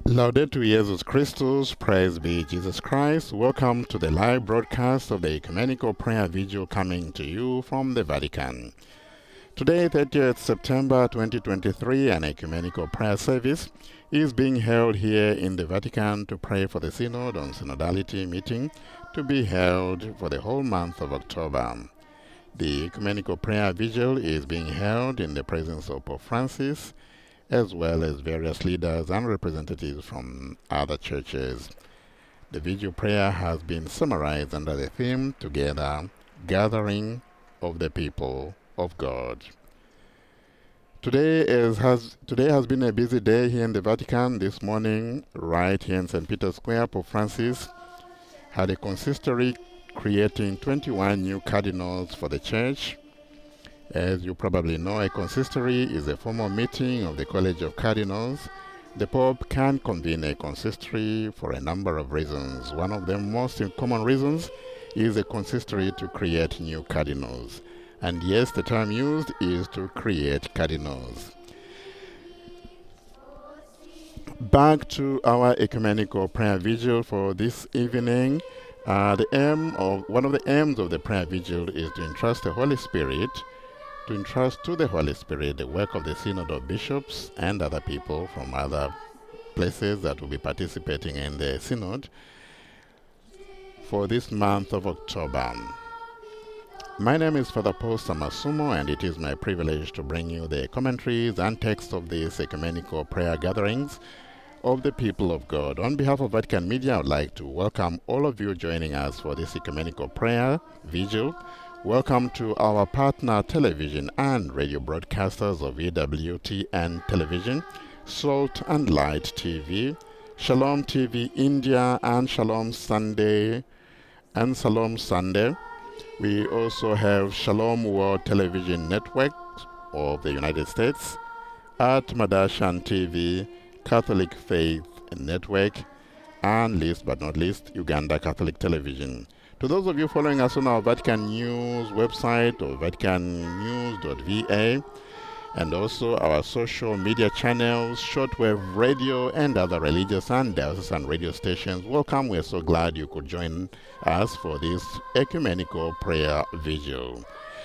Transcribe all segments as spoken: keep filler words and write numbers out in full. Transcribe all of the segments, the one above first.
Laudetur Jesus Christus, praise be Jesus Christ. Welcome to the live broadcast of the Ecumenical Prayer Vigil coming to you from the Vatican. Today, thirtieth September twenty twenty-three, an ecumenical prayer service is being held here in the Vatican to pray for the Synod on Synodality meeting to be held for the whole month of October. The Ecumenical Prayer Vigil is being held in the presence of Pope Francis, as well as various leaders and representatives from other churches. The vigil prayer has been summarized under the theme Together, Gathering of the People of God. Today is, has, today has been a busy day here in the Vatican. This morning, right here in Saint Peter's Square, Pope Francis had a consistory creating twenty-one new cardinals for the church. As you probably know, a consistory is a formal meeting of the College of Cardinals. The Pope can convene a consistory for a number of reasons. One of the most common reasons is a consistory to create new cardinals. And yes, the term used is to create cardinals. Back to our ecumenical prayer vigil for this evening. Uh, the aim of one of the aims of the prayer vigil is to entrust the Holy Spirit to entrust to the Holy Spirit the work of the Synod of Bishops and other people from other places that will be participating in the Synod for this month of October. My name is Father Paul Samasumo, and it is my privilege to bring you the commentaries and texts of these ecumenical prayer gatherings of the people of God. On behalf of Vatican Media, I would like to welcome all of you joining us for this ecumenical prayer vigil. Welcome to our partner television and radio broadcasters of E W T N Television, Salt and Light T V, Shalom T V India, and Shalom Sunday and Shalom Sunday. We also have Shalom World Television Network of the United States, at Madashan T V, Catholic Faith Network, and last but not least, Uganda Catholic Television. To those of you following us on our Vatican News website or vatican news dot v a, and also our social media channels, shortwave radio, and other religious and diocesan radio stations, welcome. We're so glad you could join us for this ecumenical prayer vigil.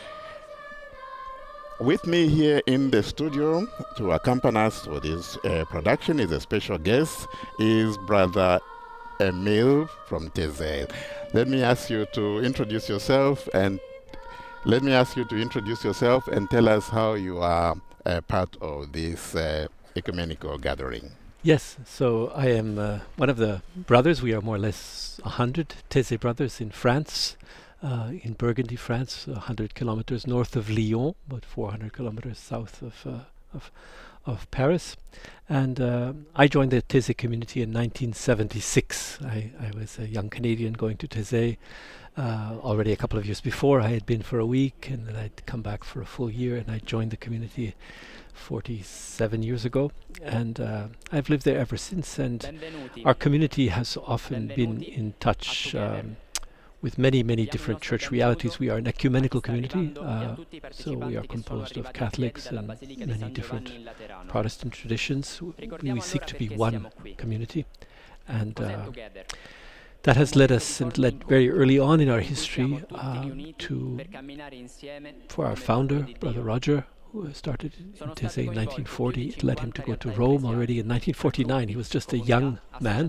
With me here in the studio to accompany us for this uh, production is a special guest, is Brother Emil from Teze. Let me ask you to introduce yourself and let me ask you to introduce yourself and tell us how you are a part of this uh, ecumenical gathering. Yes, so I am uh, one of the brothers. We are more or less a hundred Teze brothers in France, uh, in Burgundy, France, a hundred kilometers north of Lyon, about four hundred kilometers south of uh, of of Paris. And uh, I joined the Teze community in nineteen seventy-six. I, I was a young Canadian going to Teze. Uh, already a couple of years before, I had been for a week, and then I'd come back for a full year, and I joined the community forty-seven years ago. And uh, I've lived there ever since, and our community has often been in touch um, with many, many different church realities. We are an ecumenical community, uh, so we are composed of Catholics and many different Protestant traditions. We, we seek to be one community, and uh, that has led us, and led very early on in our history, uh, to, for our founder, Brother Roger, who started in Teze in nineteen forty, it led him to go to Rome already in nineteen forty-nine. He was just a young man.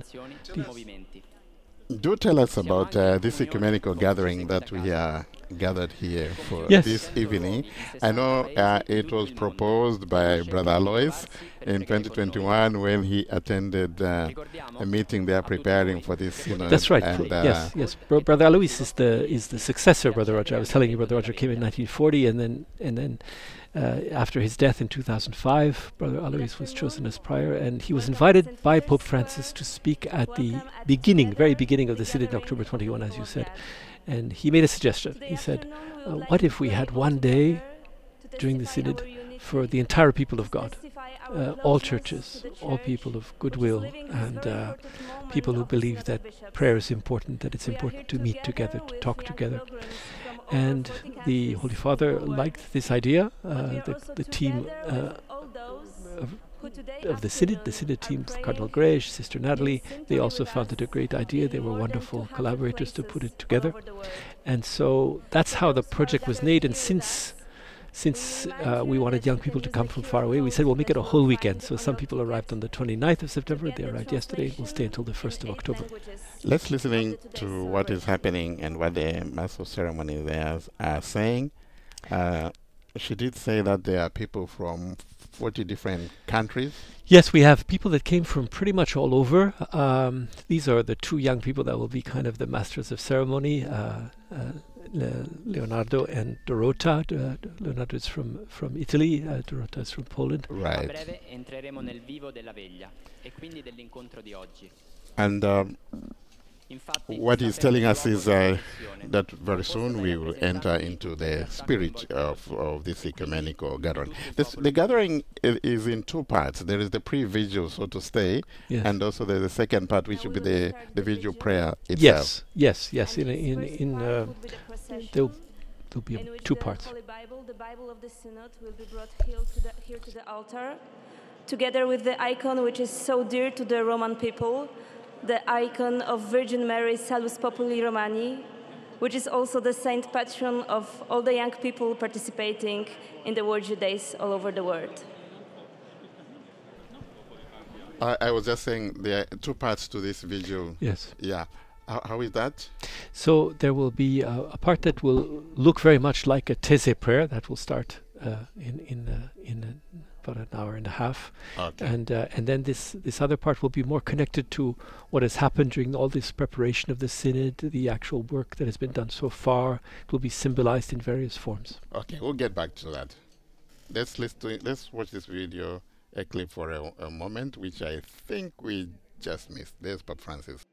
Do tell us about uh, this ecumenical gathering that we are gathered here for yes. this evening. I know uh, it was proposed by Brother Alois in twenty twenty-one when he attended uh, a meeting there preparing for this synod. That's right. And, uh, yes, yes. Bro Brother Alois is the is the successor of Brother Roger. I was telling you, Brother Roger came in nineteen forty, and then and then. Uh, after his death in two thousand five, Brother Alois was chosen as prior, and he was invited by Pope Francis to speak at the beginning, very beginning of the Synod in October twenty-first, as you said. And he made a suggestion. He said, uh, what if we had one day during the Synod for the entire people of God, uh, all churches, all people of goodwill, and uh, people who believe that prayer is important, that it's important to meet together, to talk together. And the Holy Father liked this idea. Uh, the, the team uh, of the Synod, the Synod team, Cardinal Grege, Sister Natalie, they also found it a great idea. They were wonderful collaborators to put it together. And so that's how the project was made. And since Since uh, we wanted young people to come from far away, we said we'll make it a whole weekend. So some people arrived on the twenty-ninth of September, they arrived yesterday, we'll stay until the first of October. Let's listen to what is happening and what the Master of Ceremony there are saying. Uh, she did say that there are people from forty different countries. Yes, we have people that came from pretty much all over. Um, these are the two young people that will be kind of the Masters of Ceremony. Uh, uh, Le Leonardo and Dorota. Uh, Leonardo is from, from Italy, uh, Dorota is from Poland. Right. And um, what he's telling us is uh, that very soon we will enter into the spirit of, of this ecumenical gathering. This, the gathering is, is in two parts. There is the pre-vigil, so to say, yes. and also there's the second part, which will be the, the vigil prayer itself. Yes, yes, yes. In, in, in uh, there'll, there'll be in two the parts. Holy Bible, the Bible of the Synod, will be brought here to the, here to the altar, together with the icon which is so dear to the Roman people, the icon of Virgin Mary Salus Populi Romani, which is also the saint patron of all the young people participating in the World Days all over the world. I, I was just saying there are two parts to this vigil. Yes. Yeah. How, how is that? So there will be uh, a part that will look very much like a These prayer that will start uh, in in uh, in uh, about an hour and a half, okay. and uh, and then this this other part will be more connected to what has happened during all this preparation of the synod, the actual work that has been done so far. It will be symbolized in various forms. Okay, we'll get back to that. Let's listen to it. Let's watch this video, a clip for a, a moment, which I think we just missed. There's Pope Francis.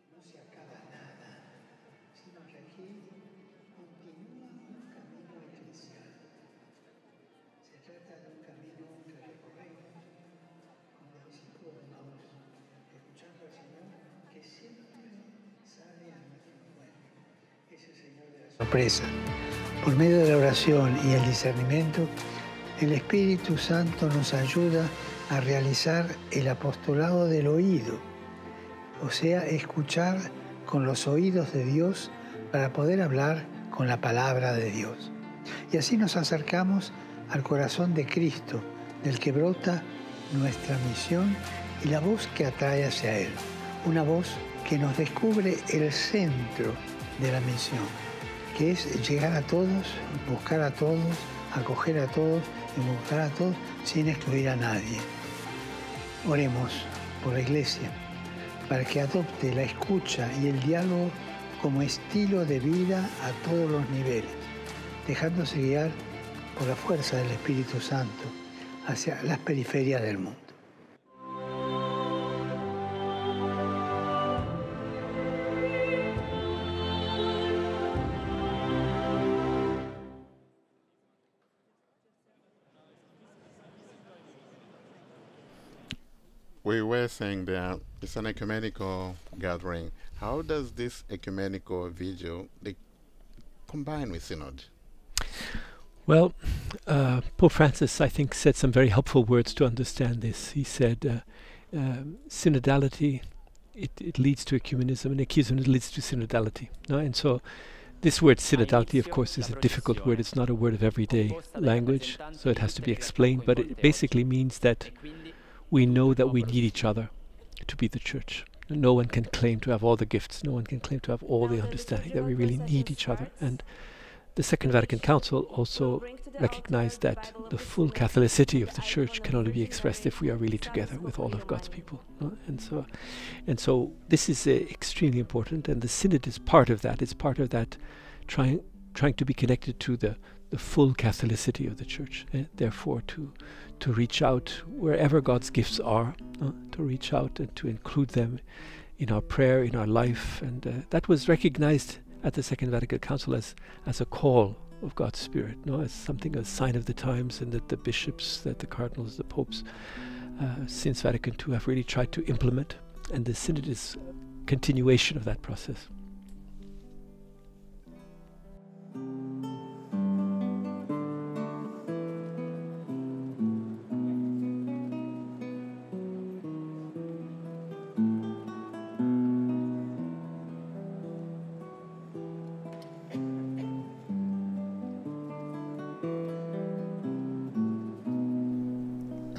Sorpresa. Por medio de la oración y el discernimiento, el Espíritu Santo nos ayuda a realizar el apostolado del oído, o sea, escuchar con los oídos de Dios para poder hablar con la palabra de Dios. Y así nos acercamos al corazón de Cristo, del que brota nuestra misión y la voz que atrae hacia Él. Una voz que nos descubre el centro de la misión, que es llegar a todos, buscar a todos, acoger a todos y buscar a todos sin excluir a nadie. Oremos por la Iglesia para que adopte la escucha y el diálogo como estilo de vida a todos los niveles, dejándose guiar por la fuerza del Espíritu Santo hacia las periferias del mundo. We were saying that it's an ecumenical gathering. How does this ecumenical vigil they combine with synod? Well, uh, Pope Francis, I think, said some very helpful words to understand this. He said, uh, um, synodality, it, it leads to ecumenism, and ecumenism leads to synodality. No? And so this word synodality, of course, is a difficult word. It's not a word of everyday language, so it has to be explained, but it basically means that we know that we need each other to be the church. No one can claim to have all the gifts. No one can claim to have all the understanding, that we really need each other. And the Second Vatican Council also recognized that the full Catholicity of the Church can only be expressed if we are really together with all of God's people. No? And so, and so this is uh, extremely important, and the Synod is part of that. It's part of that, trying trying to be connected to the the full Catholicity of the Church. Uh, therefore, to to reach out wherever God's gifts are, uh, to reach out and to include them in our prayer, in our life, and uh, that was recognized at the Second Vatican Council as as a call of God's Spirit, no, as something, a sign of the times, and that the bishops, that the cardinals, the popes, uh, since Vatican Two have really tried to implement, and the Synod is a continuation of that process.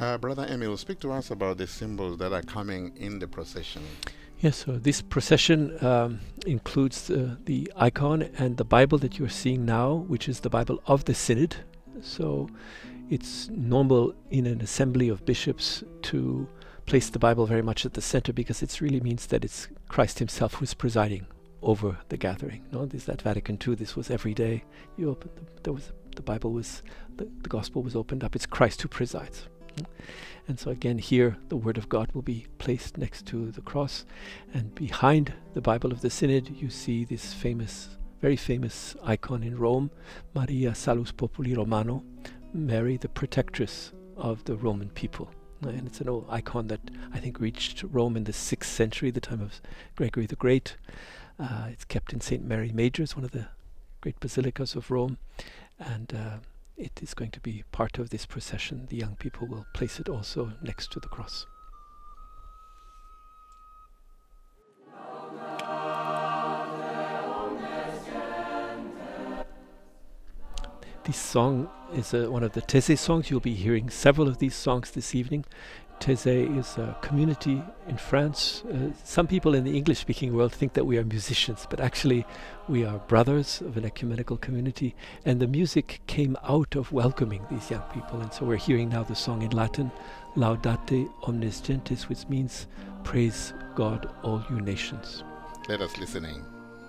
Uh, Brother Emil, speak to us about the symbols that are coming in the procession. Yes, so this procession um, includes uh, the icon and the Bible that you're seeing now, which is the Bible of the Synod. So it's normal in an assembly of bishops to place the Bible very much at the center, because it really means that it's Christ himself who's presiding over the gathering. No, this at Vatican two. This was every day. You open the, there was the Bible was the, the gospel was opened up. It's Christ who presides. Mm. And so again, here the Word of God will be placed next to the cross, and behind the Bible of the Synod, you see this famous, very famous icon in Rome, Maria Salus Populi Romano, Mary, the protectress of the Roman people. And it's an old icon that I think reached Rome in the sixth century, the time of Gregory the Great. Uh, it's kept in Saint Mary Major, it's one of the great basilicas of Rome, and uh, it is going to be part of this procession. The young people will place it also next to the cross. This song is uh, one of the These songs. You'll be hearing several of these songs this evening. These is a community in France. Uh, some people in the English-speaking world think that we are musicians, but actually we are brothers of an ecumenical community, and the music came out of welcoming these young people. And so we're hearing now the song in Latin, Laudate omnes gentes, which means praise God, all you nations. Let us listen in.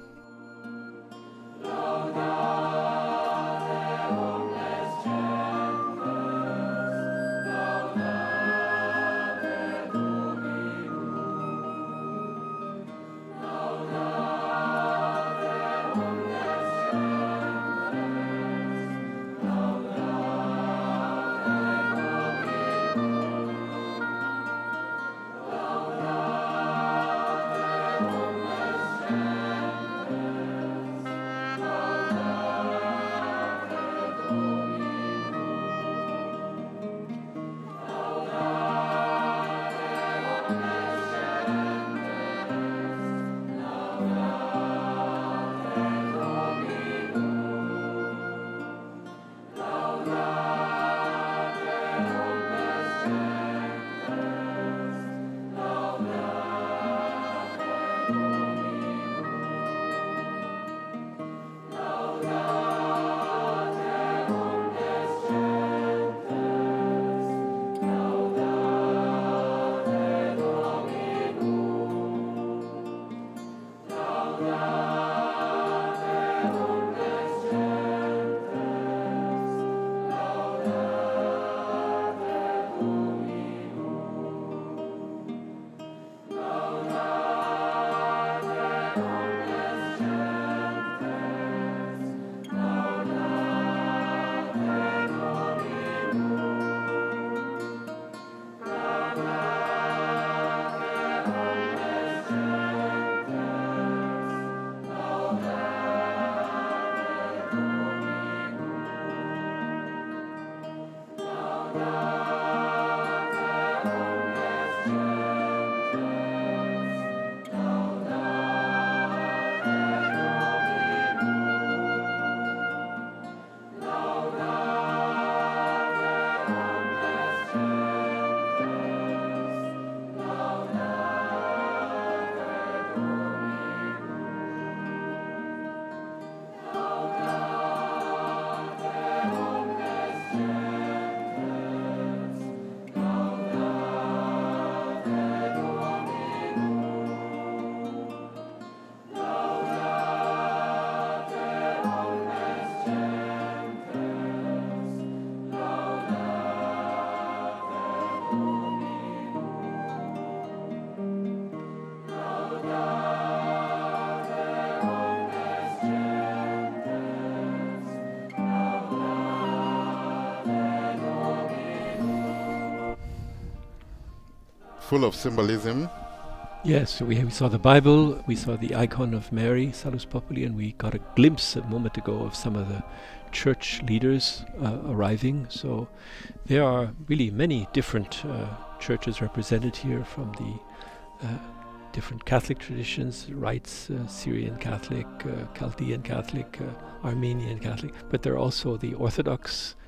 Full of symbolism. Yes, so we, we saw the Bible, we saw the icon of Mary, Salus Populi, and we got a glimpse a moment ago of some of the church leaders uh, arriving. So there are really many different uh, churches represented here, from the uh, different Catholic traditions, rites, uh, Syrian Catholic, uh, Chaldean Catholic, uh, Armenian Catholic, but there are also the Orthodox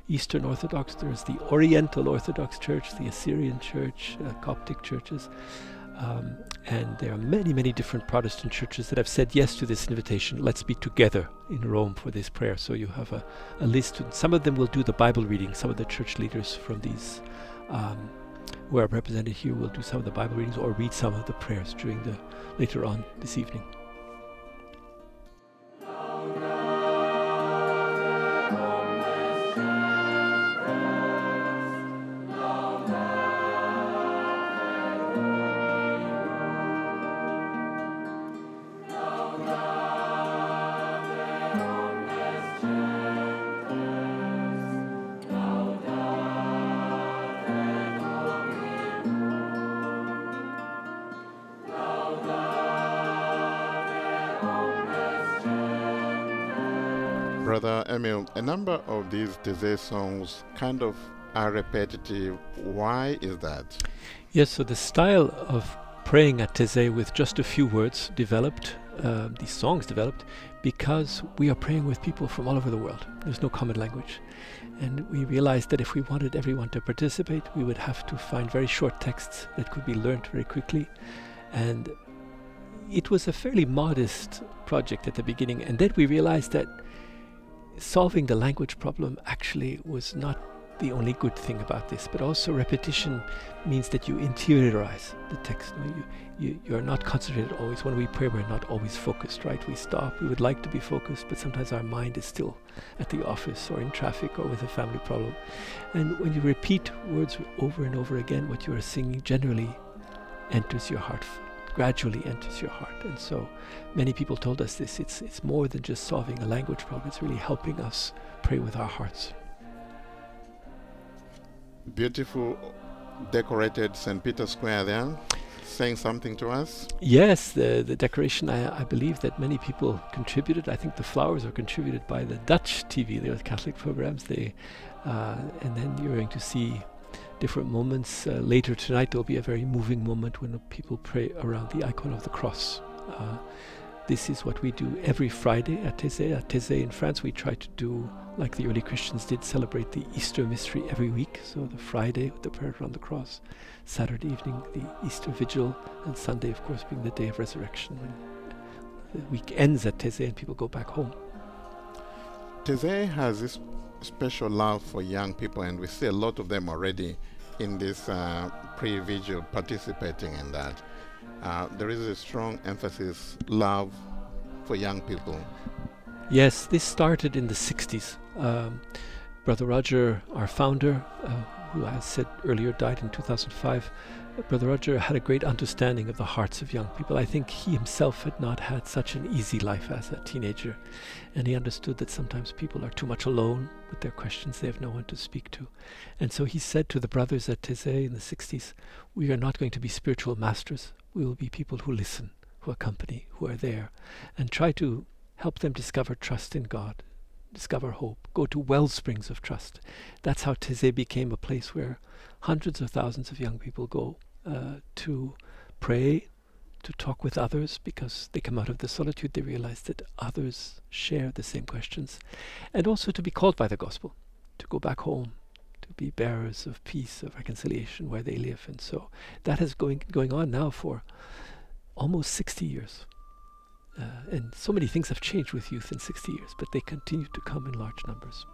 Eastern Orthodox, there's the Oriental Orthodox Church, the Assyrian Church, uh, Coptic churches. Um, and there are many, many different Protestant churches that have said yes to this invitation. Let's be together in Rome for this prayer. So you have a, a list. And some of them will do the Bible reading. Some of the church leaders from these um, who are represented here will do some of the Bible readings or read some of the prayers during the later on this evening. Brother Emil, a number of these Taizé songs kind of are repetitive. Why is that? Yes, so the style of praying at Taizé with just a few words developed, uh, these songs developed, because we are praying with people from all over the world. There's no common language. And we realized that if we wanted everyone to participate, we would have to find very short texts that could be learned very quickly. And it was a fairly modest project at the beginning. And then we realized that solving the language problem actually was not the only good thing about this, but also repetition means that you interiorize the text. You, you, you're not concentrated always. When we pray, we're not always focused, right? We stop. We would like to be focused, but sometimes our mind is still at the office or in traffic or with a family problem. And when you repeat words over and over again, what you are singing generally enters your heart, gradually enters your heart. And so many people told us this. It's, it's more than just solving a language problem. It's really helping us pray with our hearts. Beautiful decorated Saint Peter's Square there, saying something to us? Yes, the, the decoration, I, I believe that many people contributed. I think the flowers are contributed by the Dutch T V, the Catholic programs. They, uh, and then you're going to see different moments. Uh, later tonight there will be a very moving moment when people pray around the icon of the cross. Uh, this is what we do every Friday at Taizé. At Taizé in France we try to do, like the early Christians did, celebrate the Easter mystery every week. So the Friday with the prayer around the cross, Saturday evening the Easter Vigil, and Sunday of course being the day of resurrection when the week ends at Taizé and people go back home. Taizé has this special love for young people, and we see a lot of them already in this uh, pre-vigil participating in that. Uh, there is a strong emphasis, love for young people. Yes, this started in the sixties. Um, Brother Roger, our founder, uh, who I said earlier died in two thousand five, uh, Brother Roger had a great understanding of the hearts of young people. I think he himself had not had such an easy life as a teenager, and he understood that sometimes people are too much alone with their questions. They have no one to speak to. And so he said to the brothers at Taizé in the sixties, we are not going to be spiritual masters. We will be people who listen, who accompany, who are there, and try to help them discover trust in God, discover hope, go to well springs of trust. That's how Taizé became a place where hundreds of thousands of young people go uh, to pray, to talk with others, because they come out of the solitude, they realize that others share the same questions, and also to be called by the gospel, to go back home, to be bearers of peace, of reconciliation where they live. And so that is going going on now for almost sixty years. Uh, and so many things have changed with youth in sixty years, but they continue to come in large numbers.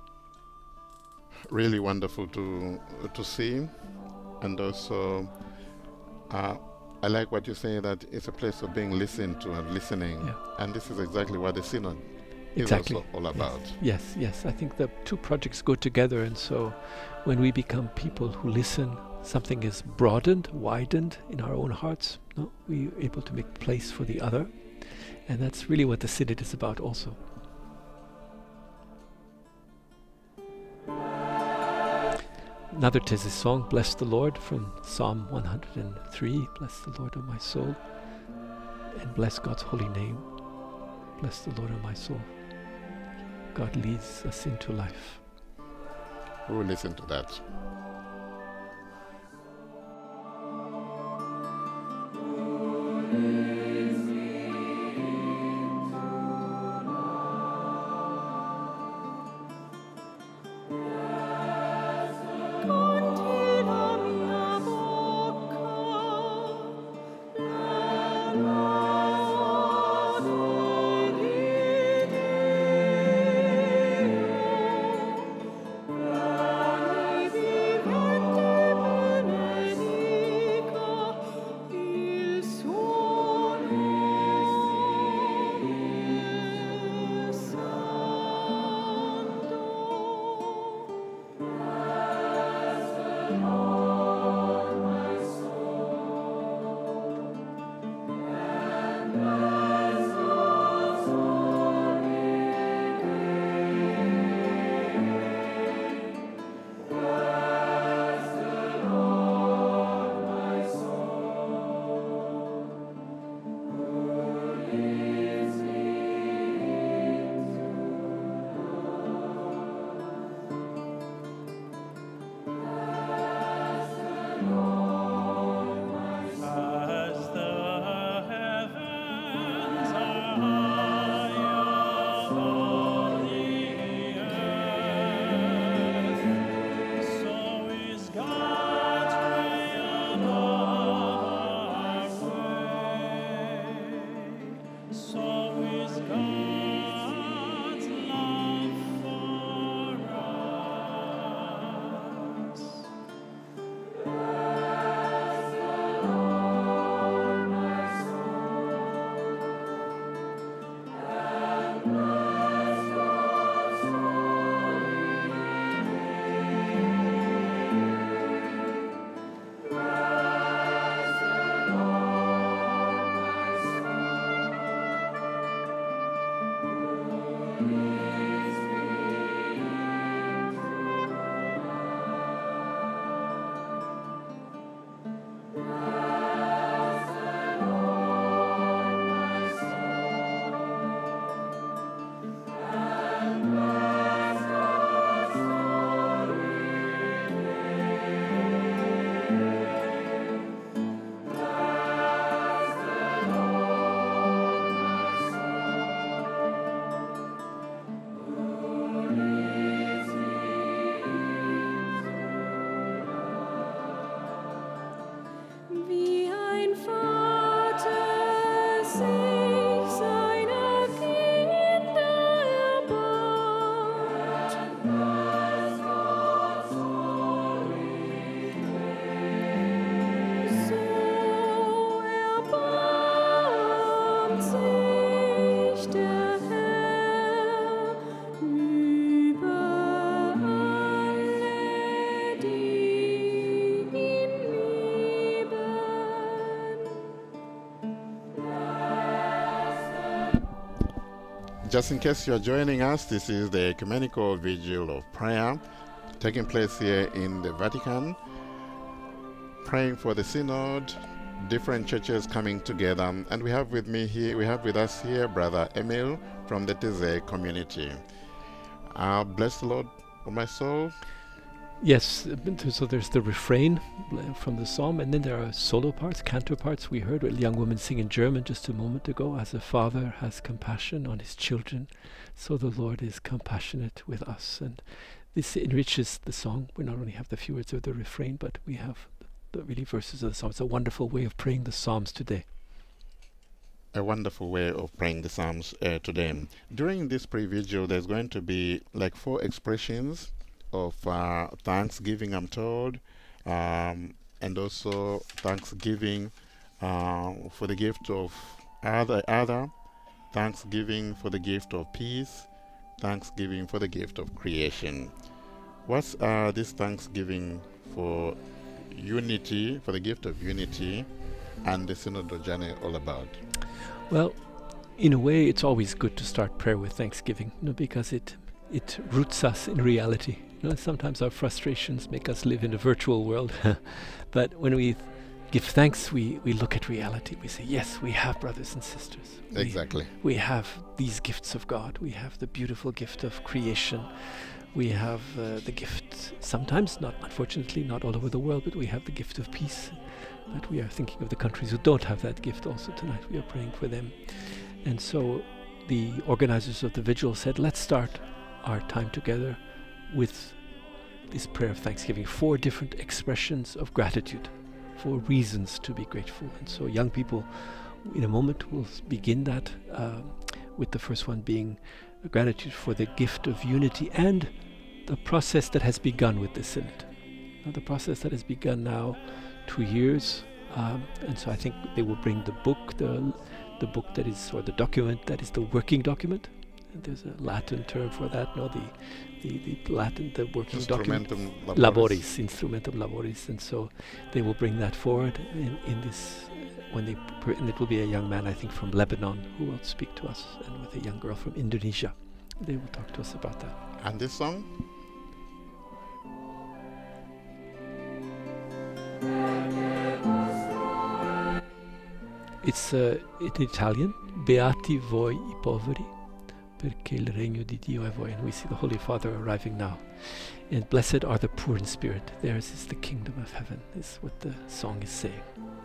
Really wonderful to to see. And also uh, I like what you say, that it's a place of being listened to and listening. Yeah. And this is exactly what the Synod Exactly. is also all about. Yes, yes. I think the two projects go together, and so when we become people who listen, something is broadened, widened in our own hearts. No? We are able to make place for the other, and that's really what the Synod is about also. Another Taizé song, Bless the Lord, from Psalm one hundred three. Bless the Lord, O my soul, and bless God's holy name. Bless the Lord, O my soul. God leads us into life. We will listen to that. Thank you. Just in case you're joining us, this is the Ecumenical Vigil of Prayer taking place here in the Vatican, praying for the Synod, different churches coming together. And we have with me here, we have with us here Brother Emil from the Teze community. Uh, bless the Lord, O my soul. Yes, so there's the refrain from the psalm, and then there are solo parts, cantor parts. We heard a young woman sing in German just a moment ago. As a father has compassion on his children, so the Lord is compassionate with us. And this enriches the song. We not only have the few words of the refrain, but we have the really verses of the psalm. It's a wonderful way of praying the psalms today. A wonderful way of praying the psalms uh, today. During this pre-vigil, there's going to be like four expressions of uh, thanksgiving, I'm told, um, and also thanksgiving uh, for the gift of other, other, thanksgiving for the gift of peace, thanksgiving for the gift of creation. What's uh, this thanksgiving for unity, for the gift of unity, and the synodal journey all about? Well, in a way, it's always good to start prayer with thanksgiving, you know, because it it roots us in reality. You know, sometimes our frustrations make us live in a virtual world, but when we th- give thanks, we, we look at reality. We say, yes, we have brothers and sisters. Exactly. We, we have these gifts of God. We have the beautiful gift of creation. We have uh, the gift, sometimes, not unfortunately, not all over the world, but we have the gift of peace. But we are thinking of the countries who don't have that gift also tonight. We are praying for them. And so the organizers of the vigil said, let's start our time together with this prayer of thanksgiving, four different expressions of gratitude, four reasons to be grateful. And so young people in a moment will begin that uh, with the first one being gratitude for the gift of unity and the process that has begun with the Synod. Now, the process that has begun now two years, um, and so I think they will bring the book, the the book that is, or the document that is the working document. And there's a Latin term for that, no, the the, the Latin, the working document. Instrumentum Laboris, Instrumentum Laboris, and so they will bring that forward in, in this, uh, when they, pr- and it will be a young man, I think, from Lebanon who will speak to us, and with a young girl from Indonesia. They will talk to us about that. And this song? It's uh, in Italian, Beati voi I poveri, perché il regno di Dio è voi. And we see the Holy Father arriving now. And blessed are the poor in spirit, theirs is the kingdom of heaven, is what the song is saying.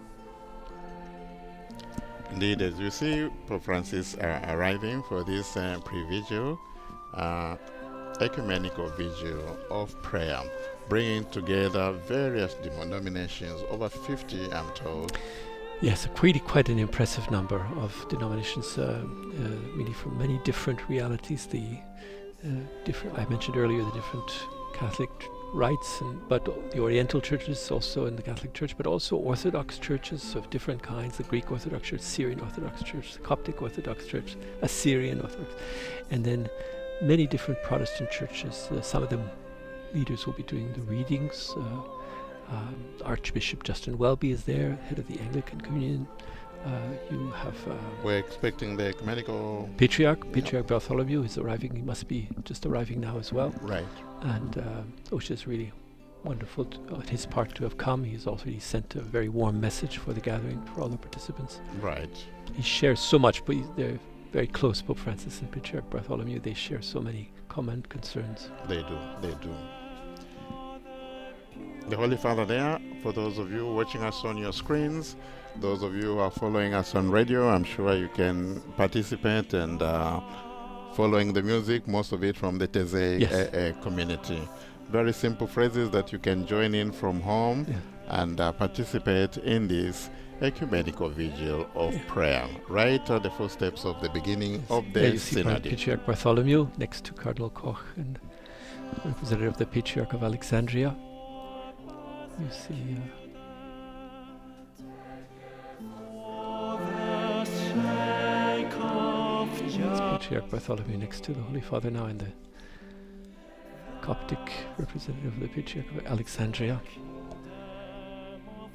Indeed, as you see, Pope Francis uh, arriving for this uh, pre-vigil, uh, ecumenical vigil of prayer, bringing together various denominations, over fifty, I'm told. Yes, really quite an impressive number of denominations, uh, uh, really from many different realities. The uh, different, I mentioned earlier, the different Catholic t- rites, and but the Oriental churches also in the Catholic Church, but also Orthodox churches of different kinds: the Greek Orthodox Church, Syrian Orthodox Church, the Coptic Orthodox Church, Assyrian Orthodox, and then many different Protestant churches. Uh, some of them leaders will be doing the readings. Uh, Um, Archbishop Justin Welby is there, head of the Anglican Communion. Uh, you have uh, We're expecting the ecumenical Patriarch, yeah. Patriarch Bartholomew is arriving. He must be just arriving now as well. Right. And uh, which is really wonderful to, on his part to have come. He's already sent a very warm message for the gathering, for all the participants. Right. He shares so much, but he's, they're very close, Pope Francis and Patriarch Bartholomew. They share so many common concerns. They do, they do. The Holy Father there, for those of you watching us on your screens, those of you who are following us on radio, I'm sure you can participate and uh, following the music, most of it from the Teze Yes. uh, uh, community. Very simple phrases that you can join in from home Yeah. and uh, participate in this ecumenical vigil of Yeah. prayer, right at the footsteps of the beginning Yes. of There the you see synod. Patriarch Bartholomew next to Cardinal Koch and representative of the Patriarch of Alexandria. You see uh, it's Patriarch Bartholomew next to the Holy Father now, and the Coptic representative of the Patriarch of Alexandria.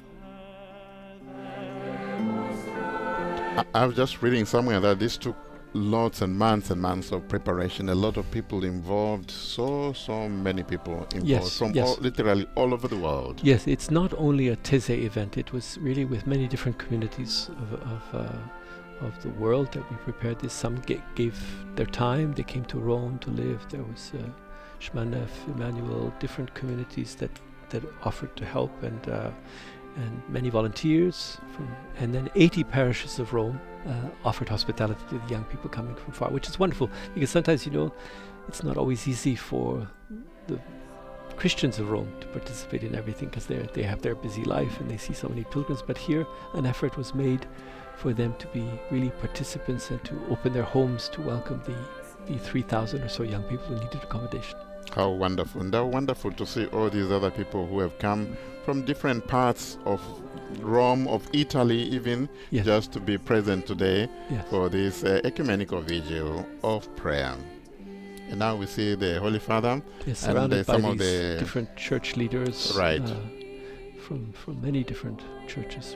I, I was just reading somewhere that this took lots and months and months of preparation, a lot of people involved, so, so many people involved Yes, from yes. all, literally all over the world. Yes, it's not only a Tese event, it was really with many different communities of, of, uh, of the world that we prepared this. Some ga- gave their time, they came to Rome to live. There was uh, Shmanef, Emmanuel, different communities that, that offered to help, and uh, and many volunteers from, and then eighty parishes of Rome uh, offered hospitality to the young people coming from far, which is wonderful, because sometimes, you know, it's not always easy for the Christians of Rome to participate in everything, because they they have their busy life and they see so many pilgrims. But here an effort was made for them to be really participants and to open their homes to welcome the, the three thousand or so young people who needed accommodation. How wonderful. And how wonderful to see all these other people who have come from different parts of Rome, of Italy even, Yes. just to be present today Yes. for this uh, ecumenical vigil of prayer. And now we see the Holy Father. Yes, and surrounded uh, by some of these the- different church leaders, Right. uh, from from many different churches,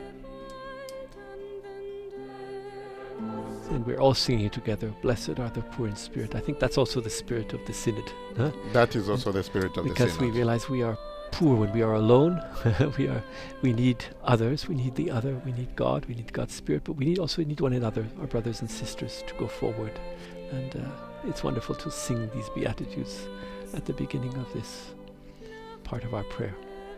and we're all singing together. Blessed are the poor in spirit. I think that's also the spirit of the synod, huh? That is also the spirit of Because the we synod. realize we are poor when we are alone. we are we need others. We need the other. We need God. We need God's spirit. But we need also need one another, our brothers and sisters, to go forward. And uh, it's wonderful to sing these beatitudes at the beginning of this part of our prayer.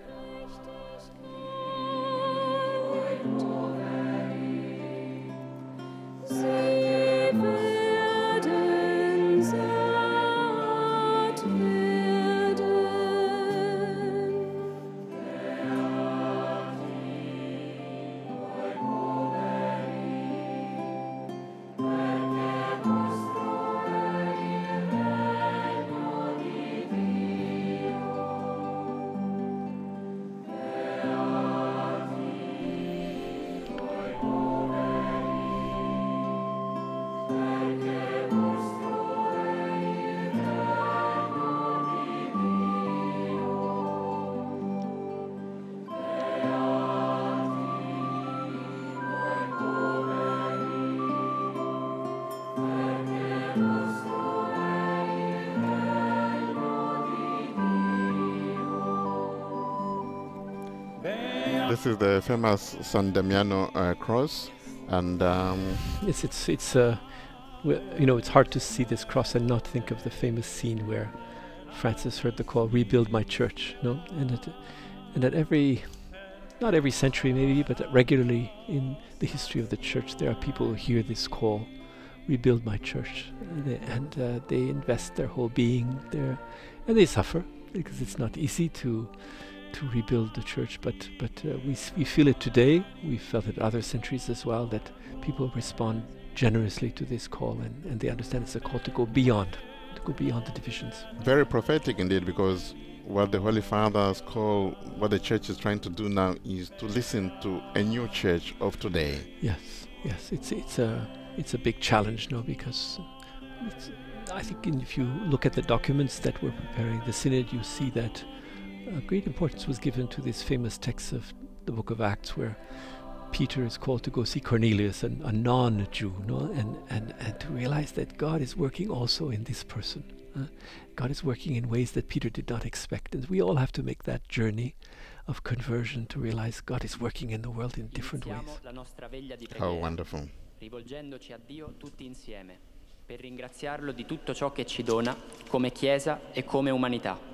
This is the famous San Damiano uh, cross, and um, Yes, it's it's uh, w- you know, it's hard to see this cross and not think of the famous scene where Francis heard the call, "Rebuild my church." No, and at and at every, not every century maybe, but regularly in the history of the church, there are people who hear this call, "Rebuild my church," and they, and, uh, they invest their whole being there, and they suffer because it's not easy to. to rebuild the church, but but uh, we s- we feel it today. We felt it other centuries as well, that people respond generously to this call, and, and they understand it's a call to go beyond, to go beyond the divisions. very prophetic indeed, because what the Holy Fathers call, what the church is trying to do now is to listen to a new church of today. Yes, yes, it's it's a it's a big challenge, no, because it's, I think in, if you look at the documents that were preparing the synod, you see that uh, great importance was given to this famous text of the Book of Acts, where Peter is called to go see Cornelius, an, a non-Jew, no, and, and and to realize that God is working also in this person. Uh, God is working in ways that Peter did not expect, and we all have to make that journey of conversion to realize God is working in the world in different ways. Iniziamo la nostra veglia di How preghiera, wonderful. rivolgendoci a Dio tutti insieme, per ringraziarlo di tutto ciò che ci dona come Chiesa e come umanità.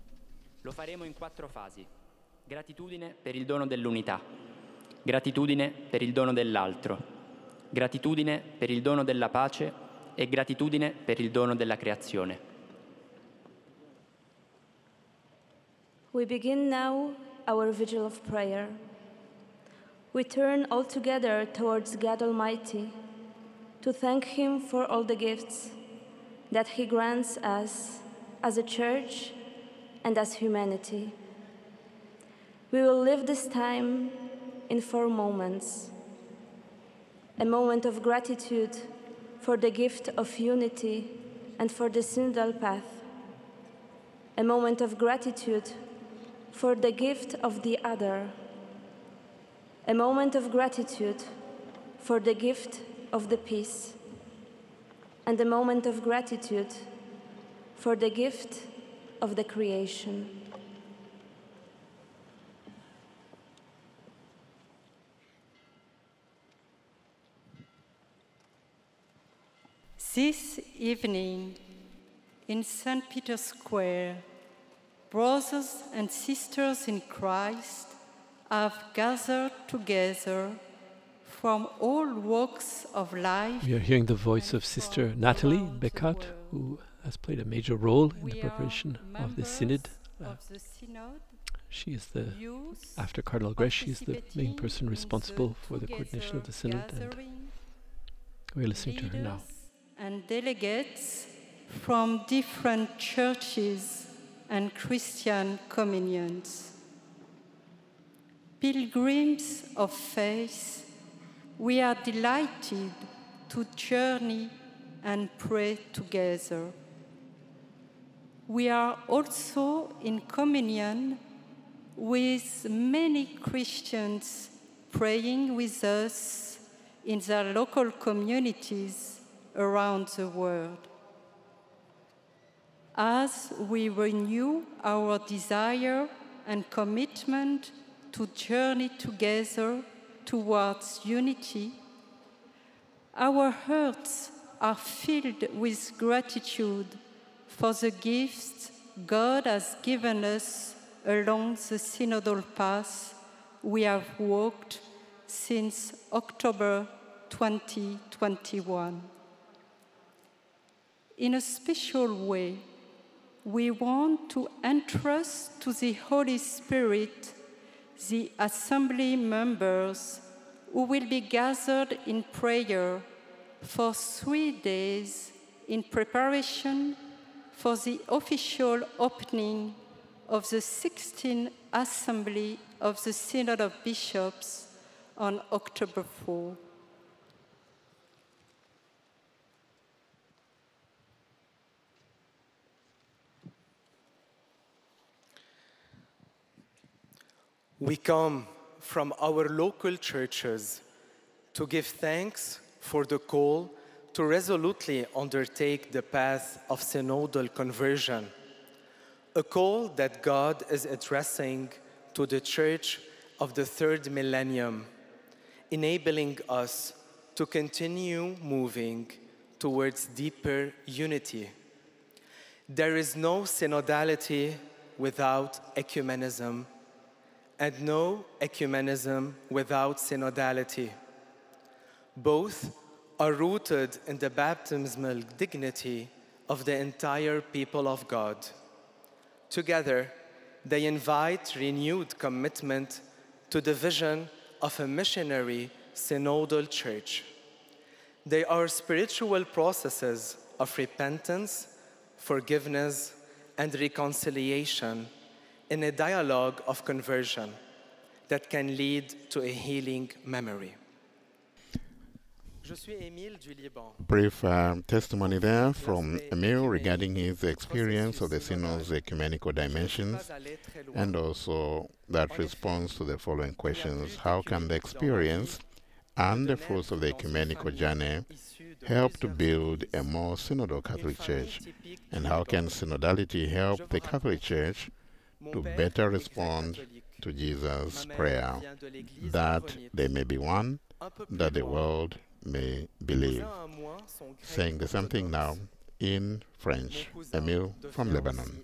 Lo faremo in quattro fasi. Gratitudine per il dono dell'unità, gratitudine per il dono dell'altro, gratitudine per il dono della pace e gratitudine per il dono della creazione. We begin now our vigil of prayer. We turn all together towards God Almighty to thank Him for all the gifts that He grants us as a church and as humanity. We will live this time in four moments. A moment of gratitude for the gift of unity and for the synodal path. A moment of gratitude for the gift of the other. A moment of gratitude for the gift of the peace. and a moment of gratitude for the gift of the creation. This evening, in Saint Peter's Square, brothers and sisters in Christ have gathered together from all walks of life. We are hearing the voice of Sister Natalie Beckhardt, who has played a major role in the preparation of the Synod. Uh, of the Synod. she is the, after Cardinal Grech, she is the main person responsible for the coordination of the Synod, and we're listening to her now. And delegates from different churches and Christian communions. Pilgrims of faith, we are delighted to journey and pray together. We are also in communion with many Christians praying with us in their local communities around the world. As we renew our desire and commitment to journey together towards unity, our hearts are filled with gratitude for the gifts God has given us along the synodal path we have walked since October twenty twenty-one. In a special way, we want to entrust to the Holy Spirit the assembly members who will be gathered in prayer for three days in preparation for the official opening of the sixteenth Assembly of the Synod of Bishops on October fourth. We come from our local churches to give thanks for the call to resolutely undertake the path of synodal conversion, a call that God is addressing to the Church of the third millennium, enabling us to continue moving towards deeper unity. There is no synodality without ecumenism, and no ecumenism without synodality. Both are rooted in the baptismal dignity of the entire people of God. Together, they invite renewed commitment to the vision of a missionary synodal church. They are spiritual processes of repentance, forgiveness, and reconciliation in a dialogue of conversion that can lead to a healing memory. Brief uh, testimony there from Emile regarding his experience of the Synod's ecumenical dimensions, and also that response to the following questions. How can the experience and the fruits of the ecumenical journey help to build a more synodal Catholic Church? And how can synodality help the Catholic Church to better respond to Jesus' prayer, that they may be one, that the world may believe? Saying the same thing now in French. Emile from Lebanon.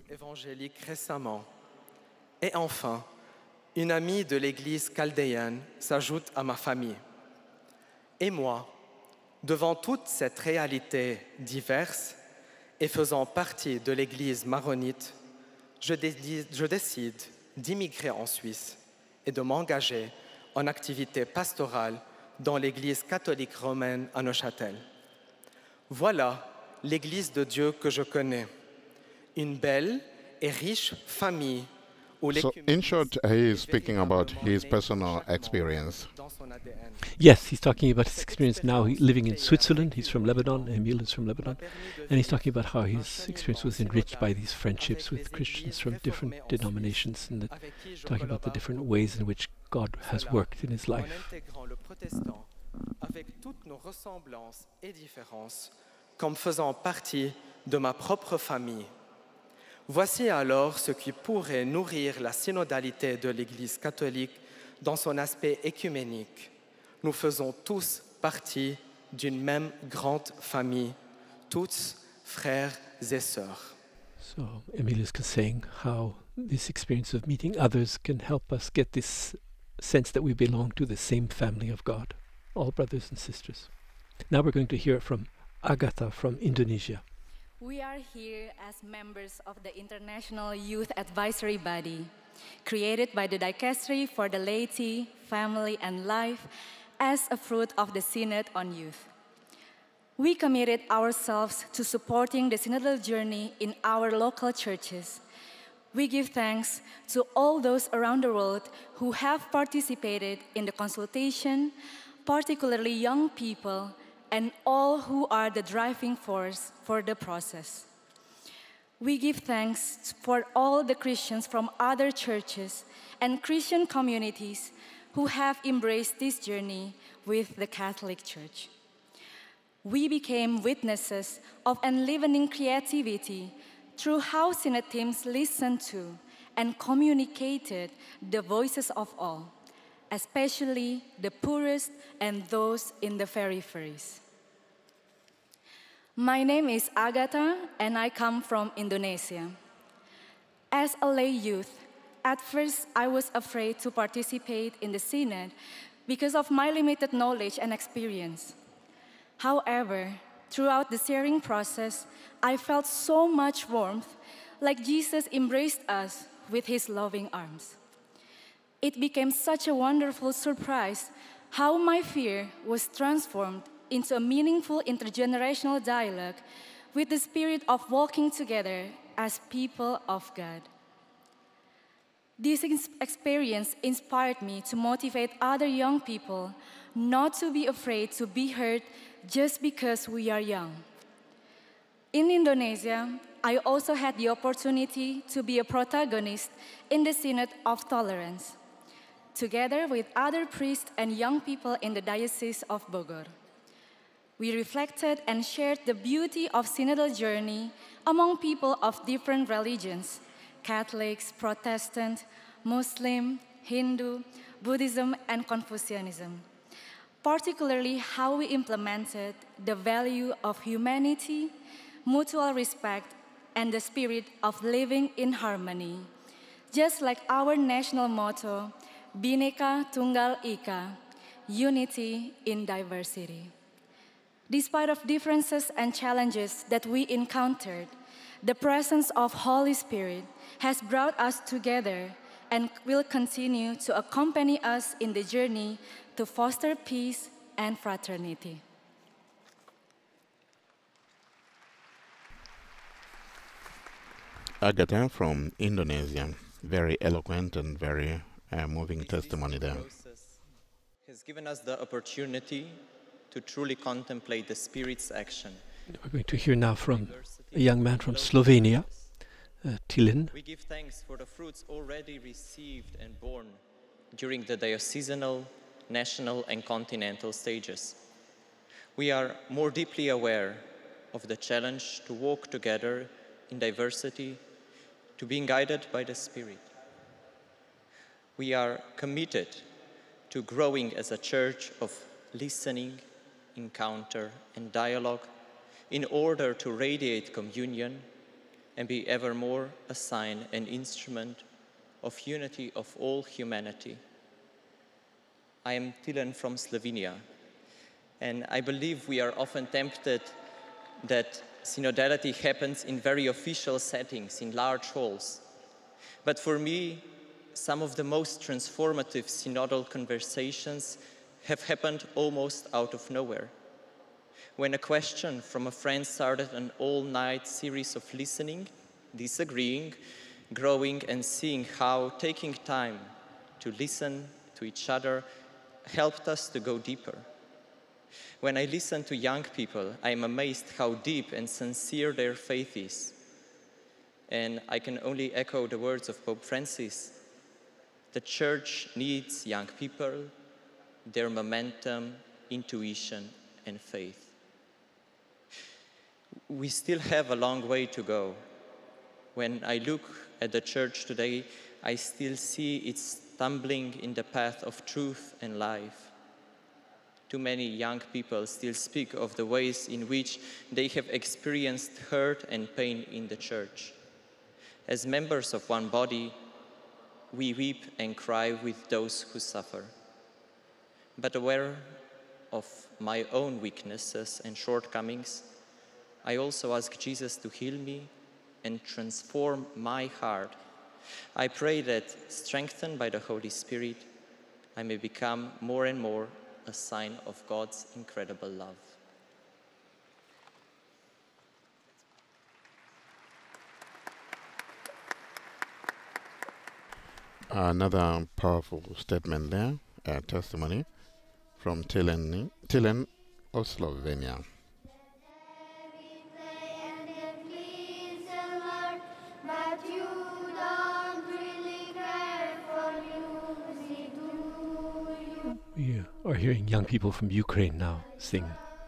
Et enfin, une amie de l'Église chaldéenne s'ajoute à ma famille. Et moi, devant toute cette réalité diverse et faisant partie de l'Église maronite, je, dé- je décide d'immigrer en Suisse et de m'engager en activité pastorale dans l'Église catholique romaine à Neuchâtel. Voilà l'Église de Dieu que je connais, une belle et riche famille. So, in short, he is speaking about his personal experience. Yes, he's talking about his experience now he, living in Switzerland. He's from Lebanon, Emile is from Lebanon. And he's talking about how his experience was enriched by these friendships with Christians from different denominations, and that, talking about the different ways in which God has worked in his life. Avec toutes nos ressemblances et différences, comme faisant partie de ma propre famille. Voici alors ce qui pourrait nourrir la synodalité de l'Église catholique dans son aspect écuménique. Nous faisons tous partie d'une même grande famille, tous frères et sœurs. So Emilius is saying how this experience of meeting others can help us get this sense that we belong to the same family of God, all brothers and sisters. Now we're going to hear from Agatha from Indonesia. We are here as members of the International Youth Advisory Body, created by the Dicastery for the Laity, Family and Life as a fruit of the Synod on Youth. We committed ourselves to supporting the synodal journey in our local churches. We give thanks to all those around the world who have participated in the consultation, particularly young people, and all who are the driving force for the process. We give thanks for all the Christians from other churches and Christian communities who have embraced this journey with the Catholic Church. We became witnesses of enlivening creativity through how synod teams listened to and communicated the voices of all, especially the poorest and those in the peripheries. My name is Agatha, and I come from Indonesia. As a lay youth, at first I was afraid to participate in the synod because of my limited knowledge and experience. However, throughout the sharing process, I felt so much warmth, like Jesus embraced us with his loving arms. It became such a wonderful surprise how my fear was transformed into a meaningful intergenerational dialogue with the spirit of walking together as people of God. This experience inspired me to motivate other young people not to be afraid to be heard just because we are young. In Indonesia, I also had the opportunity to be a protagonist in the Synod of Tolerance, together with other priests and young people in the Diocese of Bogor. We reflected and shared the beauty of synodal journey among people of different religions, Catholics, Protestant, Muslim, Hindu, Buddhism, and Confucianism, particularly how we implemented the value of humanity, mutual respect, and the spirit of living in harmony, just like our national motto, Bhinneka Tunggal Ika, unity in diversity. Despite of differences and challenges that we encountered, the presence of Holy Spirit has brought us together and will continue to accompany us in the journey to foster peace and fraternity. Agatha from Indonesia, very eloquent and very uh, moving testimony there. Has given us the opportunity to truly contemplate the Spirit's action. We're going to hear now from a young man from Slovenia, uh, Tilen. We give thanks for the fruits already received and born during the diocesanal, national and continental stages. We are more deeply aware of the challenge to walk together in diversity, to being guided by the Spirit. We are committed to growing as a church of listening, encounter, and dialogue in order to radiate communion and be evermore a sign and instrument of unity of all humanity. I am Tilen from Slovenia, and I believe we are often tempted that synodality happens in very official settings, in large halls. But for me, some of the most transformative synodal conversations have happened almost out of nowhere. When a question from a friend started an all-night series of listening, disagreeing, growing, and seeing how taking time to listen to each other helped us to go deeper. When I listen to young people, I am amazed how deep and sincere their faith is. And I can only echo the words of Pope Francis. The Church needs young people, their momentum, intuition, and faith. We still have a long way to go. When I look at the church today, I still see it stumbling in the path of truth and life. Too many young people still speak of the ways in which they have experienced hurt and pain in the church. As members of one body, we weep and cry with those who suffer. But aware of my own weaknesses and shortcomings, I also ask Jesus to heal me and transform my heart. I pray that, strengthened by the Holy Spirit, I may become more and more a sign of God's incredible love. Another powerful statement there, a testimony from Tilen, Tilen of Slovenia. We are hearing young people from Ukraine now sing.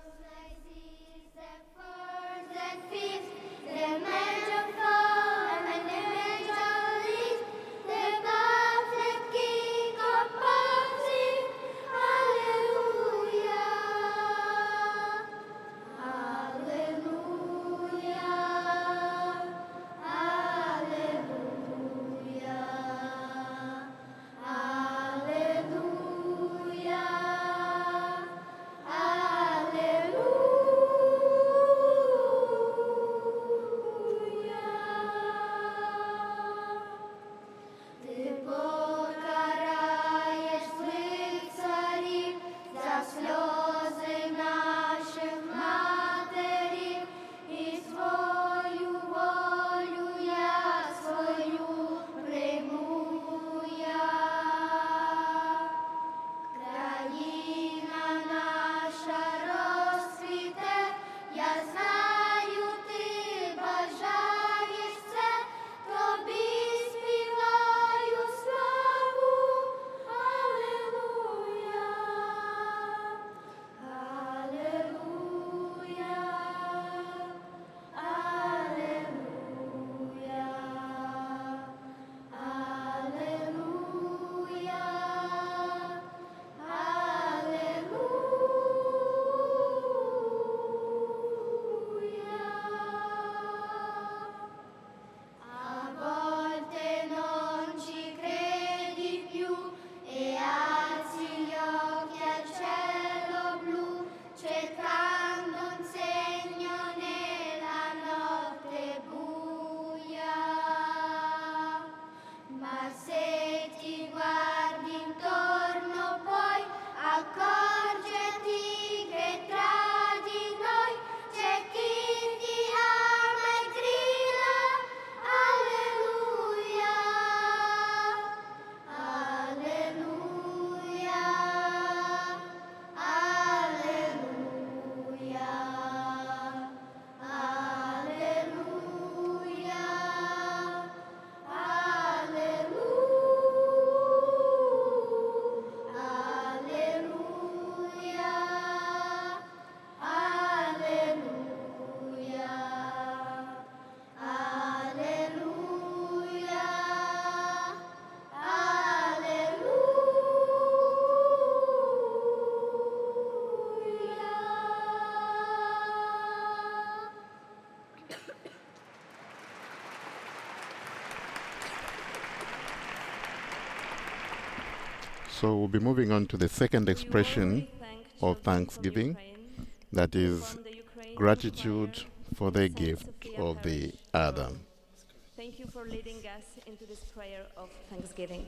So we'll be moving on to the second expression of thanksgiving, that is gratitude for the gift of the other. Thank you for leading us into this prayer of thanksgiving.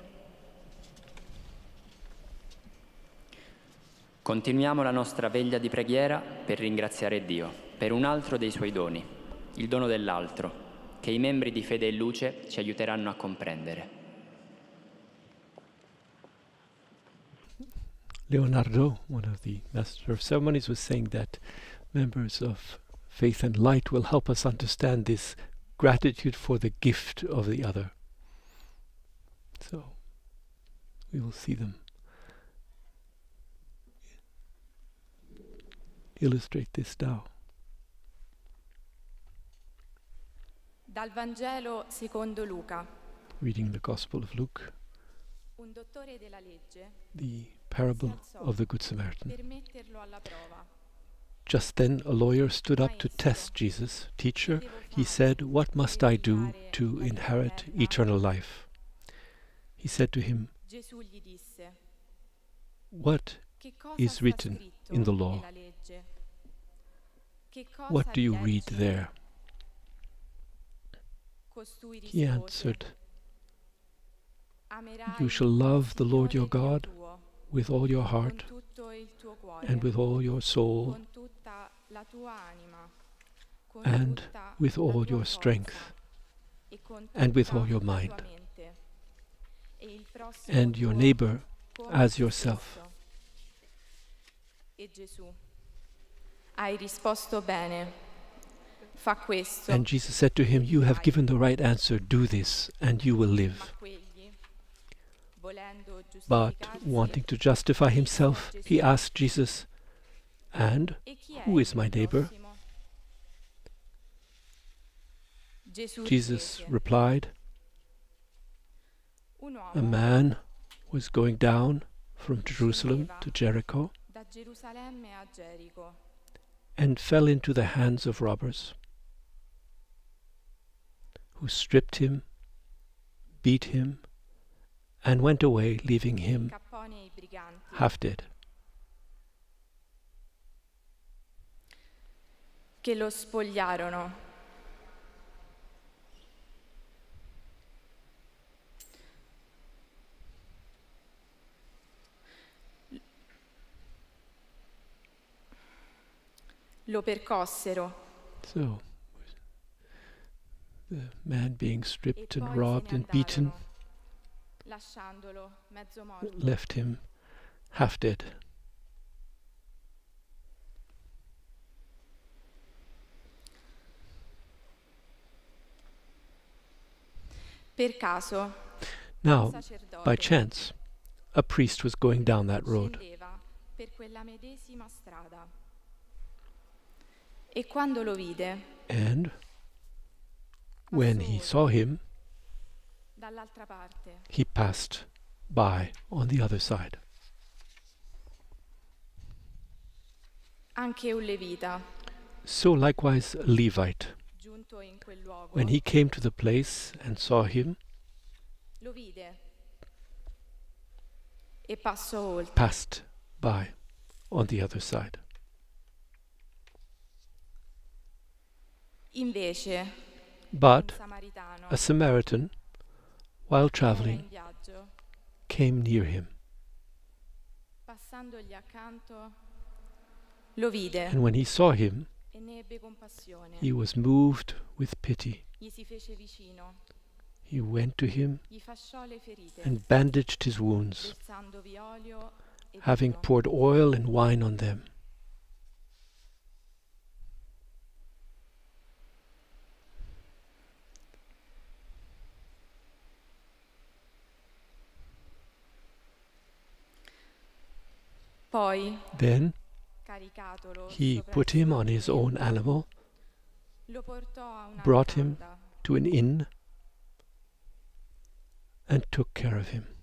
Continuiamo la nostra veglia di preghiera per ringraziare Dio per un altro dei suoi doni, il dono dell'altro, che i membri di Fede e Luce ci aiuteranno a comprendere. Leonardo, one of the Master of Ceremonies, was saying that members of Faith and Light will help us understand this gratitude for the gift of the other. So we will see them illustrate this now. Dal Vangelo secondo Luca. Reading the Gospel of Luke, Un dottore della legge the parable of the Good Samaritan. per metterlo alla prova. Just then a lawyer stood up to test Jesus. Teacher, he said, what must I do to inherit eternal life? He said to him, Gesù gli disse: what Che cosa is sta written scritto in the law? nella legge? Che cosa What do you vi read leggi? there? Costui He rispose: answered, Amerai you shall love the Lord your Signore Dio God tuo with all your con heart tutto il tuo cuore, and with all your soul con tutta la tua anima, con and tutta with la all tua your forza, strength e con and with tutta all your la tua mind, mente, e il prossimo and your tuo neighbor come as te yourself. stesso. E Gesù: hai risposto bene, fa questo. And Jesus said to him, you have given the right answer, do this and you will Ma live. quegli, volendo But giustificarsi, wanting to justify himself, he asked Jesus, and e chi è who il is my mio neighbor? prossimo? Gesù Jesus riprese: replied, un a uomo man was going down from Jerusalem scendeva to Jericho da Gerusalemme a Gerico and fell into the hands of robbers, who stripped him, beat him, and went away, leaving him scappò nei briganti, half dead. che lo spogliarono, lo percossero So, the man being e stripped and poi robbed se ne and beaten andarono, lasciandolo mezzo morto. left him half dead. Per caso, un Now, sacerdote by chance, a priest was going down that road, scendeva per quella medesima strada e quando lo vide, and when he saw him, dall'altra parte, he passed by on the other side. anche un levita, So likewise a Levite, giunto in quel luogo, when he came to the place and saw him, lo vide e passò oltre. passed by on the other side. Invece, un But samaritano, a Samaritan, while era in traveling, viaggio, came near him, passandogli accanto, lo vide and when he saw him, e ne ebbe compassione. he was moved with pity. Gli si fece vicino, He went to him gli fasciò le ferite, and bandaged his wounds, versandovi olio e having vino. poured oil and wine on them. Poi, Then caricatolo he sopra put il him suo on his own jumento, animal, lo portò a una brought him locanda to an inn, and took care of him.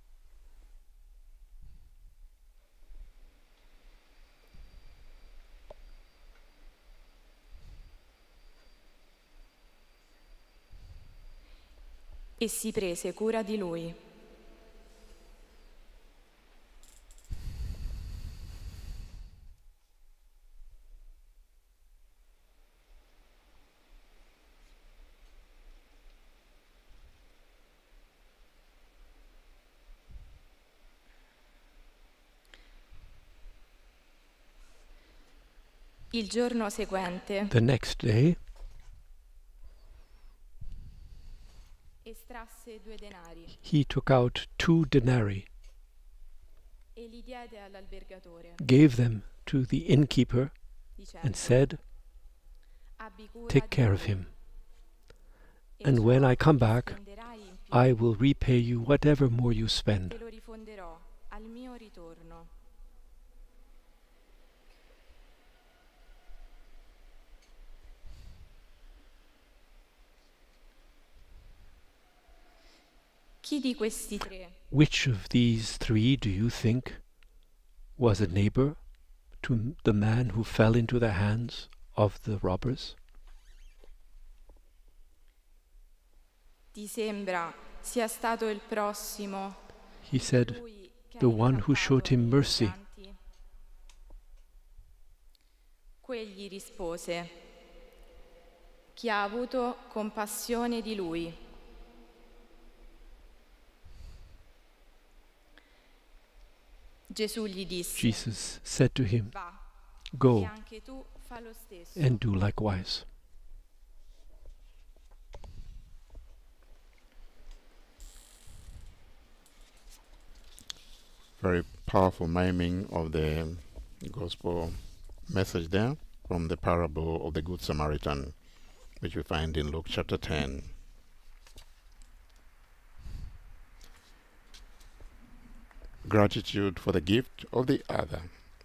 e si prese cura di lui. Il giorno seguente The next day, estrasse due denari he took out two denarii, e li diede all'albergatore, gave them to the innkeeper, dicendo: and said, abbi cura take di care of lui, him, e and ciò when I che come gli back, spenderai in più I will repay you whatever more you te spend. lo rifonderò al mio ritorno. Chi di questi tre Which of these three do you think was a neighbor to m- the man who fell into the hands of the robbers? ti sembra sia stato il prossimo, He said, lui che ha the one who incapato showed him i mercy. briganti? Quegli rispose: chi ha avuto compassione di lui. Gesù gli disse: Jesus said to him, va, e go anche tu fa lo stesso. and do likewise. Very powerful miming of the gospel message there from the parable of the Good Samaritan, which we find in Luke chapter ten. Gratitude for the gift of the other.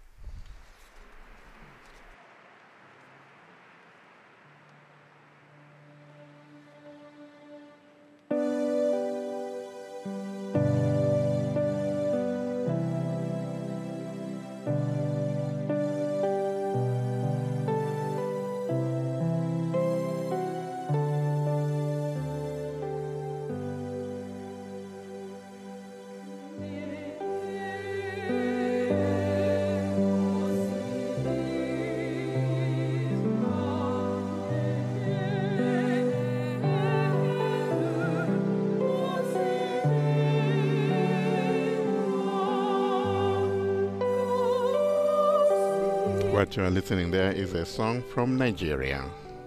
What you are listening there is a song from Nigeria.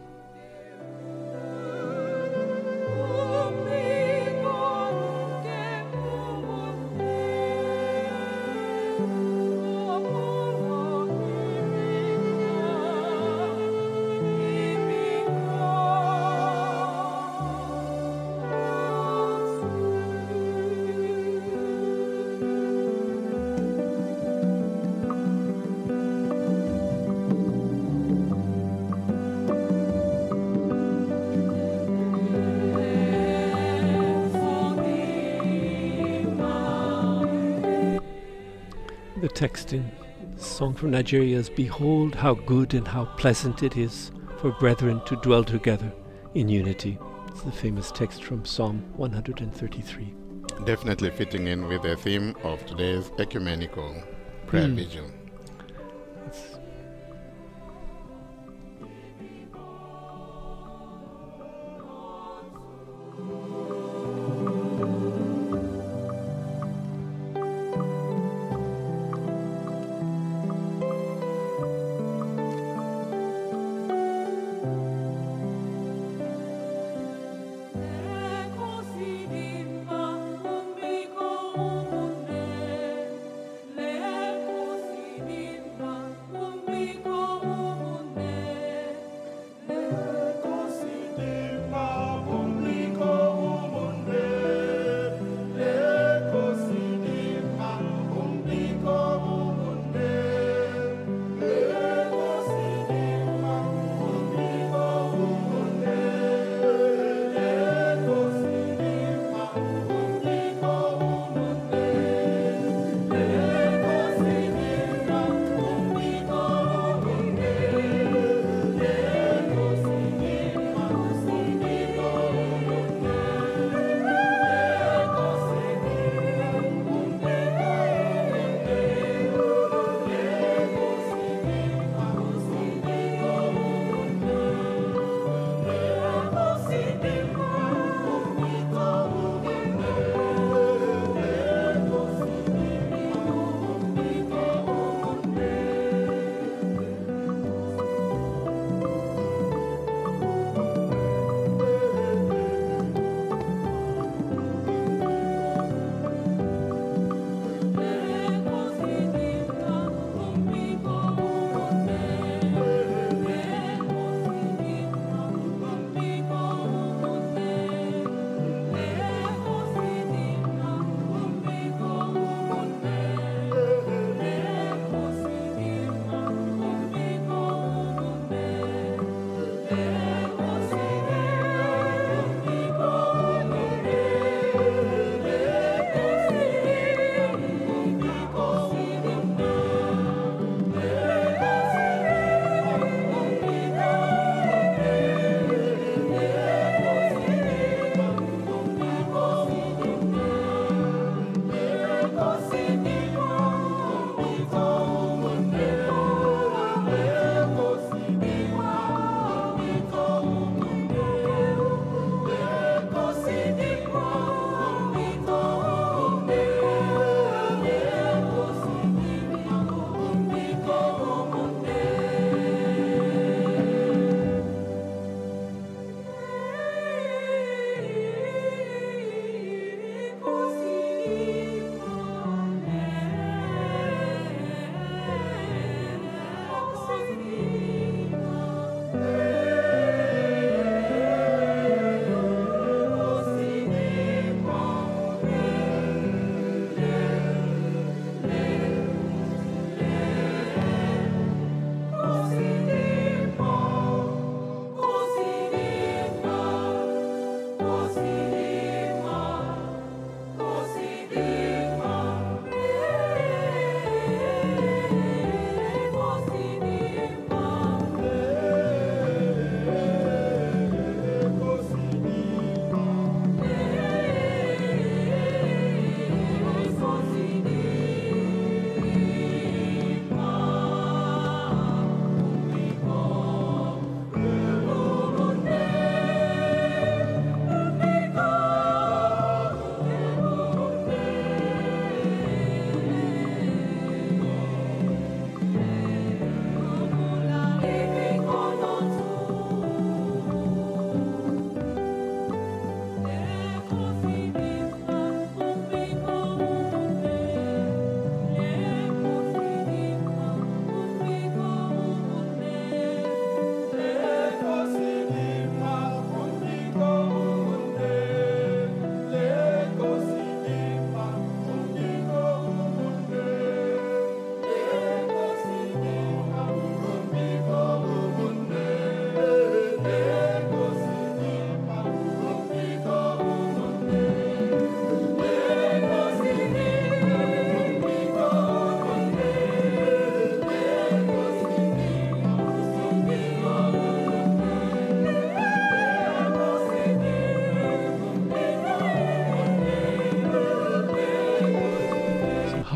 The text in the song from Nigeria is, behold how good and how pleasant it is for brethren to dwell together in unity. It's the famous text from Psalm one hundred thirty-three. Definitely fitting in with the theme of today's Ecumenical Prayer Mm. Vigil. It's Le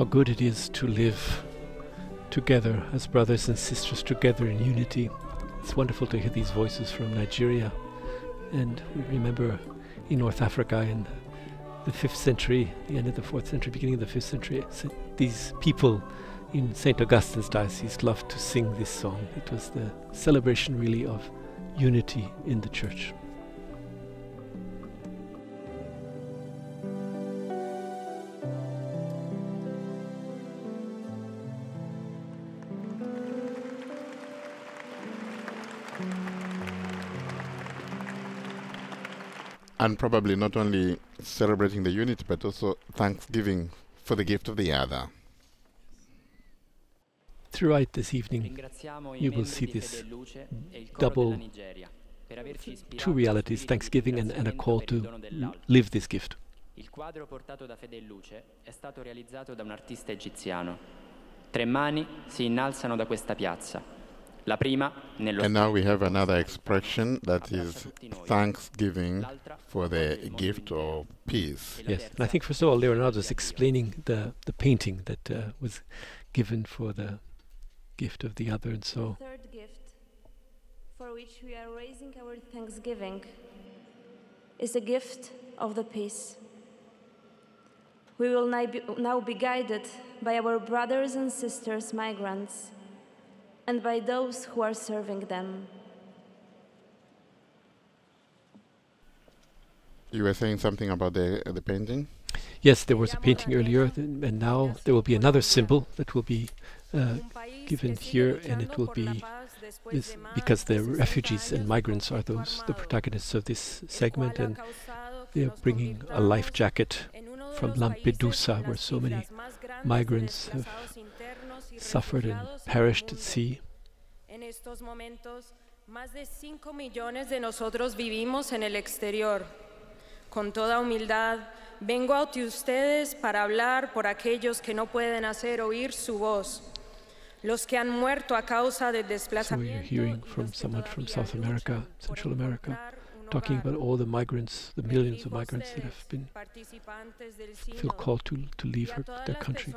good it is to live together as brothers and sisters, together in unity. It's wonderful to hear these voices from Nigeria. And we remember in North Africa in the fifth century, the end of the fourth century, beginning of the fifth century, so these people in Saint Augustine's diocese loved to sing this song. It was the celebration really of unity in the church. And probably not only celebrating the unity, but also thanksgiving for the gift of the other. Throughout this evening, you will see this double, two realities, thanksgiving and, and a call to l- live this gift. Il quadro portato da Fede e Luce è stato realizzato da un artista egiziano. Tre mani si innalzano da questa piazza. La prima nello And now we have another expression that is thanksgiving for the gift of peace. Yes, and I think first of all Leonardo is explaining the, the painting that uh, was given for the gift of the other, and so The third gift, for which we are raising our thanksgiving, is the gift of the peace. We will now be, now be guided by our brothers and sisters migrants and by those who are serving them. You were saying something about the uh, the painting? yes, there was a painting earlier, th- and now there will be another symbol that will be uh, given here, and it will be this, because the refugees and migrants are those the protagonists of this segment, and they are bringing a life jacket from Lampedusa, where so many migrants have suffered and perished at sea. En estos momentos, más de cinco millones de nosotros vivimos en el exterior. Con toda humildad, vengo ante ustedes para hablar por aquellos que no pueden hacer oír su voz, los que han muerto a causa del So we are desplazamiento. hearing from someone from South America, Central America, talking about all the migrants, the millions of migrants that have been feel called to to leave her, their country.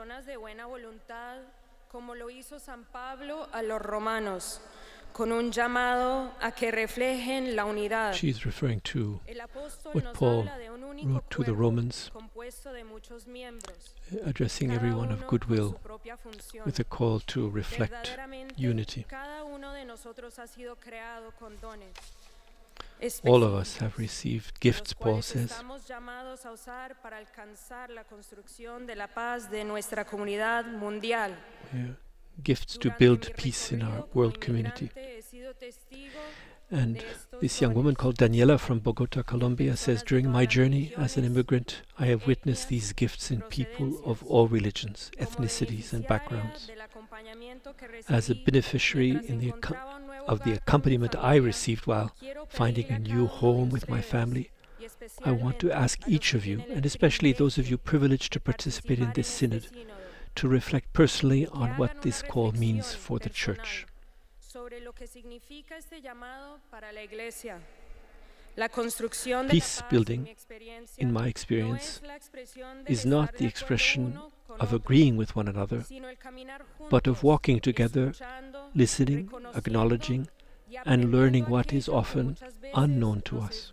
Como lo hizo San Pablo a los romanos, con un llamado a que reflejen la unidad. She is referring to El apóstol what nos Paul habla de un único wrote to the cuerpo Romans, compuesto de muchos miembros, uh, addressing cada everyone of uno goodwill con su propia función. with a call to reflect Verdaderamente, unity. cada uno de nosotros ha sido creado con dones. All of us have received gifts, Paul cuales says, estamos llamados a usar para alcanzar la construcción de la paz de nuestra comunidad mundial. uh, gifts to build peace in our world community. He sido testigo And this young woman called Daniela from Bogota, Colombia, says, during my journey as an immigrant, I have witnessed these gifts in people of all religions, ethnicities, and backgrounds. As a beneficiary in the acco- of the accompaniment I received while finding a new home with my family, I want to ask each of you, and especially those of you privileged to participate in this synod, to reflect personally on what this call means for the Church. Peace building, in my experience, is not the expression of agreeing with one another, but of walking together, listening, acknowledging, and learning what is often unknown to us.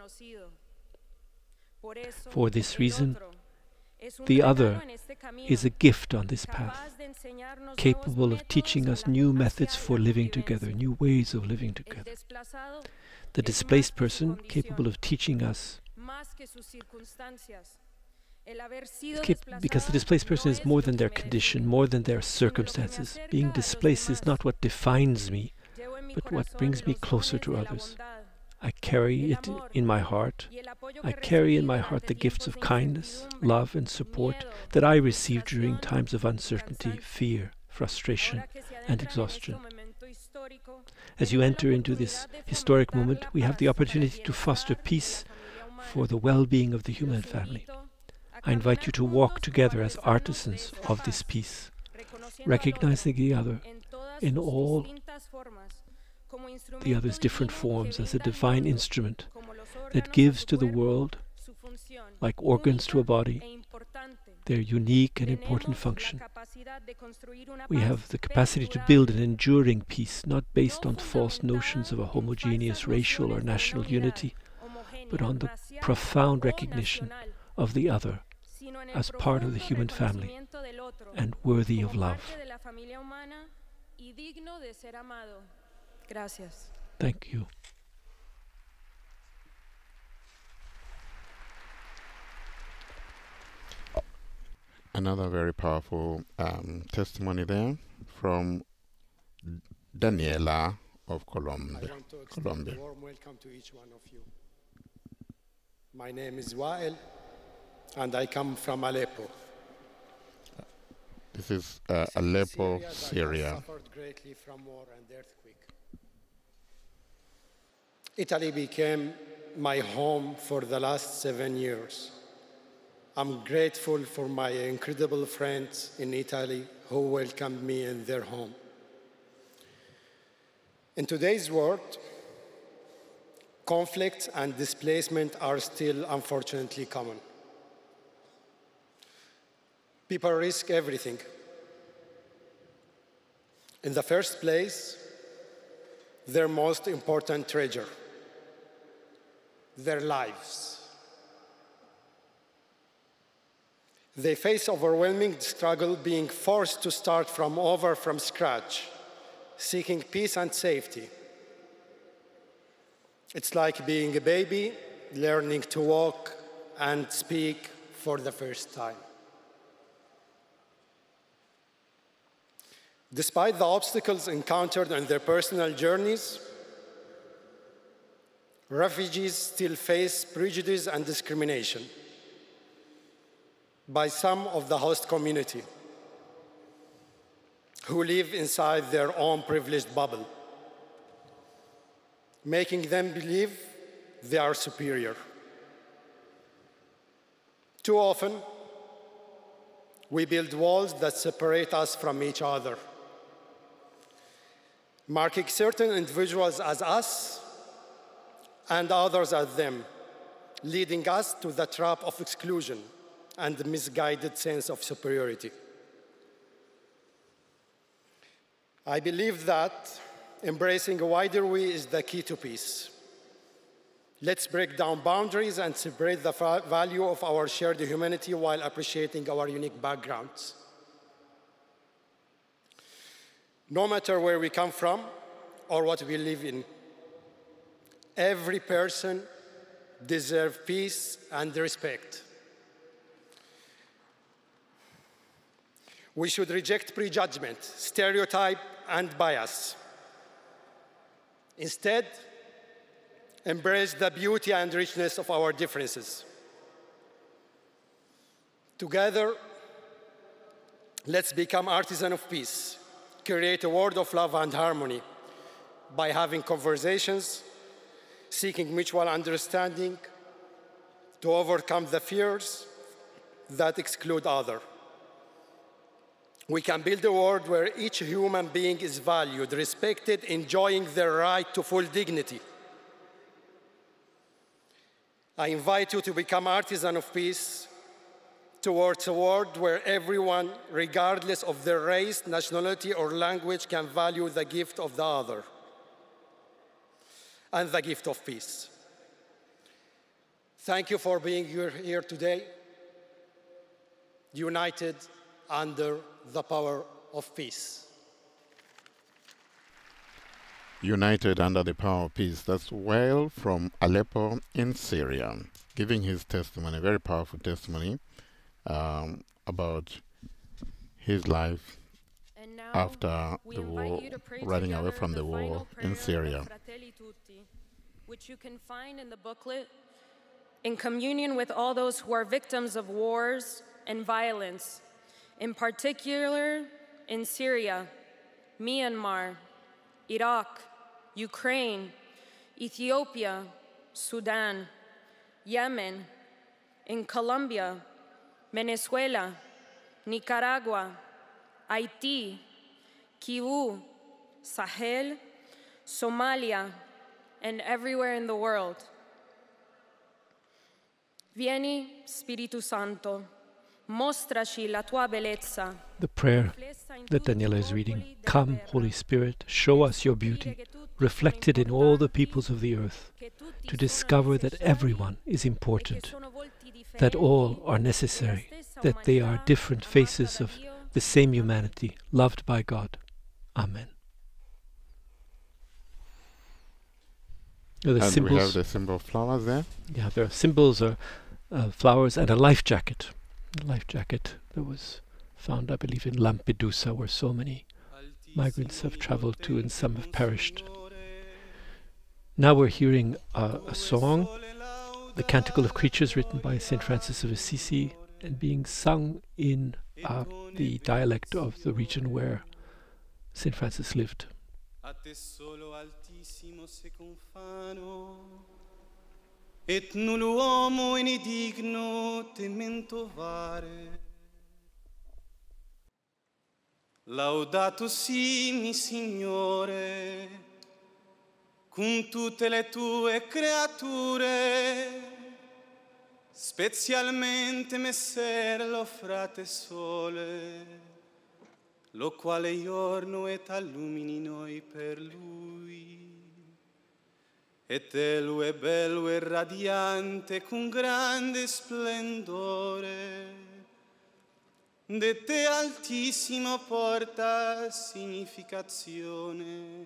For this reason, the other is a gift on this path, capable of teaching us new methods for living together, new ways of living together. The displaced person, capable of teaching us, cap- because the displaced person is more than their condition, more than their circumstances. Being displaced is not what defines me, but what brings me closer to others. I carry it in my heart. I carry in my heart the gifts of kindness, love, and support that I received during times of uncertainty, fear, frustration, and exhaustion. As you enter into this historic moment, we have the opportunity to foster peace for the well-being of the human family. I invite you to walk together as artisans of this peace, recognizing the other in all the other's different forms as a divine instrument that gives to the world, like organs to a body, their unique and important function. We have the capacity to build an enduring peace, not based on false notions of a homogeneous racial or national unity, but on the profound recognition of the other as part of the human family and worthy of love. Thank you. Another very powerful um, testimony there from Daniela of Colombia. I want to extend Colombia. a warm welcome to each one of you. My name is Wael, and I come from Aleppo. This is uh, Aleppo, Syria. Syria. That has suffered greatly from war and earthquake. Italy became my home for the last seven years. I'm grateful for my incredible friends in Italy who welcomed me in their home. In today's world, conflict and displacement are still unfortunately common. People risk everything. In the first place, their most important treasure, their lives. They face overwhelming struggle, being forced to start from over from scratch, seeking peace and safety. It's like being a baby, learning to walk and speak for the first time. Despite the obstacles encountered on their personal journeys, refugees still face prejudice and discrimination by some of the host community who live inside their own privileged bubble, making them believe they are superior. Too often, we build walls that separate us from each other, marking certain individuals as us and others as them, leading us to the trap of exclusion and the misguided sense of superiority. I believe that embracing a wider we is the key to peace. Let's break down boundaries and celebrate the value of our shared humanity while appreciating our unique backgrounds. No matter where we come from or what we live in, every person deserves peace and respect. We should reject prejudgment, stereotype, and bias. Instead, embrace the beauty and richness of our differences. Together, let's become artisans of peace, create a world of love and harmony by having conversations, seeking mutual understanding to overcome the fears that exclude others. We can build a world where each human being is valued, respected, enjoying their right to full dignity. I invite you to become artisans of peace towards a world where everyone, regardless of their race, nationality, or language, can value the gift of the other and the gift of peace. Thank you for being here today, united under the power of peace. United under the power of peace. That's Wael from Aleppo in Syria, giving his testimony, a very powerful testimony um, about his life after the war, running away from the war in Syria. Which you can find in the booklet, in communion with all those who are victims of wars and violence, in particular in Syria, Myanmar, Iraq, Ukraine, Ethiopia, Sudan, Yemen, in Colombia, Venezuela, Nicaragua, Haiti, Kivu, Sahel, Somalia, and everywhere in the world. Vieni, Spiritu Santo, mostraci la tua bellezza. The prayer that Daniela is reading. Come, Holy Spirit, show us your beauty, reflected in all the peoples of the earth, to discover that everyone is important, that all are necessary, that they are different faces of the same humanity, loved by God. Amen. The and symbols, we have the symbol of flowers there. Yeah, there are symbols, are uh, flowers, and a life jacket. A life jacket that was found, I believe, in Lampedusa, where so many migrants have traveled to and some have perished. Now we're hearing uh, a song, the Canticle of Creatures, written by Saint Francis of Assisi and being sung in uh, the dialect of the region where Saint Francis lived. A te solo altissimo se confano, et null uomo indigno temento vare. Laudato sii mi Signore, con tutte le tue creature, specialmente messer lo frate sole, lo quale giorno et allumini noi per lui. Et elu è bello e radiante con grande splendore, de te altissimo porta significazione.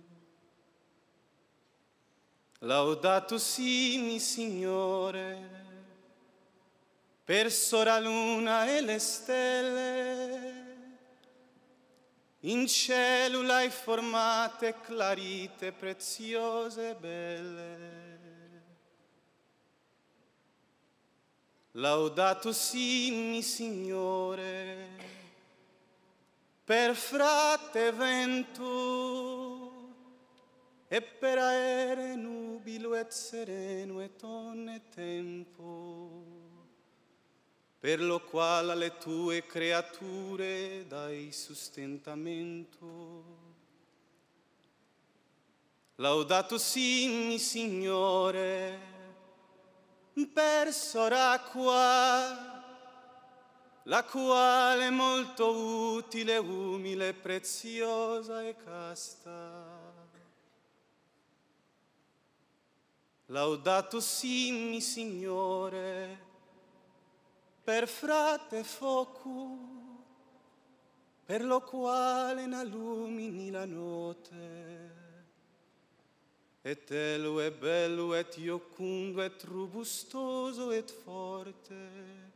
Laudato sii mi Signore, per sora luna e le stelle, in cielo l'hai formate clarite, preziose e belle. Laudato sii mi Signore, per frate vento, e per aere nubilo et sereno et onne tempo, per lo quale alle tue creature dai sustentamento. Laudato sii mi Signore, per soracqua, la quale è molto utile, umile, preziosa e casta. Laudato sii mi Signore, per frate focu, per lo quale n'allumini la notte, et elu è bello et iocundo et robustoso et forte.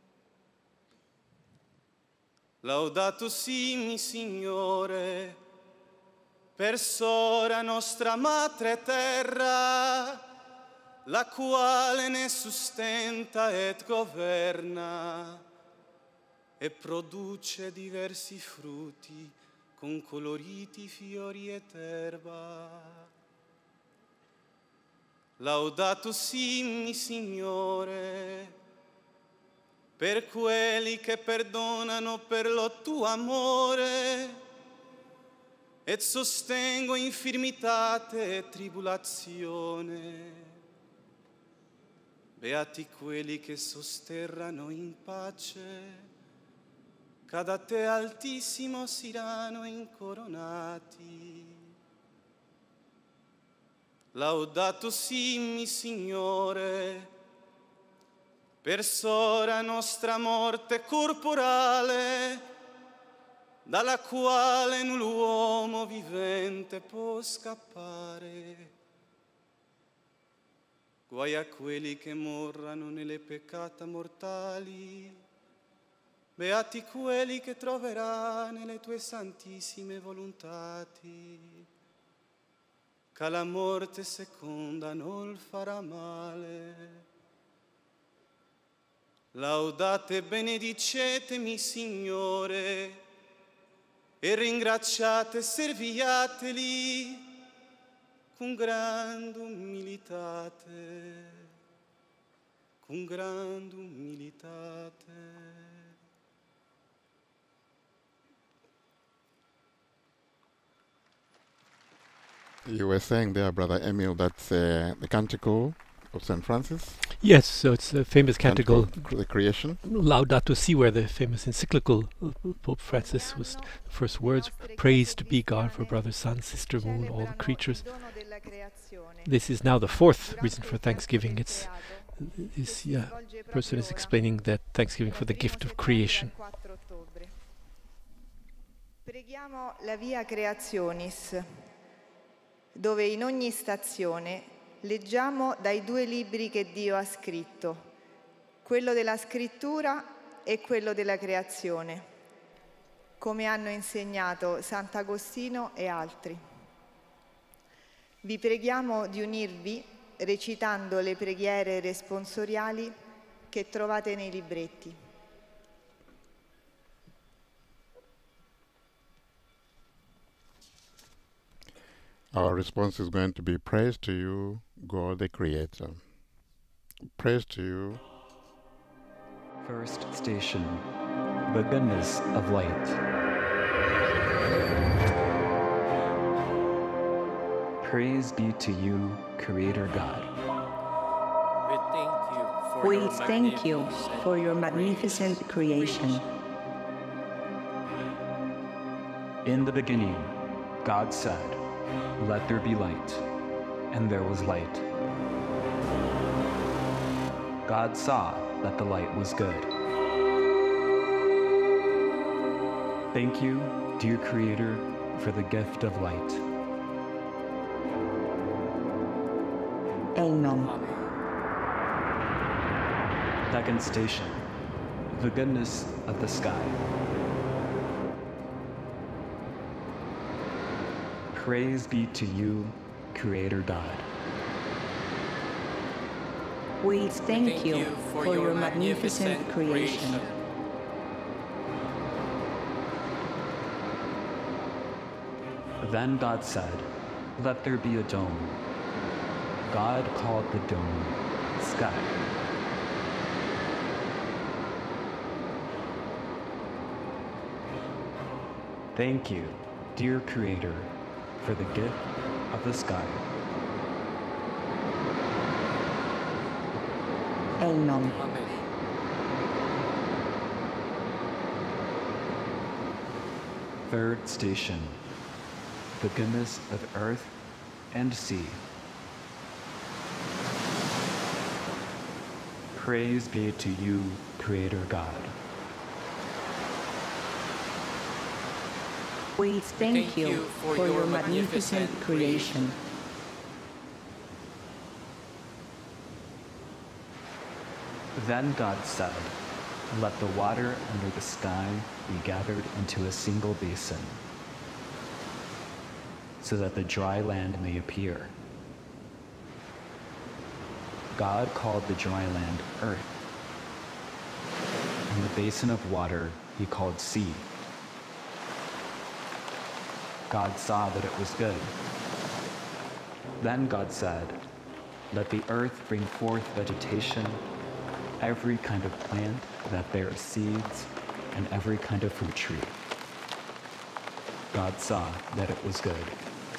Laudato sii mi Signore, per sora nostra madre terra, la quale ne sustenta et governa e produce diversi frutti con coloriti fiori et erba. Laudato sii mi Signore, per quelli che perdonano per lo tuo amore et sostengo infirmitate e tribulazione. Beati quelli che sosterrano in pace, che da te altissimo siranno incoronati. Laudato sii mi Signore, per sora nostra morte corporale, dalla quale l'uomo vivente può scappare. Guai a quelli che morrano nelle peccata mortali, beati quelli che troverà nelle tue santissime volontati, che la morte seconda non farà male. Laudate e benedicetemi, Signore, e ringraziate e serviateli con grande umilitate, con grande umilitate. You were saying there, Brother Emil, that uh, the canticle of Saint Francis? Yes, so it's a famous canticle, the creation. Laudato Si, where the famous encyclical of Pope Francis was the first words, praised be God for brother, sun, sister, moon, all the creatures. This is now the fourth reason for Thanksgiving. It's this yeah, person is explaining that Thanksgiving for the gift of creation. Preghiamo la Via Creationis, dove in ogni stazione leggiamo dai due libri che Dio ha scritto, quello della scrittura e quello della creazione, come hanno insegnato Sant'Agostino e altri. Vi preghiamo di unirvi recitando le preghiere responsoriali che trovate nei libretti. Our response is going to be praise to you, God the Creator. Praise to you. First station, the goodness of light. Praise be to you, Creator God. We thank you for your magnificent creation. In the beginning, God said, "Let there be light," and there was light. God saw that the light was good. Thank you, dear Creator, for the gift of light. Amen. Second station, the goodness of the sky. Praise be to you, Creator God. We thank you for your magnificent creation. Then God said, "Let there be a dome." God called the dome sky. Thank you, dear Creator, for the gift of the sky. Amen. Third station, the goodness of earth and sea. Praise be to you, Creator God. We thank you for your magnificent creation. Then God said, "Let the water under the sky be gathered into a single basin, so that the dry land may appear." God called the dry land earth, and the basin of water he called sea. God saw that it was good. Then God said, "Let the earth bring forth vegetation, every kind of plant that bears seeds, and every kind of fruit tree." God saw that it was good.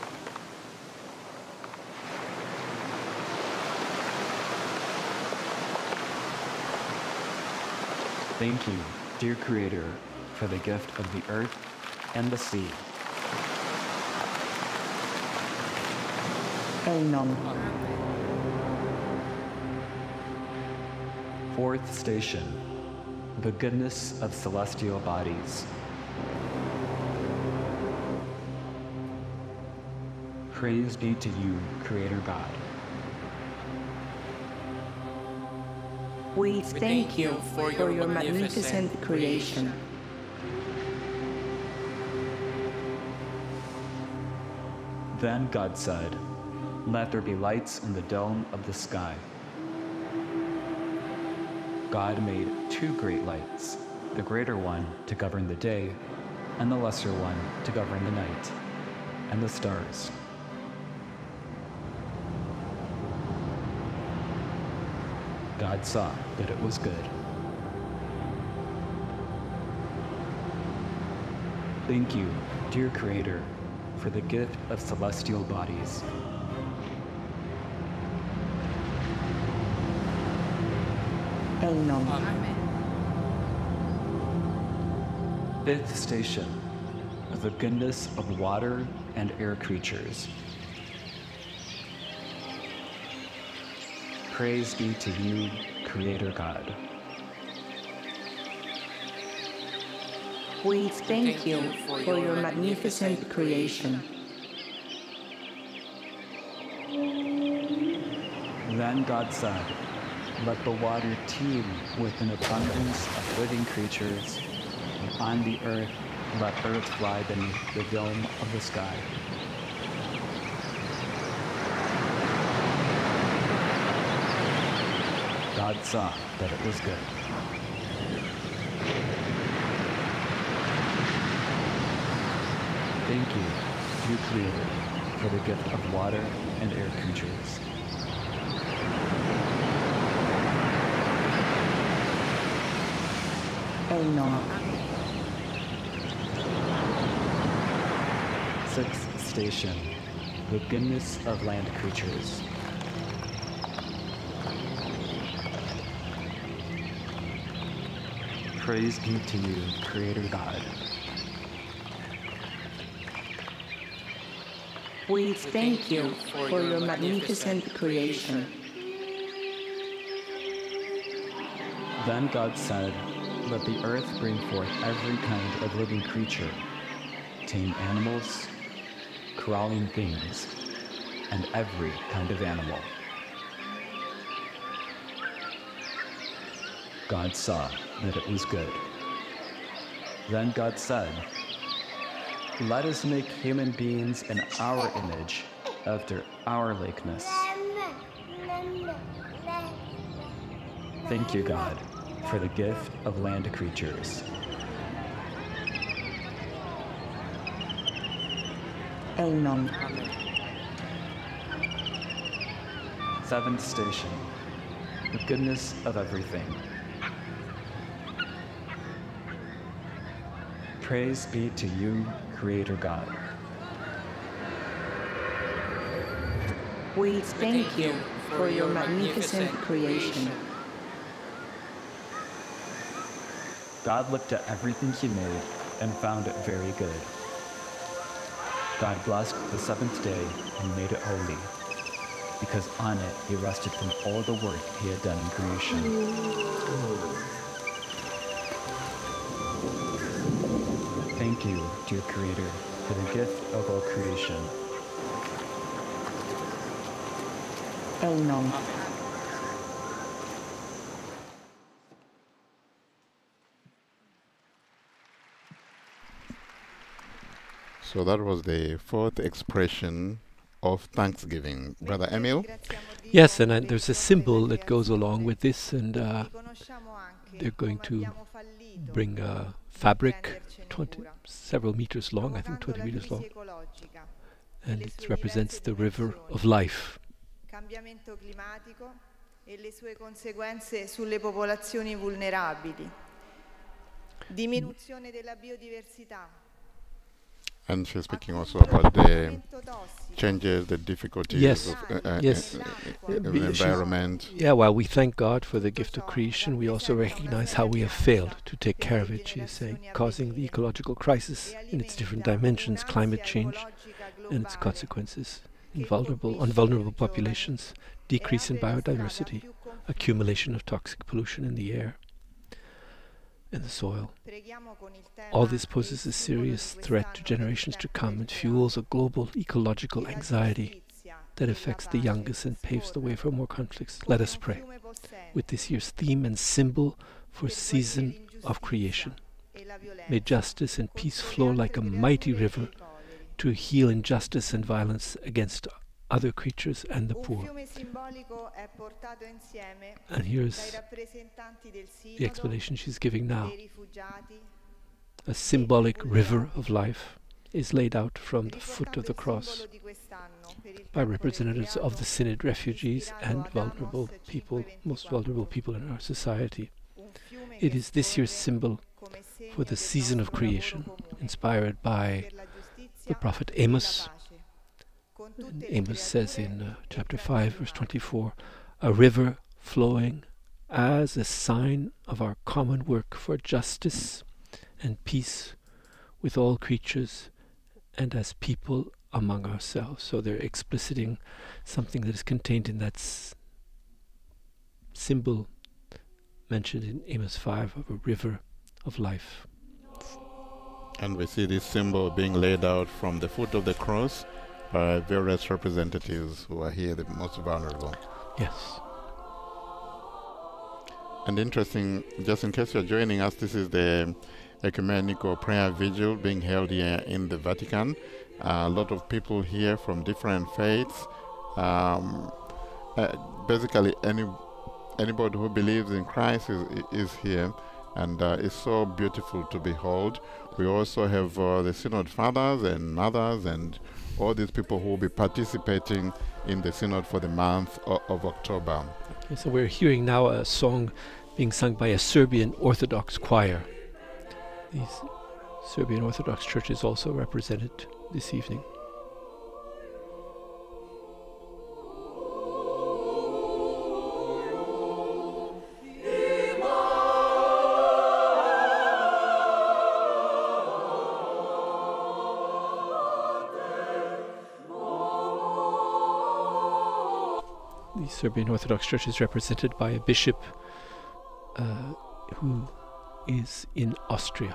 Thank you, dear Creator, for the gift of the earth and the sea. Amen. Fourth station, the goodness of celestial bodies. Praise be to you, Creator God. We thank you for your magnificent creation. Then God said, "Let there be lights in the dome of the sky." God made two great lights, the greater one to govern the day, and the lesser one to govern the night, and the stars. God saw that it was good. Thank you, dear Creator, for the gift of celestial bodies. Amen. Fifth station, the goodness of water and air creatures. Praise be to you, Creator God. We thank you for your magnificent creation. Then God said, let the water teem with an abundance of living creatures, and on the earth let birds fly beneath the dome of the sky. God saw that it was good. Thank you, you Creator, for the gift of water and air creatures. Amen. Sixth station, the goodness of land creatures. Praise be to you, Creator God. We thank you for your magnificent creation. Then God said, let the earth bring forth every kind of living creature, tame animals, crawling things, and every kind of animal. God saw that it was good. Then God said, let us make human beings in our image, after our likeness. Thank you, God, for the gift of land creatures. Amen. Seventh station, the goodness of everything. Praise be to you, Creator God. We thank you for your magnificent creation. God looked at everything he made and found it very good. God blessed the seventh day and made it holy, because on it he rested from all the work he had done in creation. Thank you, dear Creator, for the gift of all creation. Amen. So that was the fourth expression of thanksgiving. Brother Emil? Yes, and uh, there's a symbol that goes along with this, and uh, they're going to bring uh, fabric, twenty, several meters long, I think twenty meters long, and it represents the river of life. Cambiamento climatico e le sue conseguenze sulle popolazioni vulnerabili. Diminuzione della biodiversità. And she's speaking also about the changes, the difficulties yes. of uh, uh, yes. uh, uh, the environment. Yeah, well, we thank God for the gift of creation. We also recognize how we have failed to take care of it, she is saying, causing the ecological crisis in its different dimensions, climate change and its consequences, in vulnerable, on vulnerable populations, decrease in biodiversity, accumulation of toxic pollution in the air and the soil. All this poses a serious threat to generations to come and fuels a global ecological anxiety that affects the youngest and paves the way for more conflicts. Let us pray with this year's theme and symbol for season of creation. May justice and peace flow like a mighty river to heal injustice and violence against other creatures and the poor. And here's the explanation she's giving now. A symbolic river of life is laid out from the foot of the cross by representatives of the Synod, refugees and vulnerable people, most vulnerable people in our society. It is this year's symbol for the season of creation, inspired by the prophet Amos. And Amos says in uh, chapter five, verse twenty-four, a river flowing as a sign of our common work for justice and peace with all creatures and as people among ourselves. So they're expliciting something that is contained in that s symbol mentioned in Amos five of a river of life. And we see this symbol being laid out from the foot of the cross by various representatives who are here, the most vulnerable. Yes. And interesting, just in case you're joining us, this is the Ecumenical Prayer Vigil being held here in the Vatican. Uh, a lot of people here from different faiths. Um, uh, basically, any anybody who believes in Christ is, is here, and uh, it's so beautiful to behold. We also have uh, the Synod Fathers and others, and all these people who will be participating in the Synod for the month of, of October. Okay, so we're hearing now a song being sung by a Serbian Orthodox choir. These Serbian Orthodox Church is also represented this evening. The Serbian Orthodox Church is represented by a bishop uh, who is in Austria.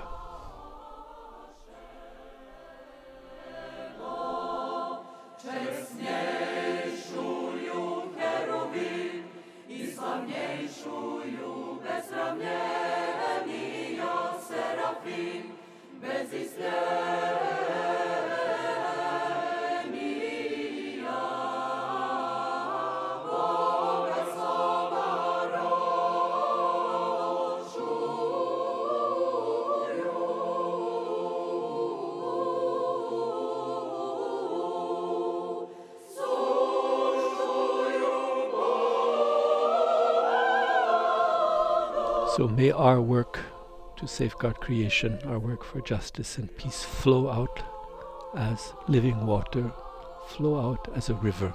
So may our work to safeguard creation, our work for justice and peace flow out as living water, flow out as a river.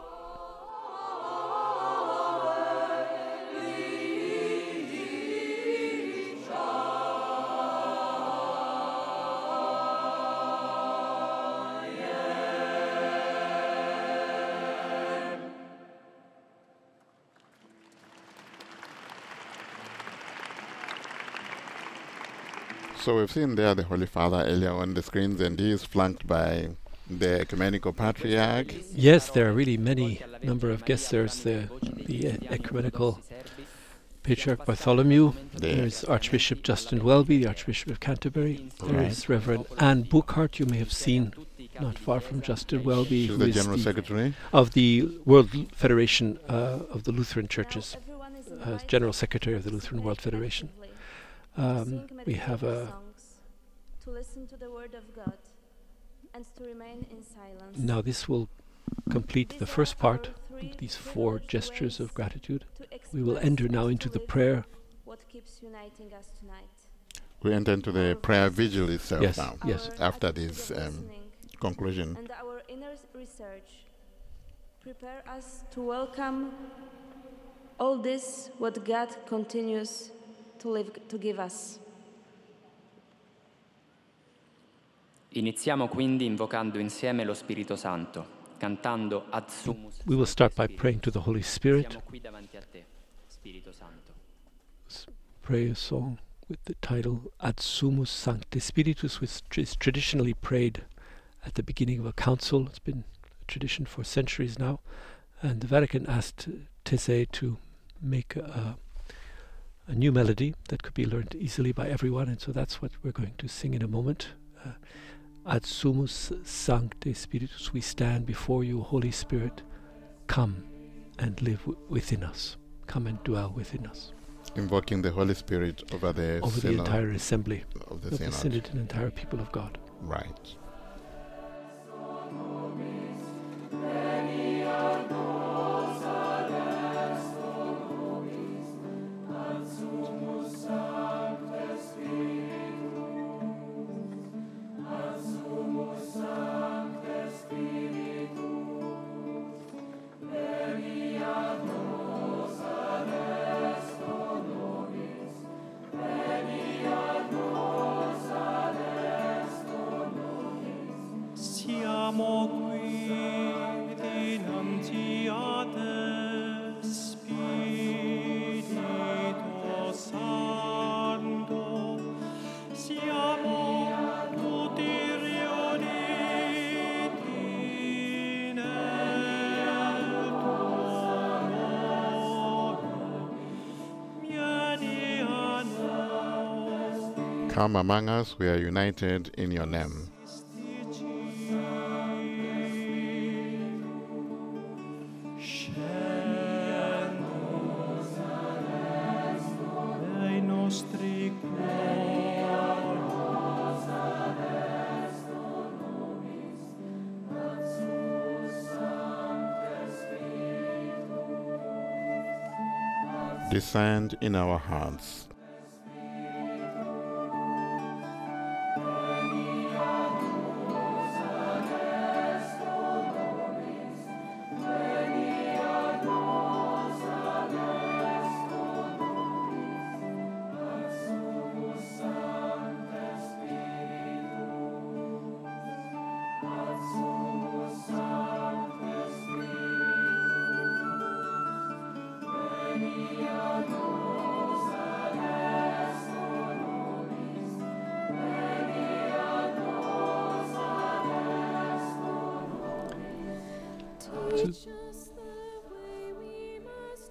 So we've seen there the Holy Father earlier on the screens, and he is flanked by the Ecumenical Patriarch. Yes, there are really many number of guests. There's the, the uh, Ecumenical Patriarch Bartholomew. The There's Archbishop Justin Welby, the Archbishop of Canterbury. There's Reverend Anne Buchart, you may have seen not far from Justin Welby, She's who the is General the Secretary of the World Federation uh, of the Lutheran Churches, uh, General Secretary of the Lutheran World Federation. Um, we have a to listen to the word of God and to remain in silence. Now this will complete the first part, these four gestures of gratitude. We will enter now into the prayer. What keeps uniting us tonight? We enter into the prayer vigil itself Yes, now, yes. after this um, conclusion. And our inner research prepare us to welcome all this what God continues to live to give us. Iniziamo quindi invocando insieme lo Spirito Santo, cantando Ad Sumus. We will start by praying to the Holy Spirit. Siamo qui davanti a te, Spirito Santo. S- Pray a song with the title Ad Sumus Sancte Spiritus, which is traditionally prayed at the beginning of a council. It's been a tradition for centuries now. And the Vatican asked Taizé to make a, a new melody that could be learned easily by everyone, and so that's what we're going to sing in a moment. Uh, Ad Sumus Sancte Spiritus, we stand before you, Holy Spirit. Come and live w within us. Come and dwell within us. Invoking the Holy Spirit over the Over the synod entire assembly of the of the synod. synod and entire people of God. Right. Veni ad nos ad est Come among us, we are united in your name. Descend in our hearts. Teach us the way we must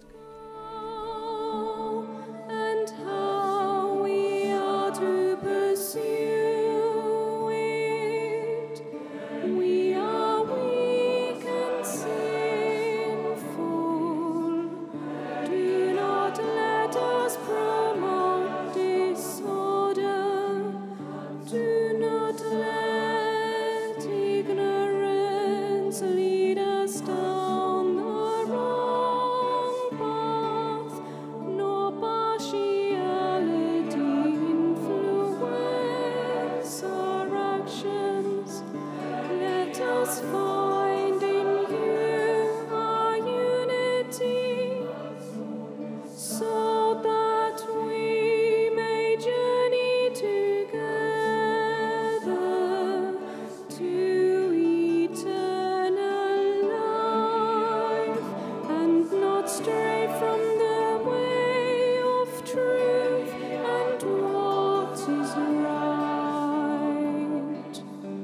go, and how we are to pursue it. We are weak and sinful. Do not let us promote disorder. Do not let ignorance lead us down the wrong path, nor partiality influence our actions. Let us find in you our unity, so that we may journey together to eternal life, and not stray from the way of truth and what is right.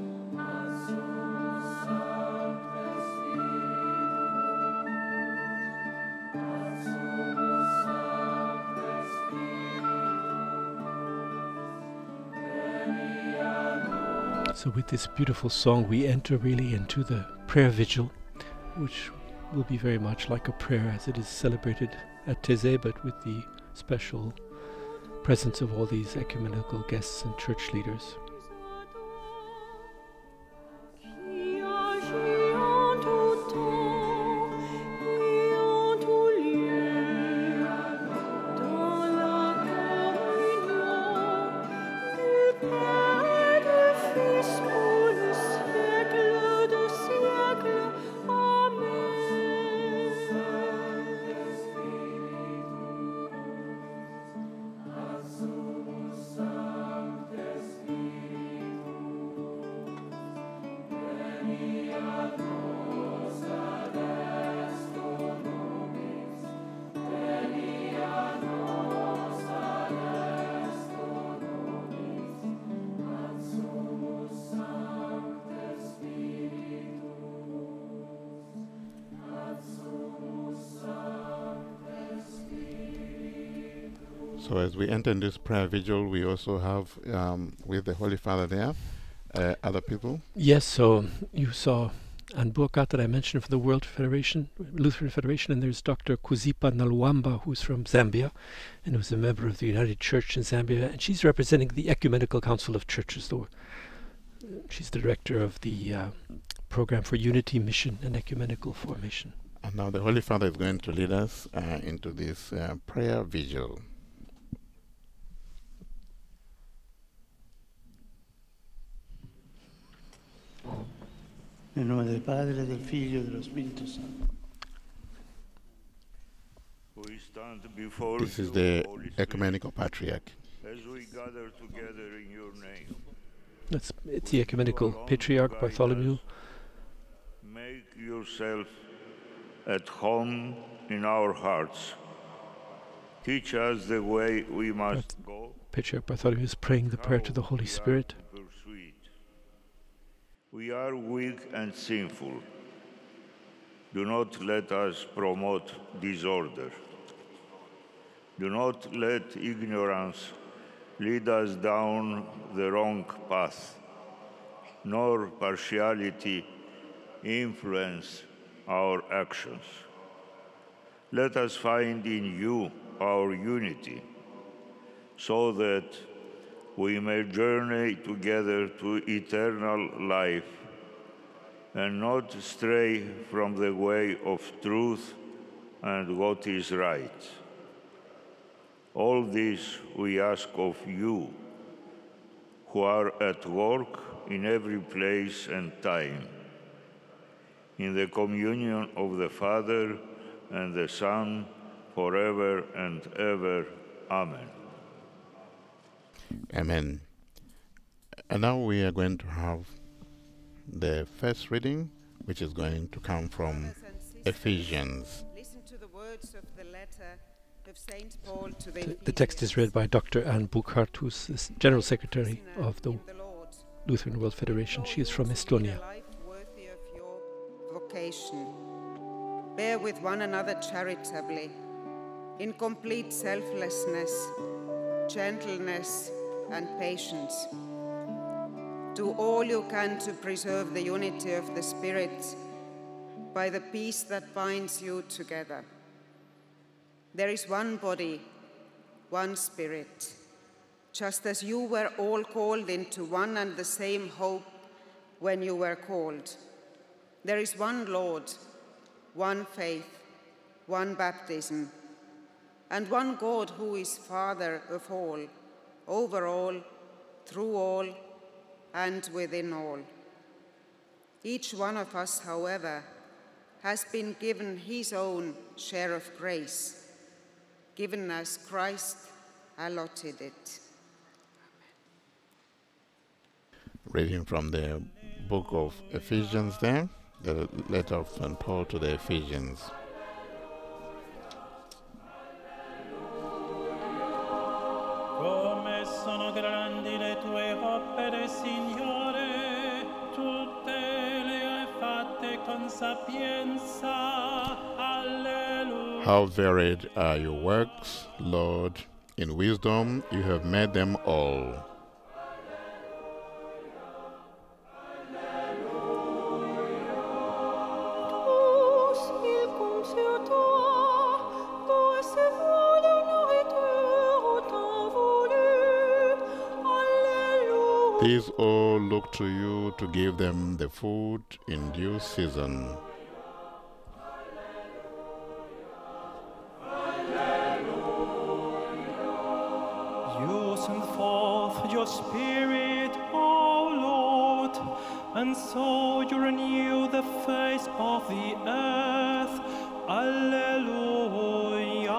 So with this beautiful song, we enter really into the prayer vigil, which will be very much like a prayer as it is celebrated at Taizé, but with the special presence of all these ecumenical guests and church leaders. Qui agit en tout temps et en tout lieu, dans la communion du Père et du Fils pour le siècle des siècles. Amen. So as we enter in this prayer vigil, we also have um, with the Holy Father there, uh, other people. Yes, so you saw Anne Burkhardt that I mentioned from the World Federation, Lutheran Federation, and there's Doctor Kuzipa Nalwamba, who's from Zambia, and who's a member of the United Church in Zambia, and she's representing the Ecumenical Council of Churches. Though she's the director of the uh, Program for Unity, Mission, and Ecumenical Formation. And now the Holy Father is going to lead us uh, into this uh, prayer vigil. Nel nome del Padre, del Figlio e dello Spirito Santo. We stand before This is you, the Holy Spirit, Ecumenical Patriarch. as we gather together in your name. That's it's the Ecumenical Patriarch Bartholomew. Make yourself at home in our hearts. Teach us the way we must go. Patriarch Bartholomew is praying the prayer to the Holy Spirit. We are weak and sinful. Do not let us promote disorder. Do not let ignorance lead us down the wrong path, nor partiality influence our actions. Let us find in you our unity, so that we may journey together to eternal life and not stray from the way of truth and what is right. All this we ask of you, who are at work in every place and time, in the communion of the Father and the Son, forever and ever. Amen. Amen. And now we are going to have the first reading, which is going to come from Ephesians. Listen to the words of the letter of Saint Paul to the The, the text is read by Doctor Anne Buchart, who's the s- General Secretary of the Lutheran World Federation. She is from Estonia. worthy of your vocation. Bear with one another charitably, in complete selflessness, gentleness, and patience. Do all you can to preserve the unity of the Spirit by the peace that binds you together. There is one body, one Spirit, just as you were all called into one and the same hope when you were called. There is one Lord, one faith, one baptism, and one God who is Father of all, over all, through all, and within all. Each one of us, however, has been given his own share of grace, given as Christ allotted it. Reading from the book of Ephesians there, the letter of Saint Paul to the Ephesians. Come sono grandi le tue opere, Signore, tutte le hai fatte con sapienza. Alleluia. How varied are your works, Lord. In wisdom you have made them all. These all look to you to give them the food in due season. You send forth your Spirit, O Lord, and so you renew the face of the earth. Alleluia.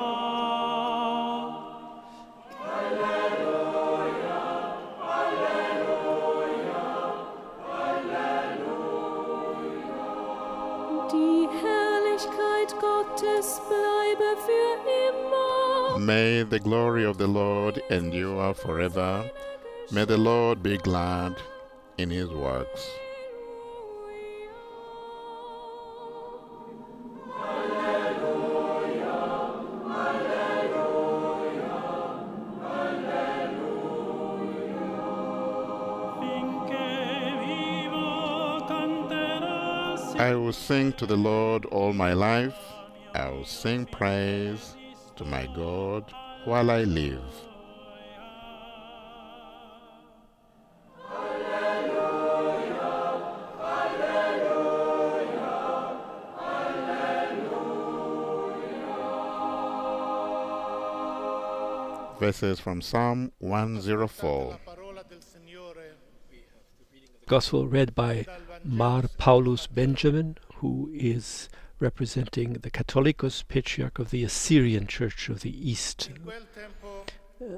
Die Herrlichkeit Gottes bleibe für immer. May the glory of the Lord endure forever. May the Lord be glad in his works. I will sing to the Lord all my life. I will sing praise to my God while I live. Verses from Psalm one oh four. Gospel read by Mar Paulus Benjamin, who is representing the Catholicos Patriarch of the Assyrian Church of the East. Uh,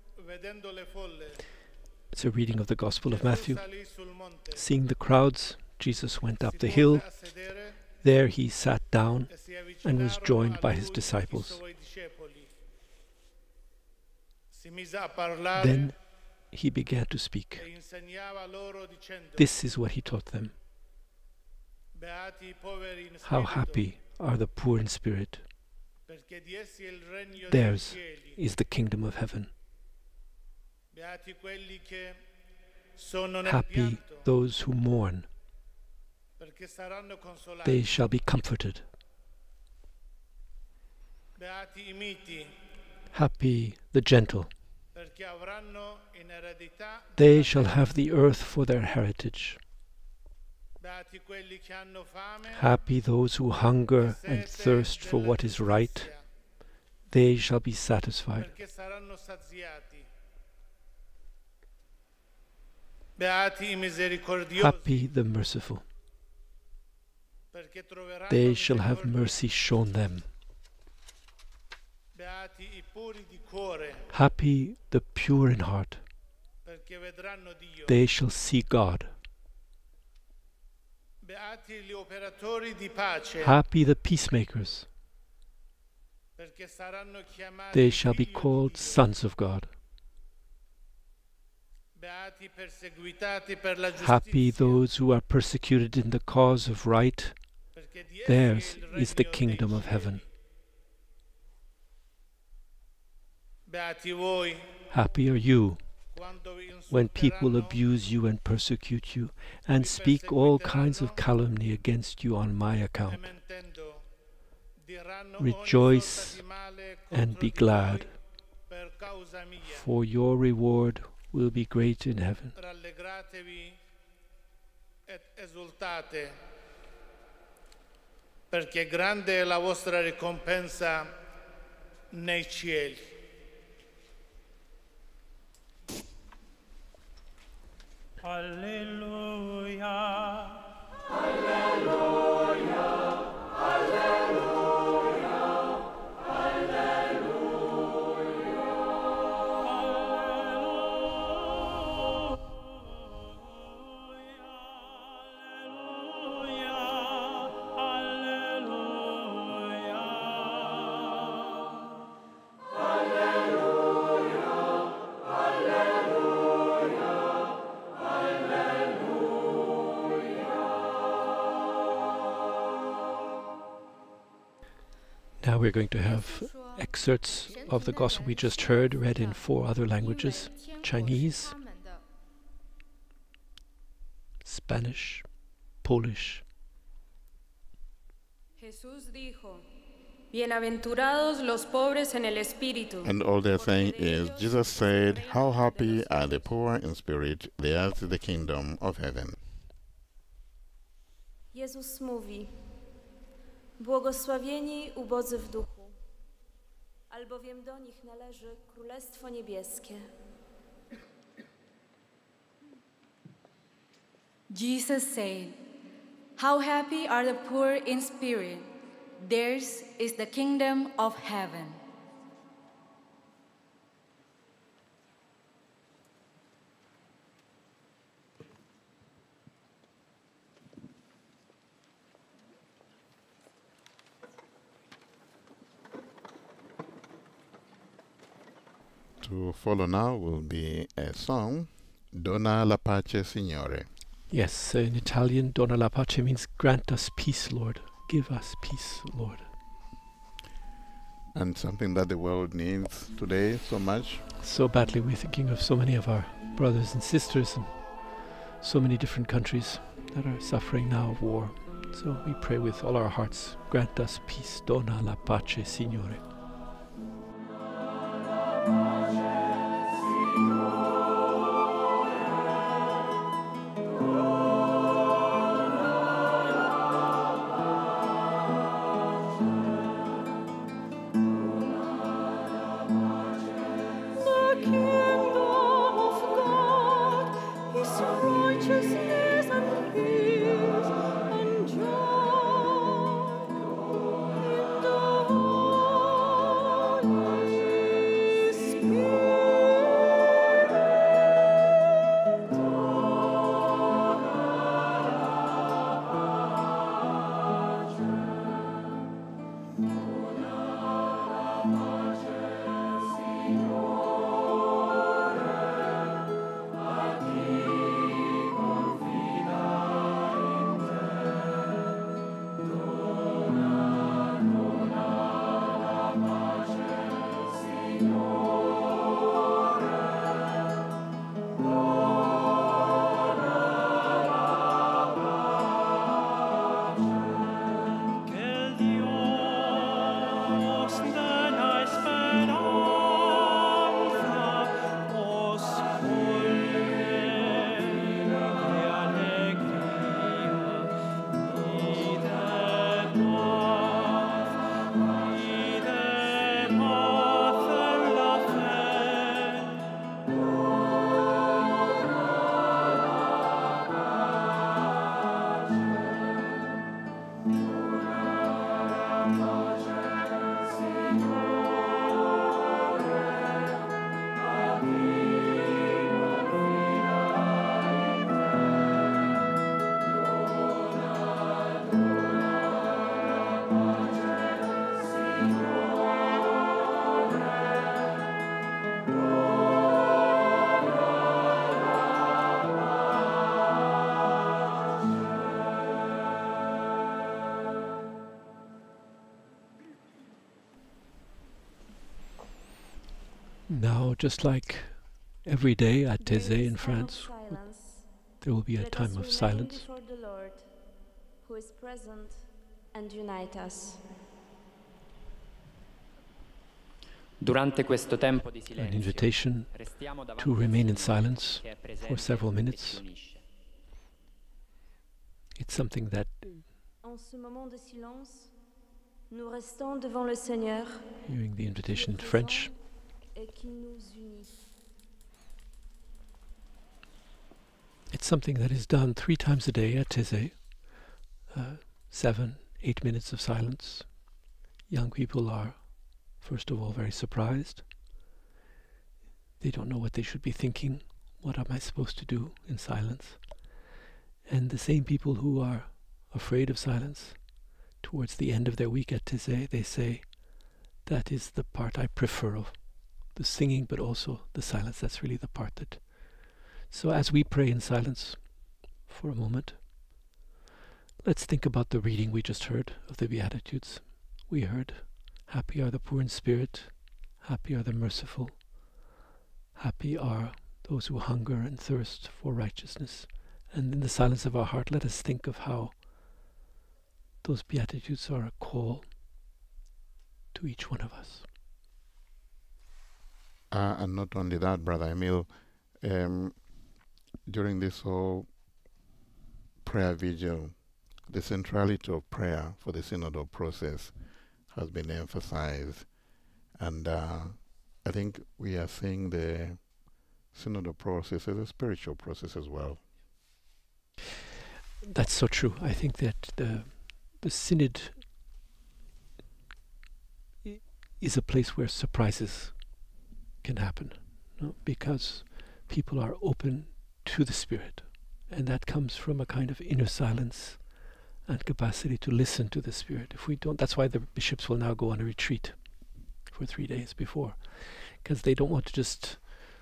it's a reading of the Gospel of Matthew. Seeing the crowds, Jesus went up the hill. There he sat down and was joined by his disciples. Then he began to speak. This is what he taught them. How happy are the poor in spirit. Theirs is the kingdom of heaven. Happy those who mourn, they shall be comforted. Happy the gentle, they shall have the earth for their heritage. Happy those who hunger and thirst for what is right, they shall be satisfied. Happy the merciful, they shall have mercy shown them. Happy the pure in heart, they shall see God. Happy the peacemakers, they shall be called sons of God. Happy those who are persecuted in the cause of right, theirs is the kingdom of heaven. Happy are you when people abuse you and persecute you and speak all kinds of calumny against you on my account. Rejoice and be glad, for your reward will be great in heaven. Perché grande è la vostra ricompensa nei cieli. Alleluia. Alleluia. Alleluia. Now we're going to have excerpts of the Gospel we just heard read in four other languages: Chinese, Spanish, Polish. Jesús dijo, bienaventurados los pobres en el espíritu. And all they're saying is, Jesus said, how happy are the poor in spirit, theirs is the kingdom of heaven. Jezus mówi, błogosławieni ubodzy w duchu, albowiem do nich należy Królestwo Niebieskie. Jesus said, how happy are the poor in spirit, theirs is the kingdom of heaven. To follow now will be a song, Dona la pace, Signore. Yes, in Italian, Dona la pace means grant us peace, Lord. Give us peace, Lord. And something that the world needs today so much. So badly, we're thinking of so many of our brothers and sisters in so many different countries that are suffering now of war. So we pray with all our hearts, grant us peace, Dona la pace, Signore. Joy in the Now, just like every day at During Thésée in this time of France, silence, there will be a let time us of remain silence. before the Lord, who is present, and unite us. Durante questo tempo di An silenzio, invitation restiamo davanti to al remain in Signore silence che è for presente several e ci minutes. unisce. It's something that, En ce moment de silence, nous restons devant le Seigneur, hearing the qui invitation est in French, présent et qui nous unit. it's something that is done three times a day at Thésée. Uh, seven, eight minutes of silence. Young people are, first of all, very surprised. They don't know what they should be thinking. What am I supposed to do in silence? And the same people who are afraid of silence, towards the end of their week at Thésée, they say, that is the part I prefer of the singing, but also the silence. That's really the part that... So as we pray in silence for a moment, let's think about the reading we just heard of the Beatitudes. We heard, happy are the poor in spirit, happy are the merciful, happy are those who hunger and thirst for righteousness. And in the silence of our heart, let us think of how those Beatitudes are a call to each one of us. Uh, and not only that, Brother Emil, um, during this whole prayer vigil, the centrality of prayer for the synodal process has been emphasized. And uh, I think we are seeing the synodal process as a spiritual process as well. That's so true. I think that the the synod i- is a place where surprises can happen, no? Because people are open to the Spirit, and that comes from a kind of inner silence and capacity to listen to the Spirit. If we don't, that's why the bishops will now go on a retreat for three days before, because they don't want to just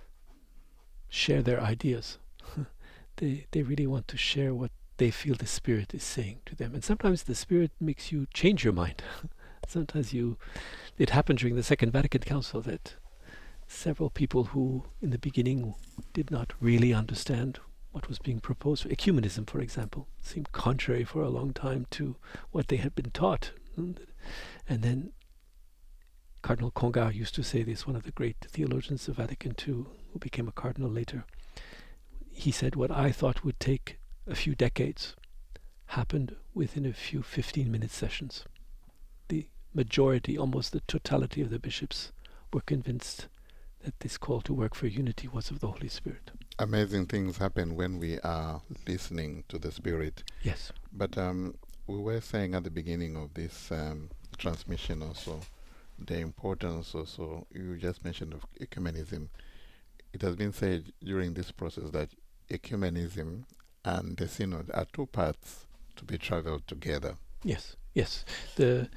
share their ideas. they they really want to share what they feel the Spirit is saying to them. And sometimes the Spirit makes you change your mind. Sometimes you, it happened during the Second Vatican Council that several people who in the beginning did not really understand what was being proposed, ecumenism for example, seemed contrary for a long time to what they had been taught. And then Cardinal Congar used to say this, one of the great theologians of Vatican two, who became a cardinal later. He said, what I thought would take a few decades happened within a few fifteen-minute sessions. The majority, almost the totality of the bishops were convinced that this call to work for unity was of the Holy Spirit. Amazing things happen when we are listening to the Spirit. Yes. But um, we were saying at the beginning of this um, transmission also, the importance also, you just mentioned of ecumenism. It has been said during this process that ecumenism and the synod are two paths to be traveled together. Yes, yes. The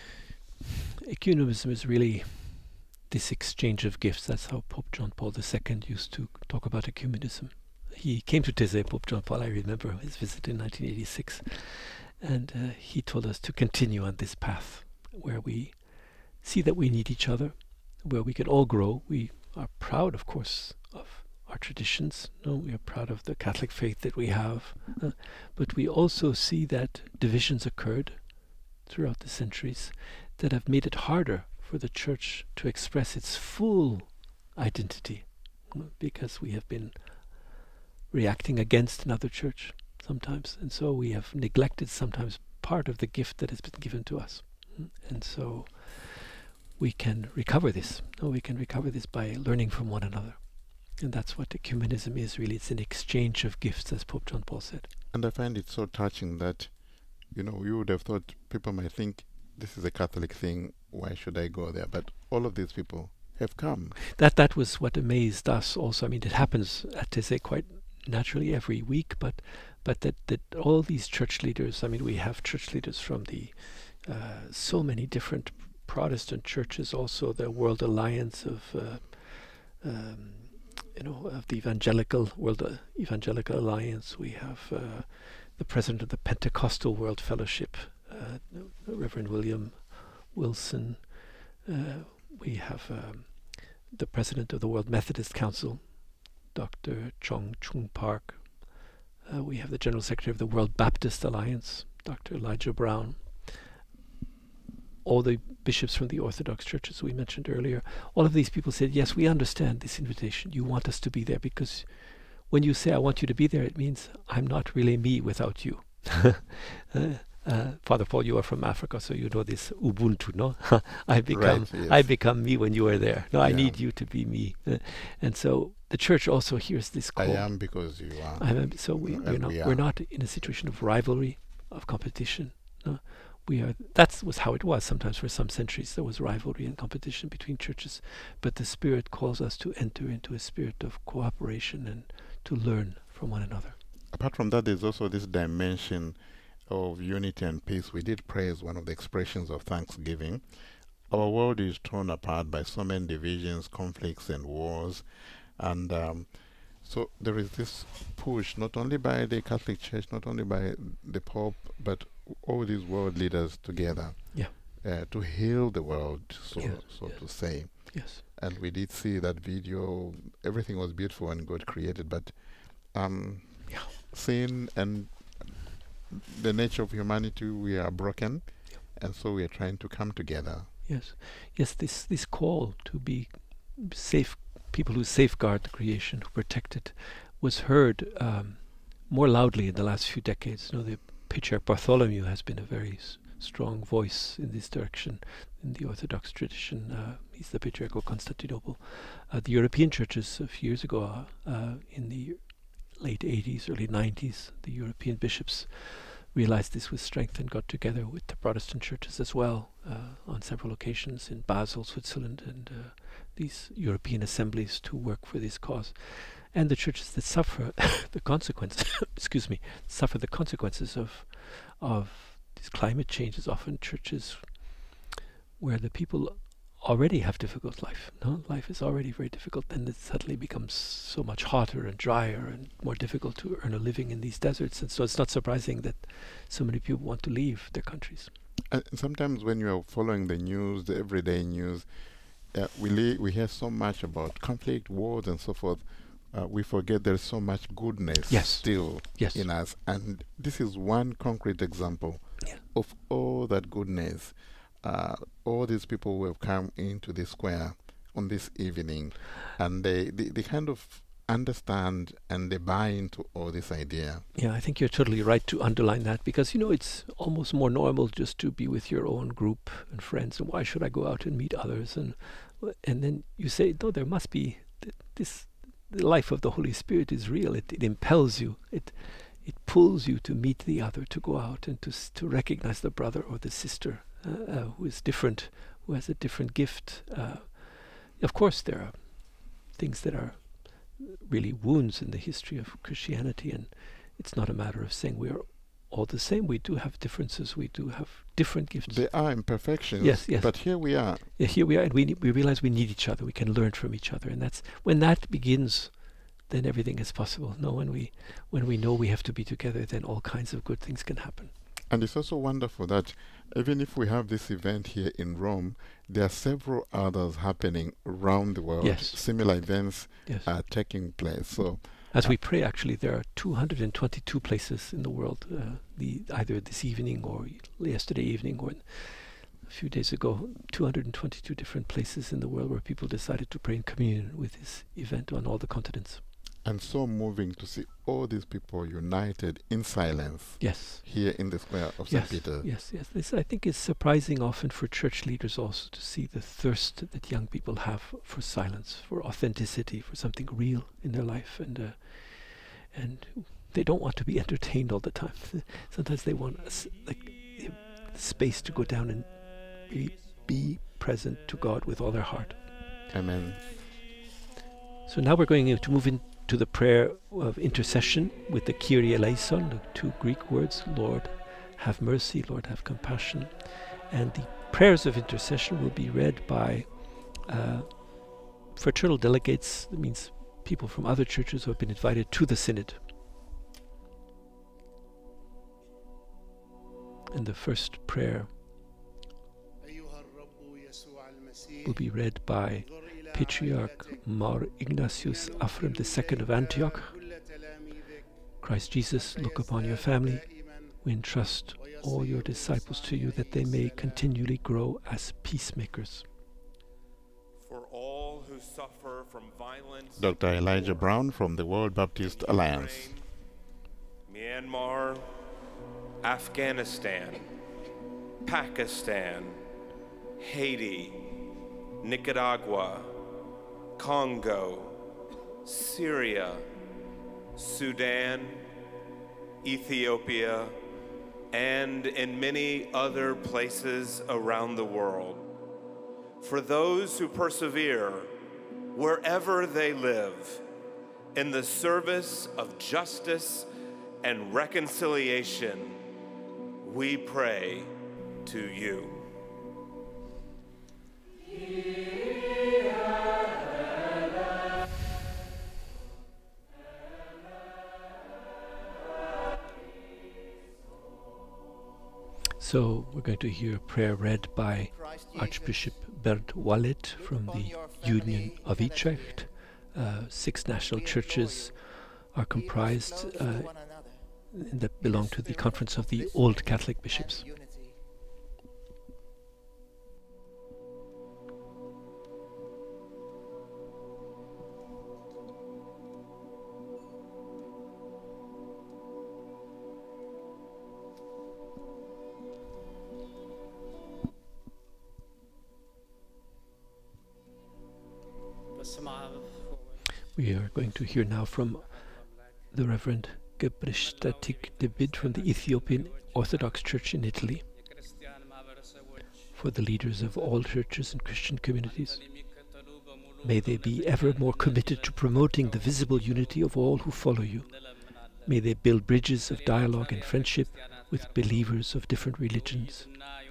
ecumenism is really this exchange of gifts. That's how Pope John Paul the Second used to talk about ecumenism. He came to Thésée, Pope John Paul, I remember his visit in nineteen eighty-six, and uh, he told us to continue on this path where we see that we need each other, where we can all grow. We are proud, of course, of our traditions. No, we are proud of the Catholic faith that we have, uh, but we also see that divisions occurred throughout the centuries that have made it harder for the Church to express its full identity, uh, because we have been reacting against another church sometimes, and so we have neglected sometimes part of the gift that has been given to us. Mm. And so we can recover this. No, we can recover this by learning from one another. And that's what ecumenism is really. It's an exchange of gifts, as Pope John Paul said. And I find it so touching that, you know, you would have thought people might think this is a Catholic thing, why should I go there? But all of these people have come. That that was what amazed us also. I mean, it happens at Thésée quite naturally every week, but but that, that all these church leaders, I mean, we have church leaders from the uh, so many different Protestant churches, also the World Alliance of uh, um, you know, of the Evangelical World uh, Evangelical Alliance. We have uh, the president of the Pentecostal World Fellowship, uh, Reverend William Wilson. Uh, we have um, the president of the World Methodist Council, Doctor Chong Chung Park. Uh, we have the general secretary of the World Baptist Alliance, Doctor Elijah Brown. All the bishops from the Orthodox churches we mentioned earlier. All of these people said, yes, we understand this invitation. You want us to be there, because when you say I want you to be there, it means I'm not really me without you. uh, uh, Father Paul, you are from Africa, so you know this Ubuntu, no? I become Right, yes. I become me when you are there. No, I Yeah. need you to be me. Uh, and so the church also hears this call. I am because you are. I am, so we, And we're, not, we we're are. not in a situation of rivalry, of competition. No? We are. That was how it was. Sometimes for some centuries there was rivalry and competition between churches, but the Spirit calls us to enter into a spirit of cooperation and to learn from one another. Apart from that, there's also this dimension of unity and peace. We did pray as one of the expressions of thanksgiving. Our world is torn apart by so many divisions, conflicts, and wars. And um, so there is this push, not only by the Catholic Church, not only by the Pope, but all these world leaders together Yeah. uh, to heal the world, so, Yes, so yes. to say. Yes. And we did see that video. Everything was beautiful when God created, but um, yeah. sin and the nature of humanity, we are broken, yeah. and so we are trying to come together. Yes, yes. This this call to be safe, people who safeguard the creation, who protect it, was heard um, more loudly in the last few decades. You know, the Patriarch Bartholomew has been a very s strong voice in this direction in the Orthodox tradition. Uh, he's the Patriarch of Constantinople. Uh, the European churches a few years ago, uh, uh, in the late eighties, early nineties, the European bishops realized this with strength and got together with the Protestant churches as well uh, on several occasions in Basel, Switzerland, and uh, these European assemblies to work for this cause. And the churches that suffer the consequences, excuse me, suffer the consequences of of these climate changes, often churches where the people already have difficult life. No, life is already very difficult, then it suddenly becomes so much hotter and drier and more difficult to earn a living in these deserts. And so it's not surprising that so many people want to leave their countries. And sometimes when you are following the news, the everyday news, uh, we le we hear so much about conflict, wars, and so forth. Uh, we forget there's so much goodness Yes. still Yes. in us, and this is one concrete example yeah. of all that goodness. Uh, all these people who have come into the square on this evening, and they, they, they kind of understand and they buy into all this idea. Yeah, I think you're totally right to underline that, because, you know, it's almost more normal just to be with your own group and friends, and why should I go out and meet others? And and then you say, no, there must be th this. The life of the Holy Spirit is real. It, it impels you. It it pulls you to meet the other, to go out and to s to recognize the brother or the sister uh, uh, who is different, who has a different gift. Uh, of course, there are things that are really wounds in the history of Christianity, and it's not a matter of saying we are all the same. We do have differences. We do have different gifts. There are imperfections, yes, yes. but here we are. Yeah, here we are, and we ne we realize we need each other. We can learn from each other, and that's when that begins. Then everything is possible. No, when we when we know we have to be together, then all kinds of good things can happen. And it's also wonderful that even if we have this event here in Rome, there are several others happening around the world. Yes. Similar events Yes. are taking place. So, as uh, we pray, actually, there are two hundred twenty-two places in the world, uh, the, either this evening or yesterday evening or a few days ago, two hundred twenty-two different places in the world where people decided to pray in communion with this event on all the continents. And so moving to see all these people united in silence. Yes. Here in the square of Yes, Saint Peter. yes, yes. This, I think, is surprising often for church leaders also to see the thirst that young people have for silence, for authenticity, for something real in their life, and uh, and they don't want to be entertained all the time. Sometimes they want a s like space to go down and really be present to God with all their heart. Amen. So now we're going to move into the prayer of intercession with the Kyrie eleison, the two Greek words, Lord have mercy, Lord have compassion. And the prayers of intercession will be read by uh, fraternal delegates. That means people from other churches who have been invited to the synod. And the first prayer will be read by Patriarch Mar Ignatius Afrem the Second of Antioch. Christ Jesus, look upon your family. We entrust all your disciples to you that they may continually grow as peacemakers. For all who suffer from violence, Doctor Elijah Brown from the World Baptist Alliance. Myanmar, Afghanistan, Pakistan, Haiti, Nicaragua, Congo, Syria, Sudan, Ethiopia, and in many other places around the world. For those who persevere wherever they live in the service of justice and reconciliation, we pray to you. So we're going to hear a prayer read by Archbishop Bernd Wallet from the Union of Utrecht. Uh, six national churches are comprised uh, that belong to the Conference of the Old Catholic Bishops. We are going to hear now from the Reverend Gebreshtatik Debid from the Ethiopian Orthodox Church in Italy, for the leaders of all churches and Christian communities. May they be ever more committed to promoting the visible unity of all who follow you. May they build bridges of dialogue and friendship with believers of different religions.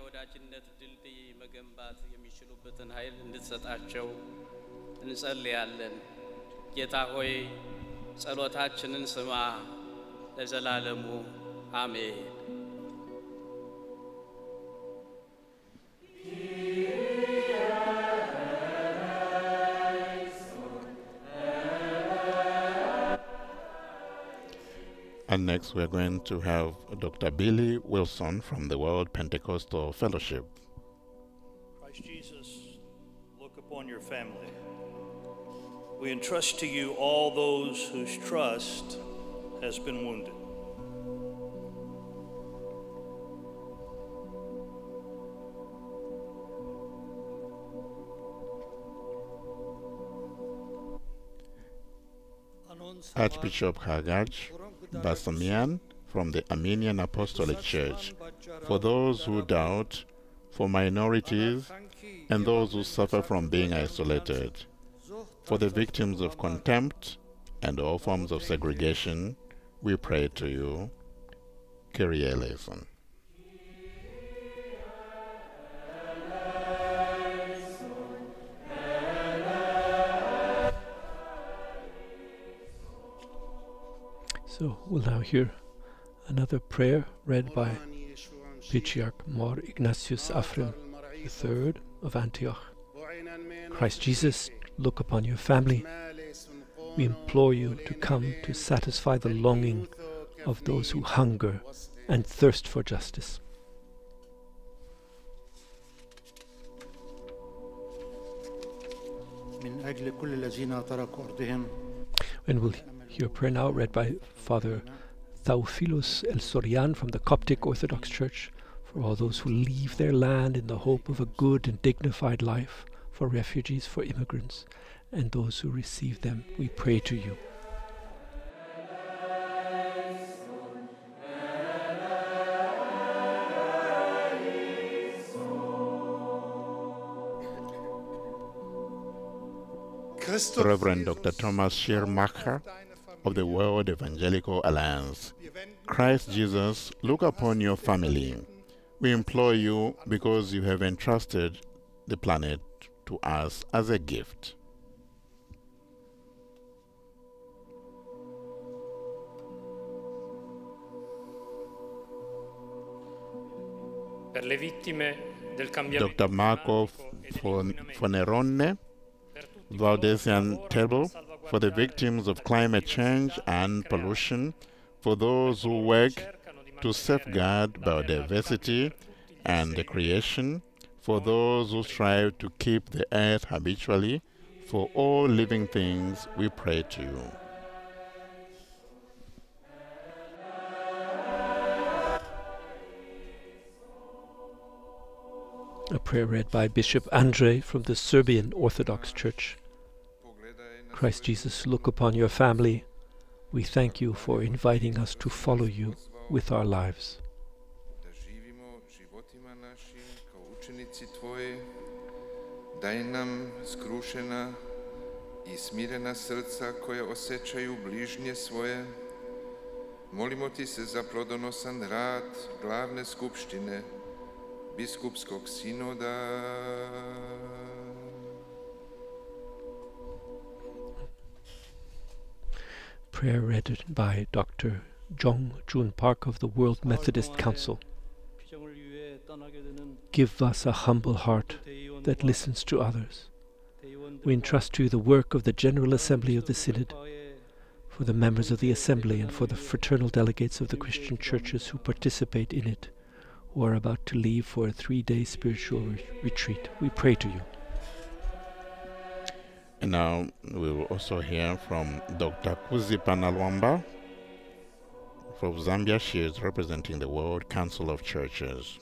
ጌታ ሆይ ጸሎታችንን ስማ ለዘላለሙ አሜን። And next we are going to have Doctor Billy Wilson from the World Pentecostal Fellowship. Christ Jesus, look upon your family. We entrust to you all those whose trust has been wounded. Archbishop Hagaj Basamian from the Armenian Apostolic Church, for those who doubt, for minorities, and those who suffer from being isolated, for the victims of contempt and all forms of segregation, we pray to you. Kyrie eleison. So we'll now hear another prayer read by Patriarch Mar Ignatius Afrem the Third of Antioch. Christ Jesus, look upon your family. We implore you to come to satisfy the longing of those who hunger and thirst for justice. And we'll hear a prayer now read by Father Theophilus El Sorian from the Coptic Orthodox Church, for all those who leave their land in the hope of a good and dignified life, for refugees, for immigrants, and those who receive them. We pray to you. Reverend Doctor Thomas Schirmacher of the World Evangelical Alliance. Christ Jesus, look upon your family. We implore you, because you have entrusted the planet to us as a gift. Per le vittime del Doctor Marco Fonerone, Valdesian table for the victims of climate change and pollution, for those who work to safeguard biodiversity and the creation, for those who strive to keep the earth habitually, for all living things, we pray to you. A prayer read by Bishop Andrej from the Serbian Orthodox Church. Christ Jesus, look upon your family. We thank you for inviting us to follow you with our lives. Daj nam skrušena I smirena srca koja osjećaju bližnje svoje. Molimo ti se za plodonosan rad glavne skupštine, biskupskog sinoda. Prayer read by Doctor Jong Jun Park of the World Methodist Council. Give us a humble heart that listens to others. We entrust to you the work of the General Assembly of the Synod, for the members of the Assembly and for the fraternal delegates of the Christian churches who participate in it, who are about to leave for a three-day spiritual re retreat. We pray to you. And now we will also hear from Doctor Kuzipa Nalwamba from Zambia. She is representing the World Council of Churches.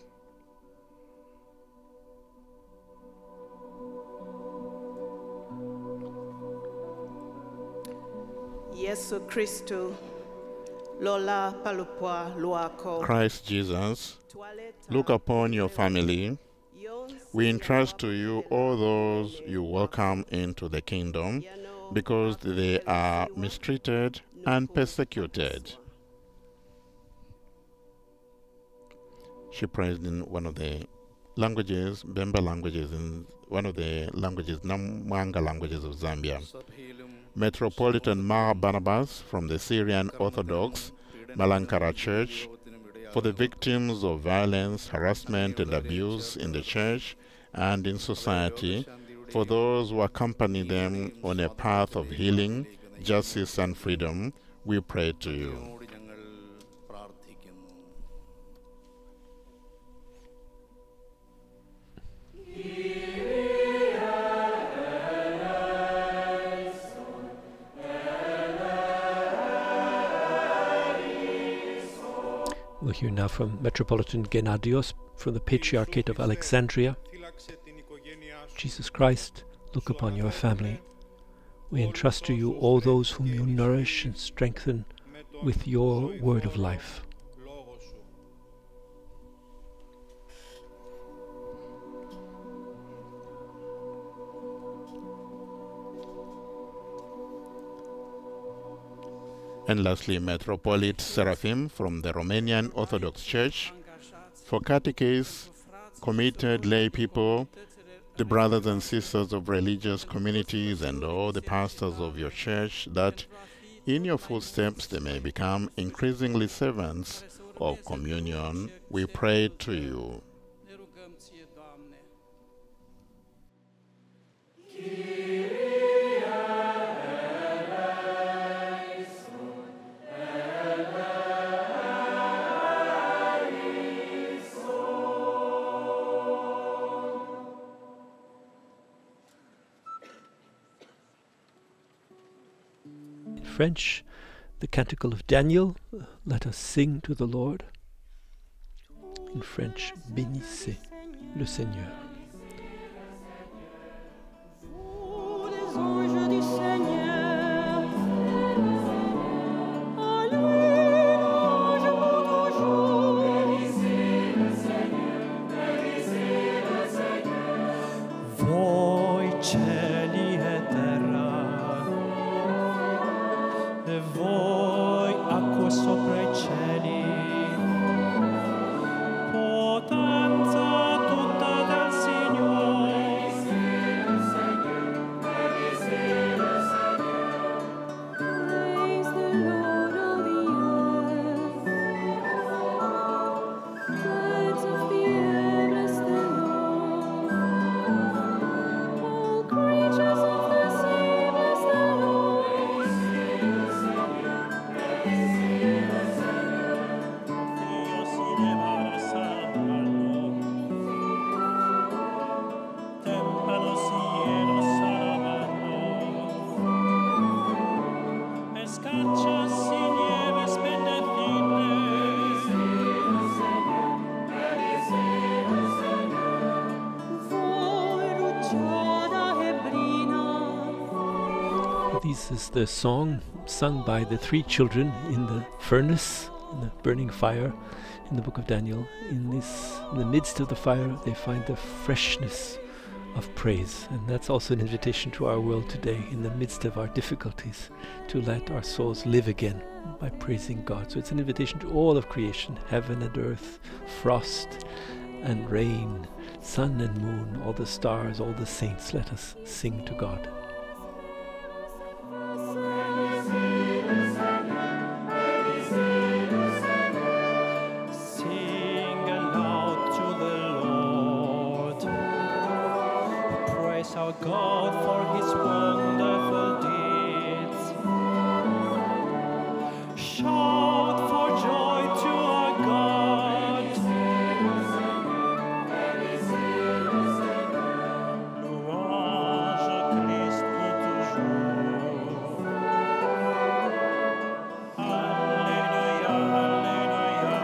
Yesu Kristo, Lola Palupwa Luako. Christ Jesus, look upon your family. We entrust to you all those you welcome into the kingdom because they are mistreated and persecuted. She prays in one of the languages, Bemba languages, in one of the languages, Namwanga languages of Zambia. Metropolitan Mar Barnabas from the Syrian Orthodox Malankara Church, for the victims of violence, harassment, and abuse in the church and in society, for those who accompany them on a path of healing, justice, and freedom, we pray to you. We'll hear now from Metropolitan Gennadios from the Patriarchate of Alexandria. Jesus Christ, look upon your family. We entrust to you all those whom you nourish and strengthen with your word of life. And lastly, Metropolitan Seraphim from the Romanian Orthodox Church, for catechists, committed lay people, the brothers and sisters of religious communities, and all the pastors of your church, that in your footsteps they may become increasingly servants of communion, we pray to you. French, the Canticle of Daniel, uh, let us sing to the Lord. In French, bénissez le Seigneur. Voi cieli e terra, e voi acqua sopra i cieli, potenza tutta del Signore. Praise the Lord, all the earth. Birds of the air, bless the Lord. All creatures of the This is the song sung by the three children in the furnace, in the burning fire in the book of Daniel. In this, in the midst of the fire, they find the freshness of praise. And that's also an invitation to our world today, in the midst of our difficulties, to let our souls live again by praising God. So it's an invitation to all of creation, heaven and earth, frost and rain, sun and moon, all the stars, all the saints. Let us sing to God. Our God for his wonderful deeds. Shout for joy to our God. Louange Christ pour toujours. Alléluia, Alléluia.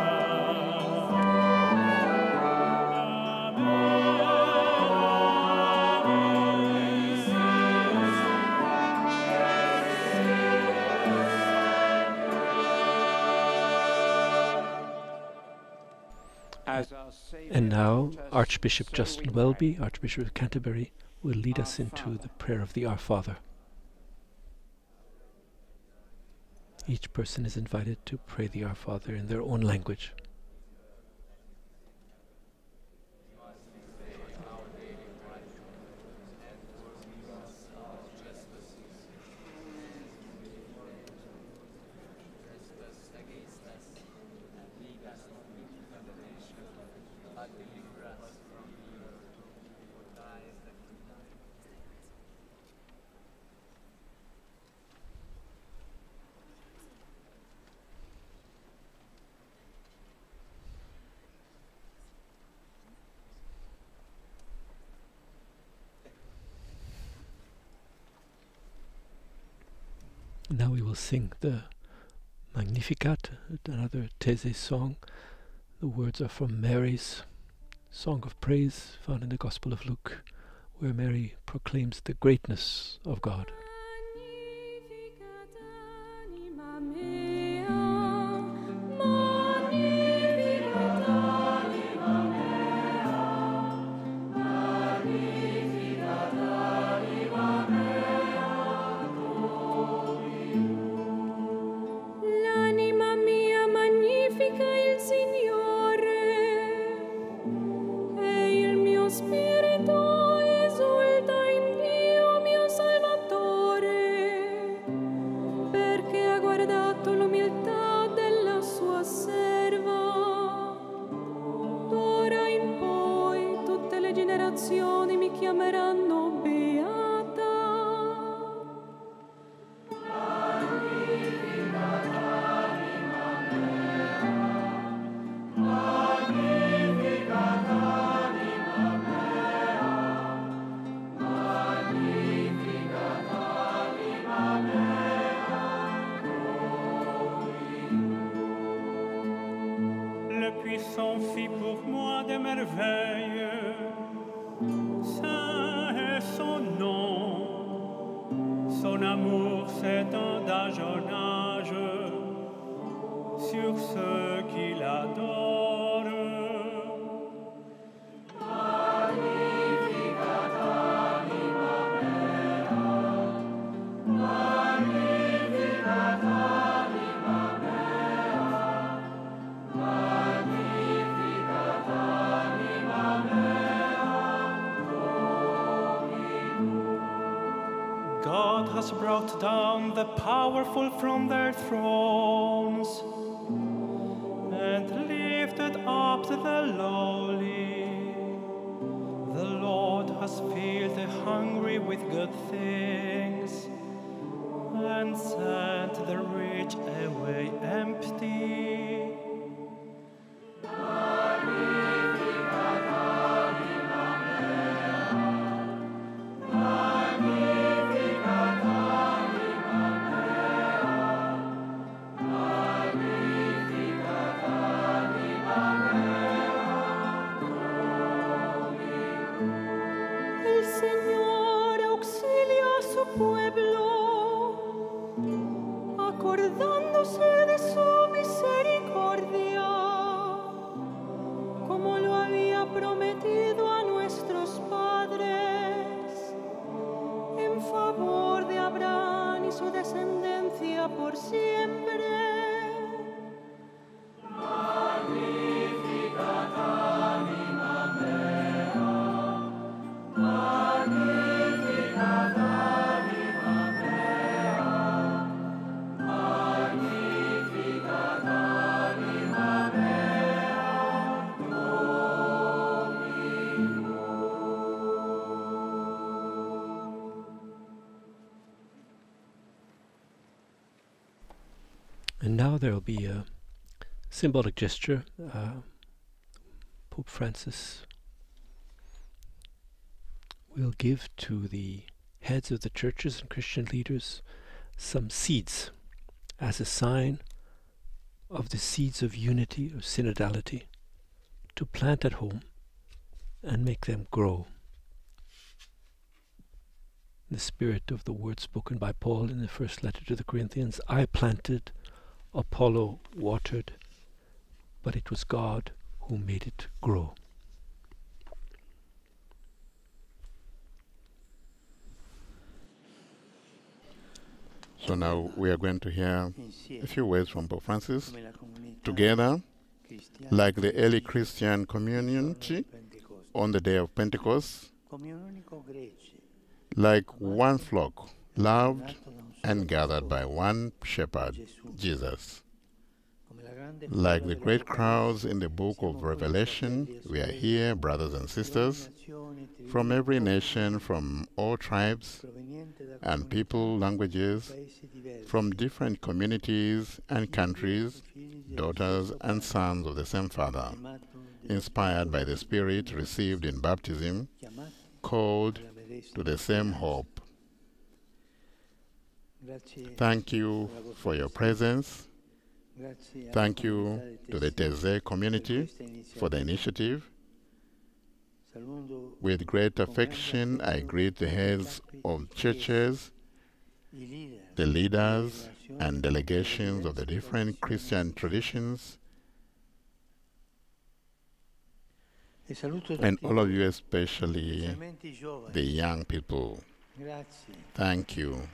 And now Archbishop Justin Welby, Archbishop of Canterbury, will lead us into the prayer of the Our Father. Each person is invited to pray the Our Father in their own language. Now we will sing the Magnificat, another These song. The words are from Mary's Song of Praise, found in the Gospel of Luke, where Mary proclaims the greatness of God. Brought down the powerful from their thrones and lifted up the lowly. The Lord has filled the hungry with good things and sent the rich away empty. acordándose de su misericordia, como lo había prometido a nuestros padres, en favor de Abraham y su descendencia por siempre. Magnificat anima mea, magnificat anima mea, magnificat anima mea, And now there will be a symbolic gesture. Uh, Pope Francis will give to the heads of the churches and Christian leaders some seeds as a sign of the seeds of unity, of synodality, to plant at home and make them grow. The spirit of the word spoken by Paul in the first letter to the Corinthians, I planted, Apollo watered, but it was God who made it grow. So now we are going to hear a few words from Pope Francis. Together, like the early Christian community on the day of Pentecost, like one flock, loved and gathered by one shepherd, Jesus. Like the great crowds in the book of Revelation, we are here, brothers and sisters, from every nation, from all tribes and people, languages, from different communities and countries, daughters and sons of the same Father, inspired by the Spirit, received in baptism, called to the same hope. Thank you for your presence. Thank you to the Teze community for the initiative. With great affection, I greet the heads of churches, the leaders and delegations of the different Christian traditions, and all of you, especially the young people. Thank you.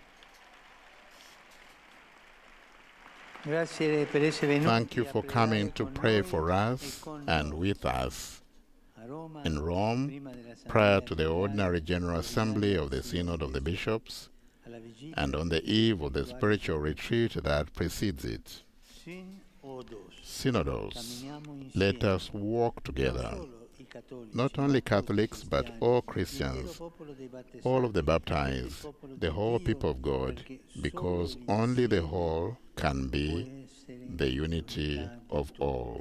Thank you for coming to pray for us and with us in Rome prior to the ordinary General Assembly of the Synod of the Bishops and on the eve of the spiritual retreat that precedes it. Synodos, let us walk together. Not only Catholics, but all Christians, all of the baptized, the whole people of God, because only the whole can be the unity of all.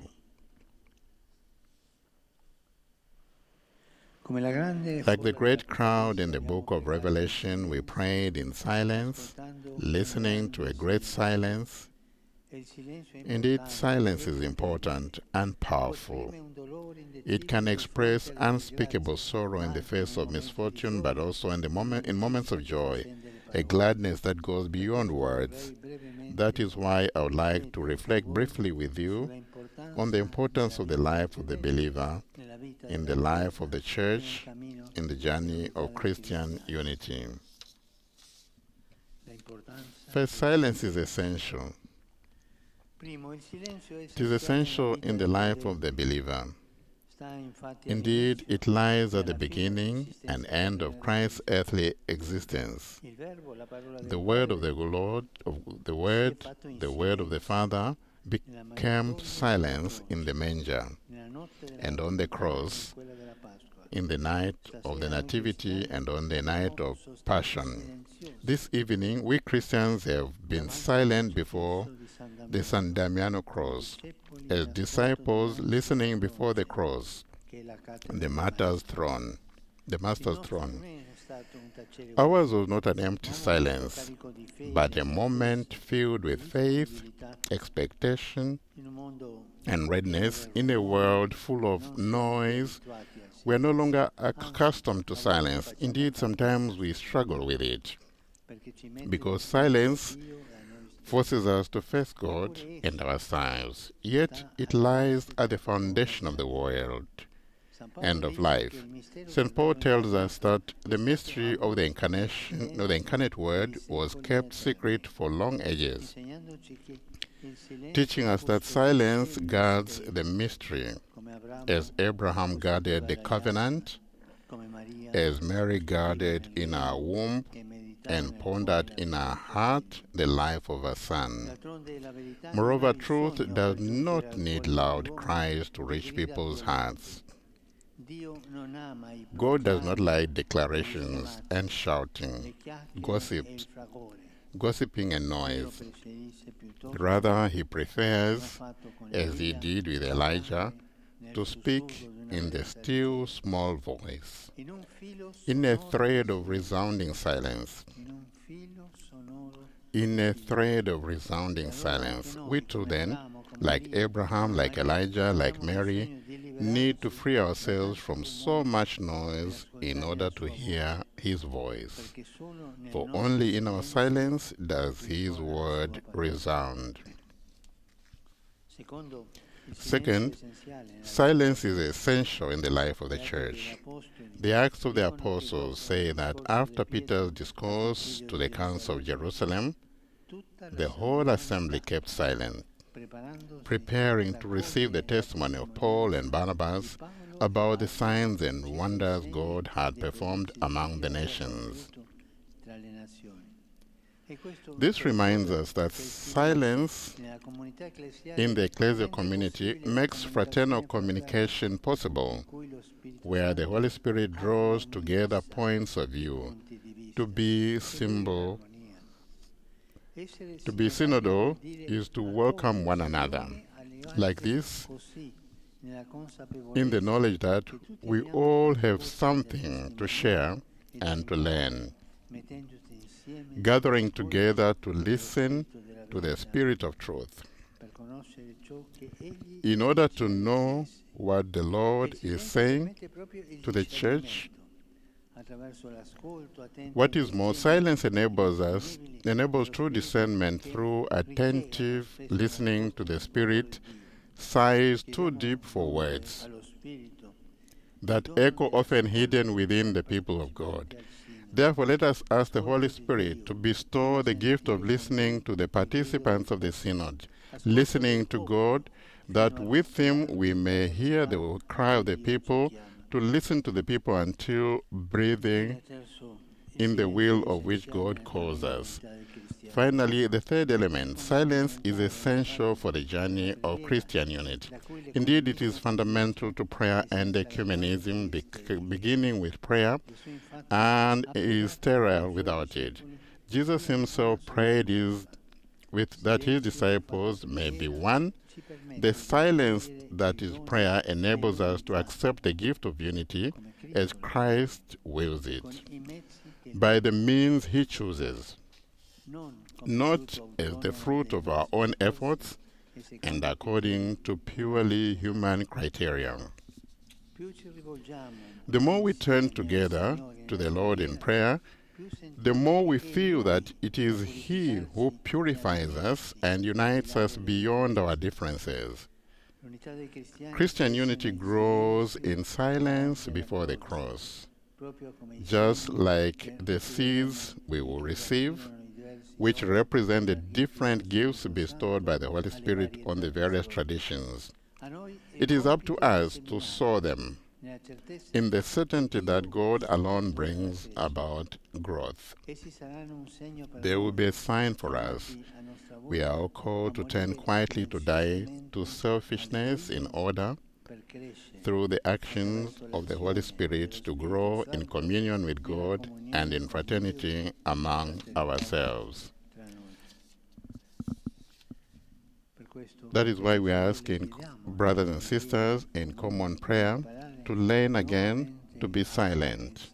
Like the great crowd in the book of Revelation, we prayed in silence, listening to a great silence. Indeed, silence is important and powerful. It can express unspeakable sorrow in the face of misfortune, but also in the moment, in moments of joy, a gladness that goes beyond words. That is why I would like to reflect briefly with you on the importance of the life of the believer, in the life of the Church, in the journey of Christian unity. First, silence is essential. It is essential in the life of the believer. Indeed, it lies at the beginning and end of Christ's earthly existence. The word of the Lord, of the word, the word of the Father, became silence in the manger and on the cross, in the night of the Nativity and on the night of Passion. This evening, we Christians have been silent before the San Damiano cross, as disciples listening before the cross, the Master's throne, the Master's throne. Ours was not an empty silence, but a moment filled with faith, expectation, and readiness in a world full of noise. We are no longer accustomed to silence. Indeed, sometimes we struggle with it, because silence forces us to face God and ourselves, yet it lies at the foundation of the world and of life. Saint Paul tells us that the mystery of the incarnation, of the incarnate Word, was kept secret for long ages, teaching us that silence guards the mystery, as Abraham guarded the covenant, as Mary guarded in her womb and pondered in her heart the life of her son. Moreover, truth does not need loud cries to reach people's hearts. God does not like declarations and shouting, gossips, gossiping and noise. Rather, he prefers, as he did with Elijah, to speak in the still small voice, in a thread of resounding silence. In a thread of resounding silence. We too then, like Abraham, like Elijah, like Mary, need to free ourselves from so much noise in order to hear his voice. For only in our silence does his word resound. Second, silence is essential in the life of the Church. The Acts of the Apostles say that after Peter's discourse to the Council of Jerusalem, the whole assembly kept silent, preparing to receive the testimony of Paul and Barnabas about the signs and wonders God had performed among the nations. This reminds us that silence in the ecclesial community makes fraternal communication possible, where the Holy Spirit draws together points of view to be symbol. To be synodal is to welcome one another, like this, in the knowledge that we all have something to share and to learn, gathering together to listen to the Spirit of truth, in order to know what the Lord is saying to the Church. What is more, silence enables us, enables true discernment through attentive listening to the Spirit, sighs too deep for words, that echo often hidden within the people of God. Therefore, let us ask the Holy Spirit to bestow the gift of listening to the participants of the Synod, listening to God, that with him we may hear the cry of the people, to listen to the people until breathing in the will of which God calls us. Finally, the third element, silence is essential for the journey of Christian unity. Indeed, it is fundamental to prayer and ecumenism, beginning with prayer, and is sterile without it. Jesus himself prayed his, with that his disciples may be one. The silence that is prayer enables us to accept the gift of unity as Christ wills it, by the means he chooses, not as the fruit of our own efforts and according to purely human criteria. The more we turn together to the Lord in prayer, the more we feel that it is he who purifies us and unites us beyond our differences. Christian unity grows in silence before the cross, just like the seeds we will receive, which represent the different gifts bestowed by the Holy Spirit on the various traditions. It is up to us to sow them, in the certainty that God alone brings about growth. There will be a sign for us. We are all called to turn quietly to die to selfishness in order, through the actions of the Holy Spirit, to grow in communion with God and in fraternity among ourselves. That is why we are asking brothers and sisters in common prayer to learn again to be silent.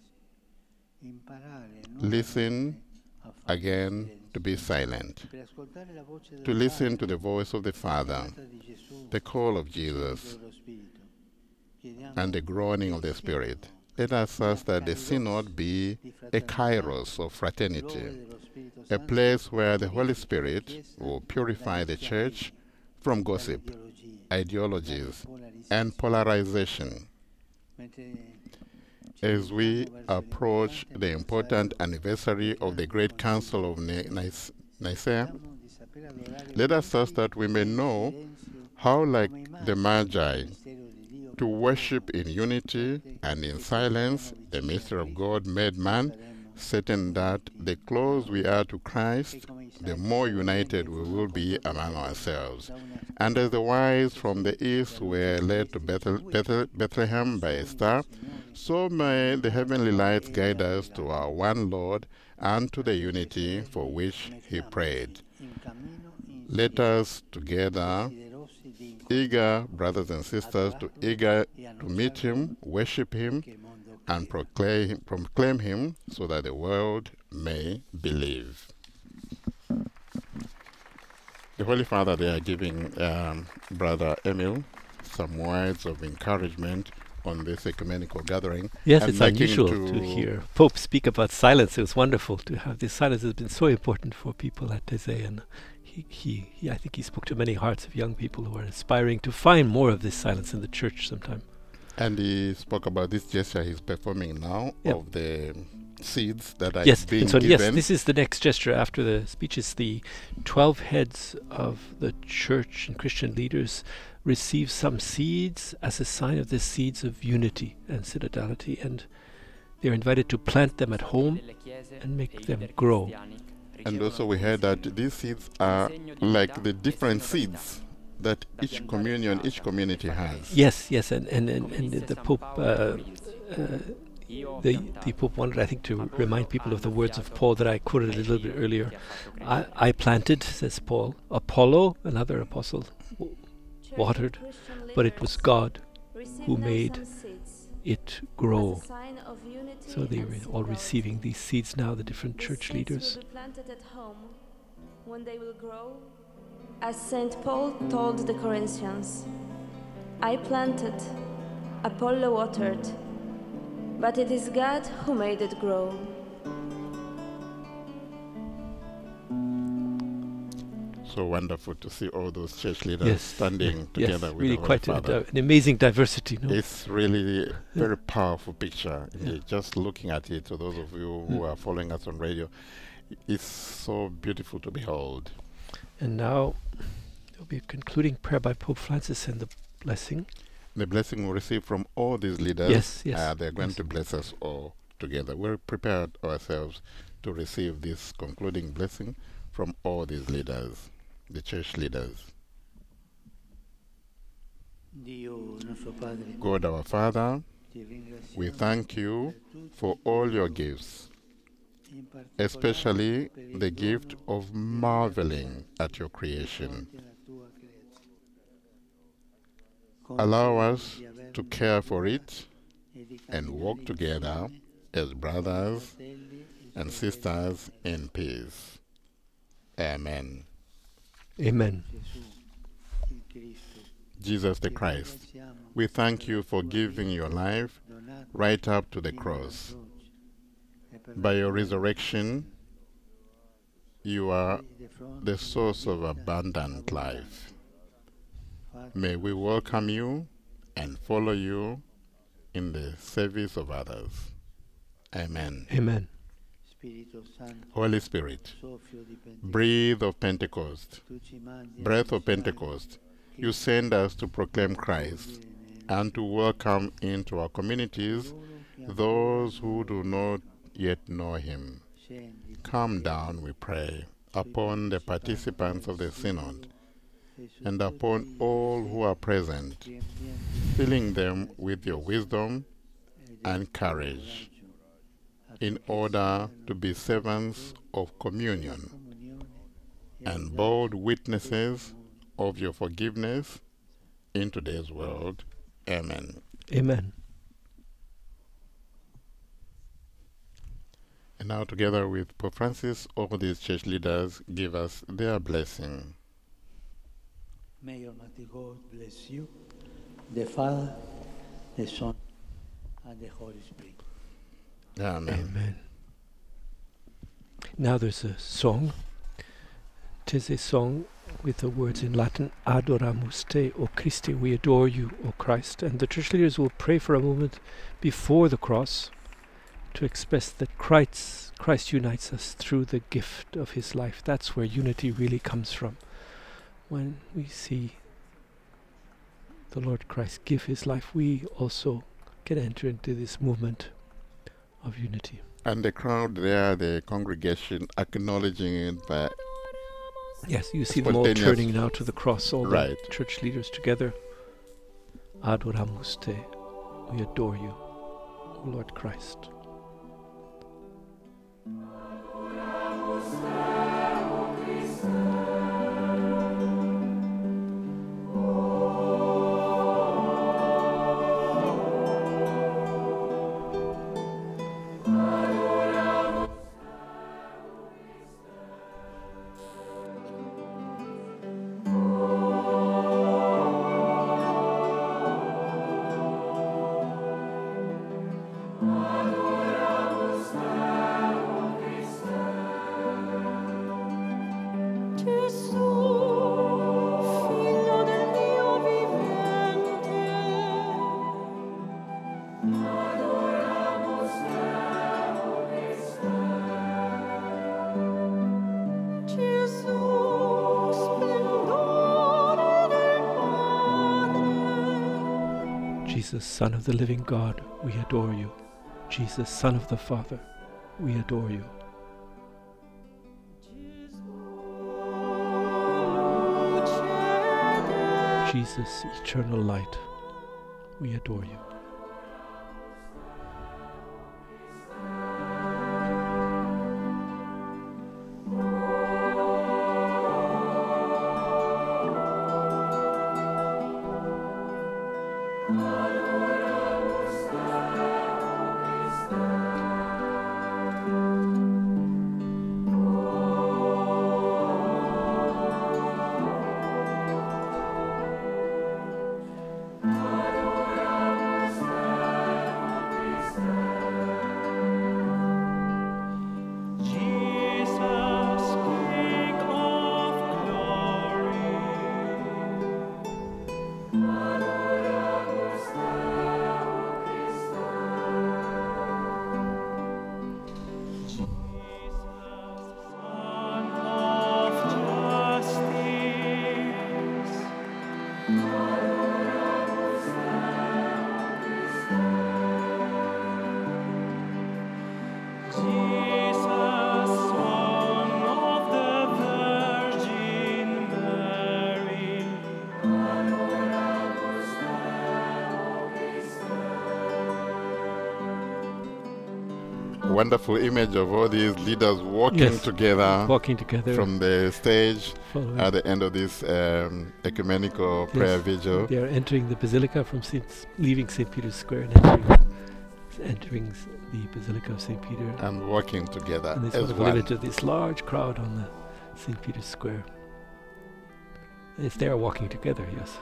Listen again to be silent. To listen to the voice of the Father, the call of Jesus, and the groaning of the Spirit. Let us ask that the Synod be a kairos of fraternity, a place where the Holy Spirit will purify the Church from gossip, ideologies, and polarization. As we approach the important anniversary of the Great Council of Nice, Nicaea, let us ask that we may know how, like the Magi, to worship in unity and in silence the mystery of God made man, certain that the closer we are to Christ, the more united we will be among ourselves. And as the wise from the east were led to Bethel, Bethel, Bethlehem by a star, so may the heavenly lights guide us to our one Lord and to the unity for which he prayed. Let us together, eager brothers and sisters, to eager to meet him, worship him, and proclaim, proclaim him so that the world may believe. The Holy Father, they are giving um, Brother Emil some words of encouragement on this ecumenical gathering. Yes, and it's liking unusual to, to hear Pope speak about silence. It was wonderful to have this silence. Has been so important for people at Taizé, and he, he, he, I think he spoke to many hearts of young people who are aspiring to find more of this silence in the Church sometime. And he spoke about this gesture he's performing now, yep, of the seeds that are yes, being and so given. Yes, this is the next gesture after the speeches. The twelve heads of the Church and Christian leaders receive some seeds as a sign of the seeds of unity and synodality, and they're invited to plant them at home and make them grow. And also we heard that these seeds are like the different seeds that each communion, each community has. Yes, yes, and, and, and, and the Pope uh, uh, The, the Pope wanted, I think, to remind people of the words of Paul that I quoted a little bit earlier. I, I planted, says Paul, Apollo, another apostle, w watered, but it was God who made it grow. So they were all receiving these seeds now, the different church leaders. Will be planted at home when they will grow, as Saint Paul told the Corinthians, I planted, Apollo watered, but it is God who made it grow. So wonderful to see all those church leaders yes, standing yes, together yes, with really the Holy quite Father. A, an amazing diversity. No? It's really a very powerful picture. Yeah. Just looking at it, to those of you who mm. are following us on radio, it's so beautiful to behold. And now there will be a concluding prayer by Pope Francis and the blessing. The blessing we'll receive from all these leaders. Yes, yes. Uh, they're going yes. to bless us all together. We're prepared ourselves to receive this concluding blessing from all these leaders, the church leaders. God our Father, we thank you for all your gifts, especially the gift of marveling at your creation. Allow us to care for it and walk together as brothers and sisters in peace. Amen. Amen. Jesus the Christ, we thank you for giving your life right up to the cross. By your resurrection, you are the source of abundant life. May we welcome you and follow you in the service of others. Amen. Amen. Holy Spirit, breathe of Pentecost, breath of Pentecost, you send us to proclaim Christ and to welcome into our communities those who do not yet know him. Come down, we pray, upon the participants of the Synod and upon all who are present, filling them with your wisdom and courage, in order to be servants of communion and bold witnesses of your forgiveness in today's world. Amen. Amen. And now, together with Pope Francis, all these church leaders give us their blessing. May Almighty God bless you, the Father, the Son, and the Holy Spirit. Amen. Amen. Now there's a song. It is a song with the words in Latin, Adoramus te, O Christe, we adore you, O Christ. And the church leaders will pray for a moment before the cross to express that Christ, Christ unites us through the gift of his life. That's where unity really comes from. When we see the Lord Christ give his life, we also can enter into this movement of unity. And the crowd there, the congregation, acknowledging it by... Yes, you see them all turning now to the cross, all right. the church leaders together. Adoramus te, we adore you, O Lord Christ. Jesus, Son of the living God, we adore you. Jesus, Son of the Father, we adore you. Jesus, eternal light, we adore you. Wonderful image of all these leaders walking yes, together, walking together from the stage following. At the end of this um, ecumenical prayer yes, vigil. They are entering the Basilica from Saint, leaving Saint Peter's Square and entering, entering the Basilica of Saint Peter. And walking together and as sort of one. Image of this large crowd on the Saint Peter's Square. And it's they are walking together, yes.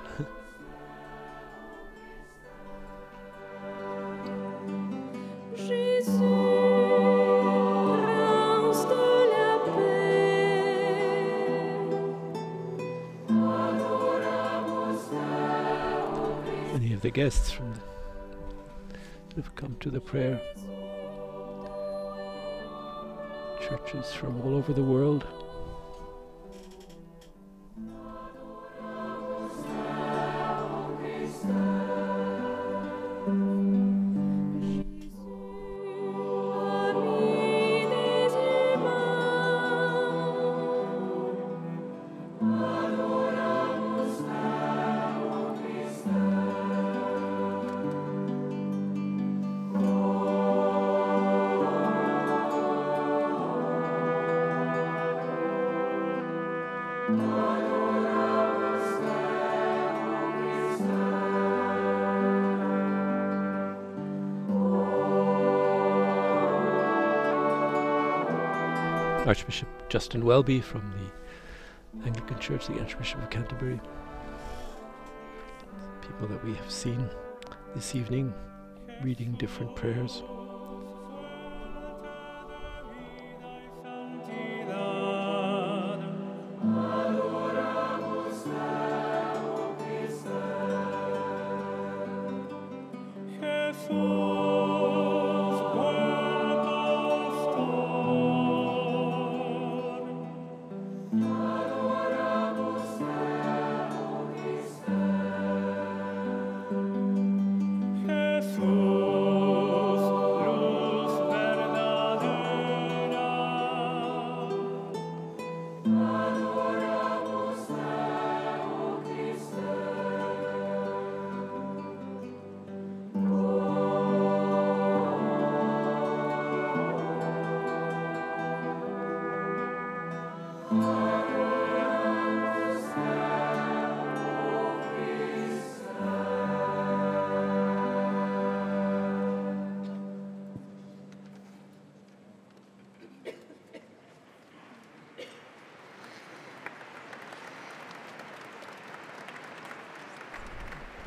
Many of the guests from the, that have come to the prayer, churches from all over the world. Archbishop Justin Welby from the Anglican Church, the Archbishop of Canterbury. People that we have seen this evening reading different prayers.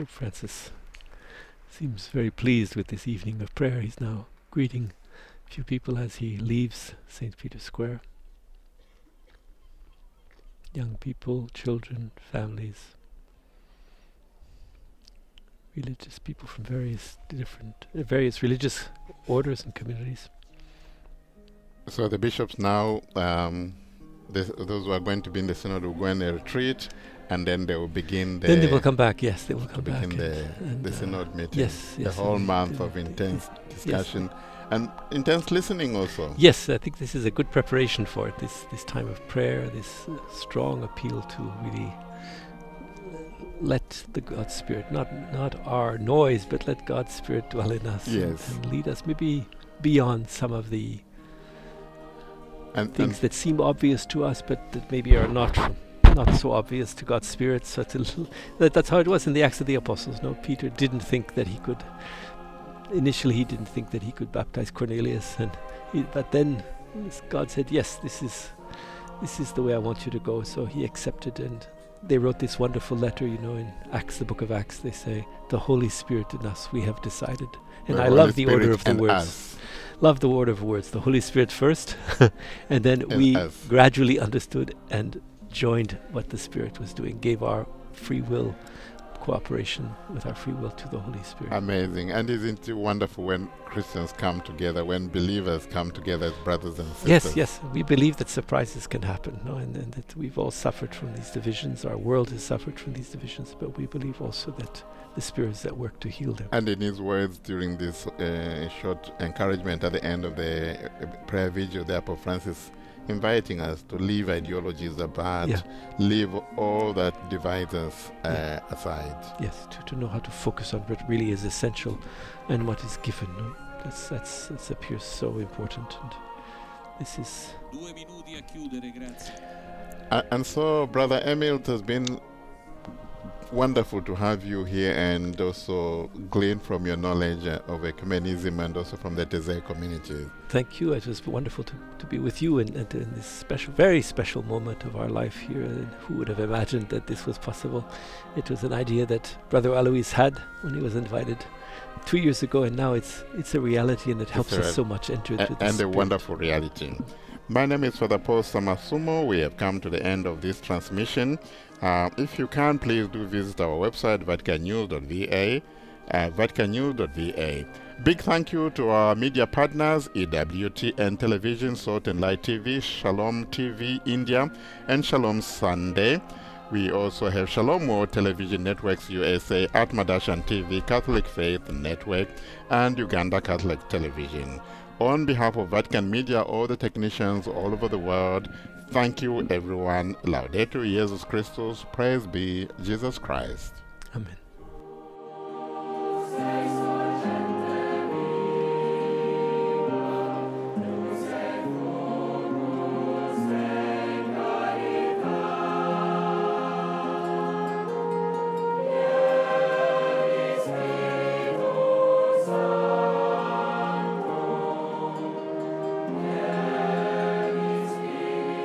Pope Francis seems very pleased with this evening of prayer. He's now greeting a few people as he leaves Saint Peter's Square. Young people, children, families, religious people from various different, uh, various religious orders and communities. So the bishops now, um, this, those who are going to be in the synod will go on a retreat, and then they will begin the... Then they will come back, yes, they will come begin back. the, and, and the uh, synod meeting. Yes, yes. The whole and month uh, of intense yes. discussion and intense listening also. Yes, I think this is a good preparation for it, this, this time of prayer, this uh, strong appeal to really let the God's Spirit, not not our noise, but let God's Spirit dwell in us. Yes. and, and lead us maybe beyond some of the and things and that seem obvious to us, but that maybe are not not so obvious to God's Spirit. So it's a little, that, that's how it was in the Acts of the Apostles. No, Peter didn't think that he could. Initially, he didn't think that he could baptize Cornelius, and he, but then God said, "Yes, this is this is the way I want you to go." So he accepted, and they wrote this wonderful letter. You know, in Acts, the book of Acts, they say, "The Holy Spirit in us, we have decided." And the I Holy love the Spirit order of the and words. us. Love the order of words. The Holy Spirit first, and then And we us. gradually understood and joined what the Spirit was doing, gave our free will cooperation with our free will to the Holy Spirit. Amazing. And isn't it wonderful when Christians come together, when believers come together as brothers and sisters? Yes, yes. We believe that surprises can happen, no? and, and that we've all suffered from these divisions. Our world has suffered from these divisions, but we believe also that the Spirit is at work to heal them. And in his words during this uh, short encouragement at the end of the uh, prayer vigil, there, Pope Francis inviting us to leave ideologies apart, Yeah. leave all that divides us uh, Yeah. aside. Yes, to, to know how to focus on what really is essential and what is given. No? That's, that's, that appears so important. And this is... Uh, and so, Brother Emil, it has been wonderful to have you here and also glean from your knowledge uh, of ecumenism and also from the Teze community. Thank you. It was wonderful to, to be with you and, and in this special, very special moment of our life here. And who would have imagined that this was possible? It was an idea that Brother Alois had when he was invited two years ago, and now it's it's a reality, and it helps It's us a- so much enter a- into the and a spirit. wonderful reality. My name is Father Paul Samasumo. We have come to the end of this transmission. Uh, if you can, please do visit our website, vatican news dot v a, uh, vatican news dot v a. Big thank you to our media partners, E W T N Television, Salt and Light T V, Shalom T V India, and Shalom Sunday. We also have Shalom World Television Networks U S A, Atmadashan T V, Catholic Faith Network, and Uganda Catholic Television. On behalf of Vatican Media, all the technicians all over the world, thank you everyone. Laudetur Jesus Christus. Praise be Jesus Christ. Amen.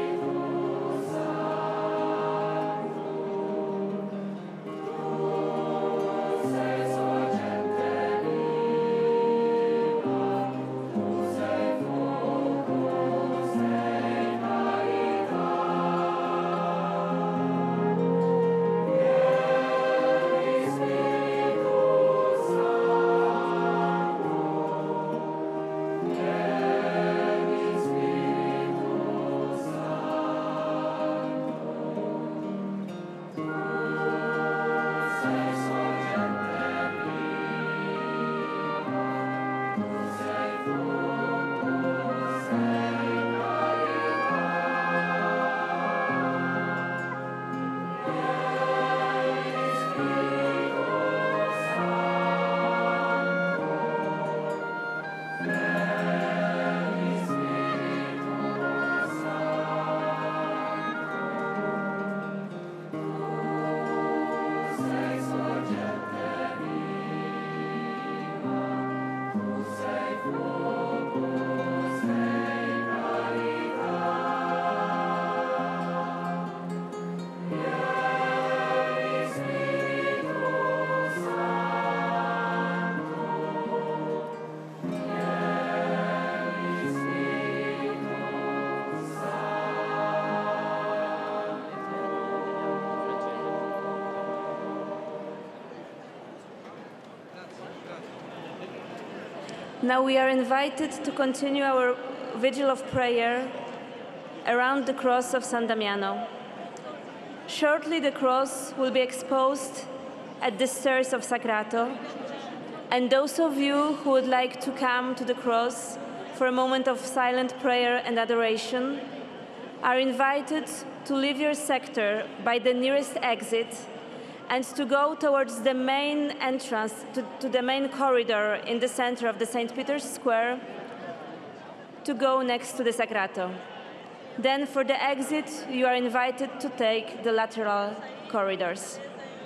Amen. Now we are invited to continue our vigil of prayer around the cross of San Damiano. Shortly the cross will be exposed at the stairs of Sacrato, and those of you who would like to come to the cross for a moment of silent prayer and adoration are invited to leave your sector by the nearest exit and to go towards the main entrance, to, to the main corridor in the center of the Saint Peter's Square, to go next to the Sacrato. Then for the exit, you are invited to take the lateral corridors.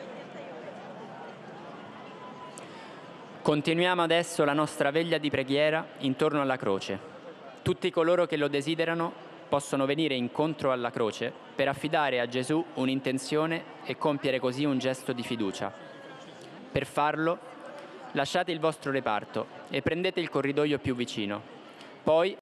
Continuiamo adesso la nostra veglia di preghiera intorno alla croce. Tutti coloro che lo desiderano possono venire incontro alla croce per affidare a Gesù un'intenzione e compiere così un gesto di fiducia. Per farlo, lasciate il vostro reparto e prendete il corridoio più vicino. Poi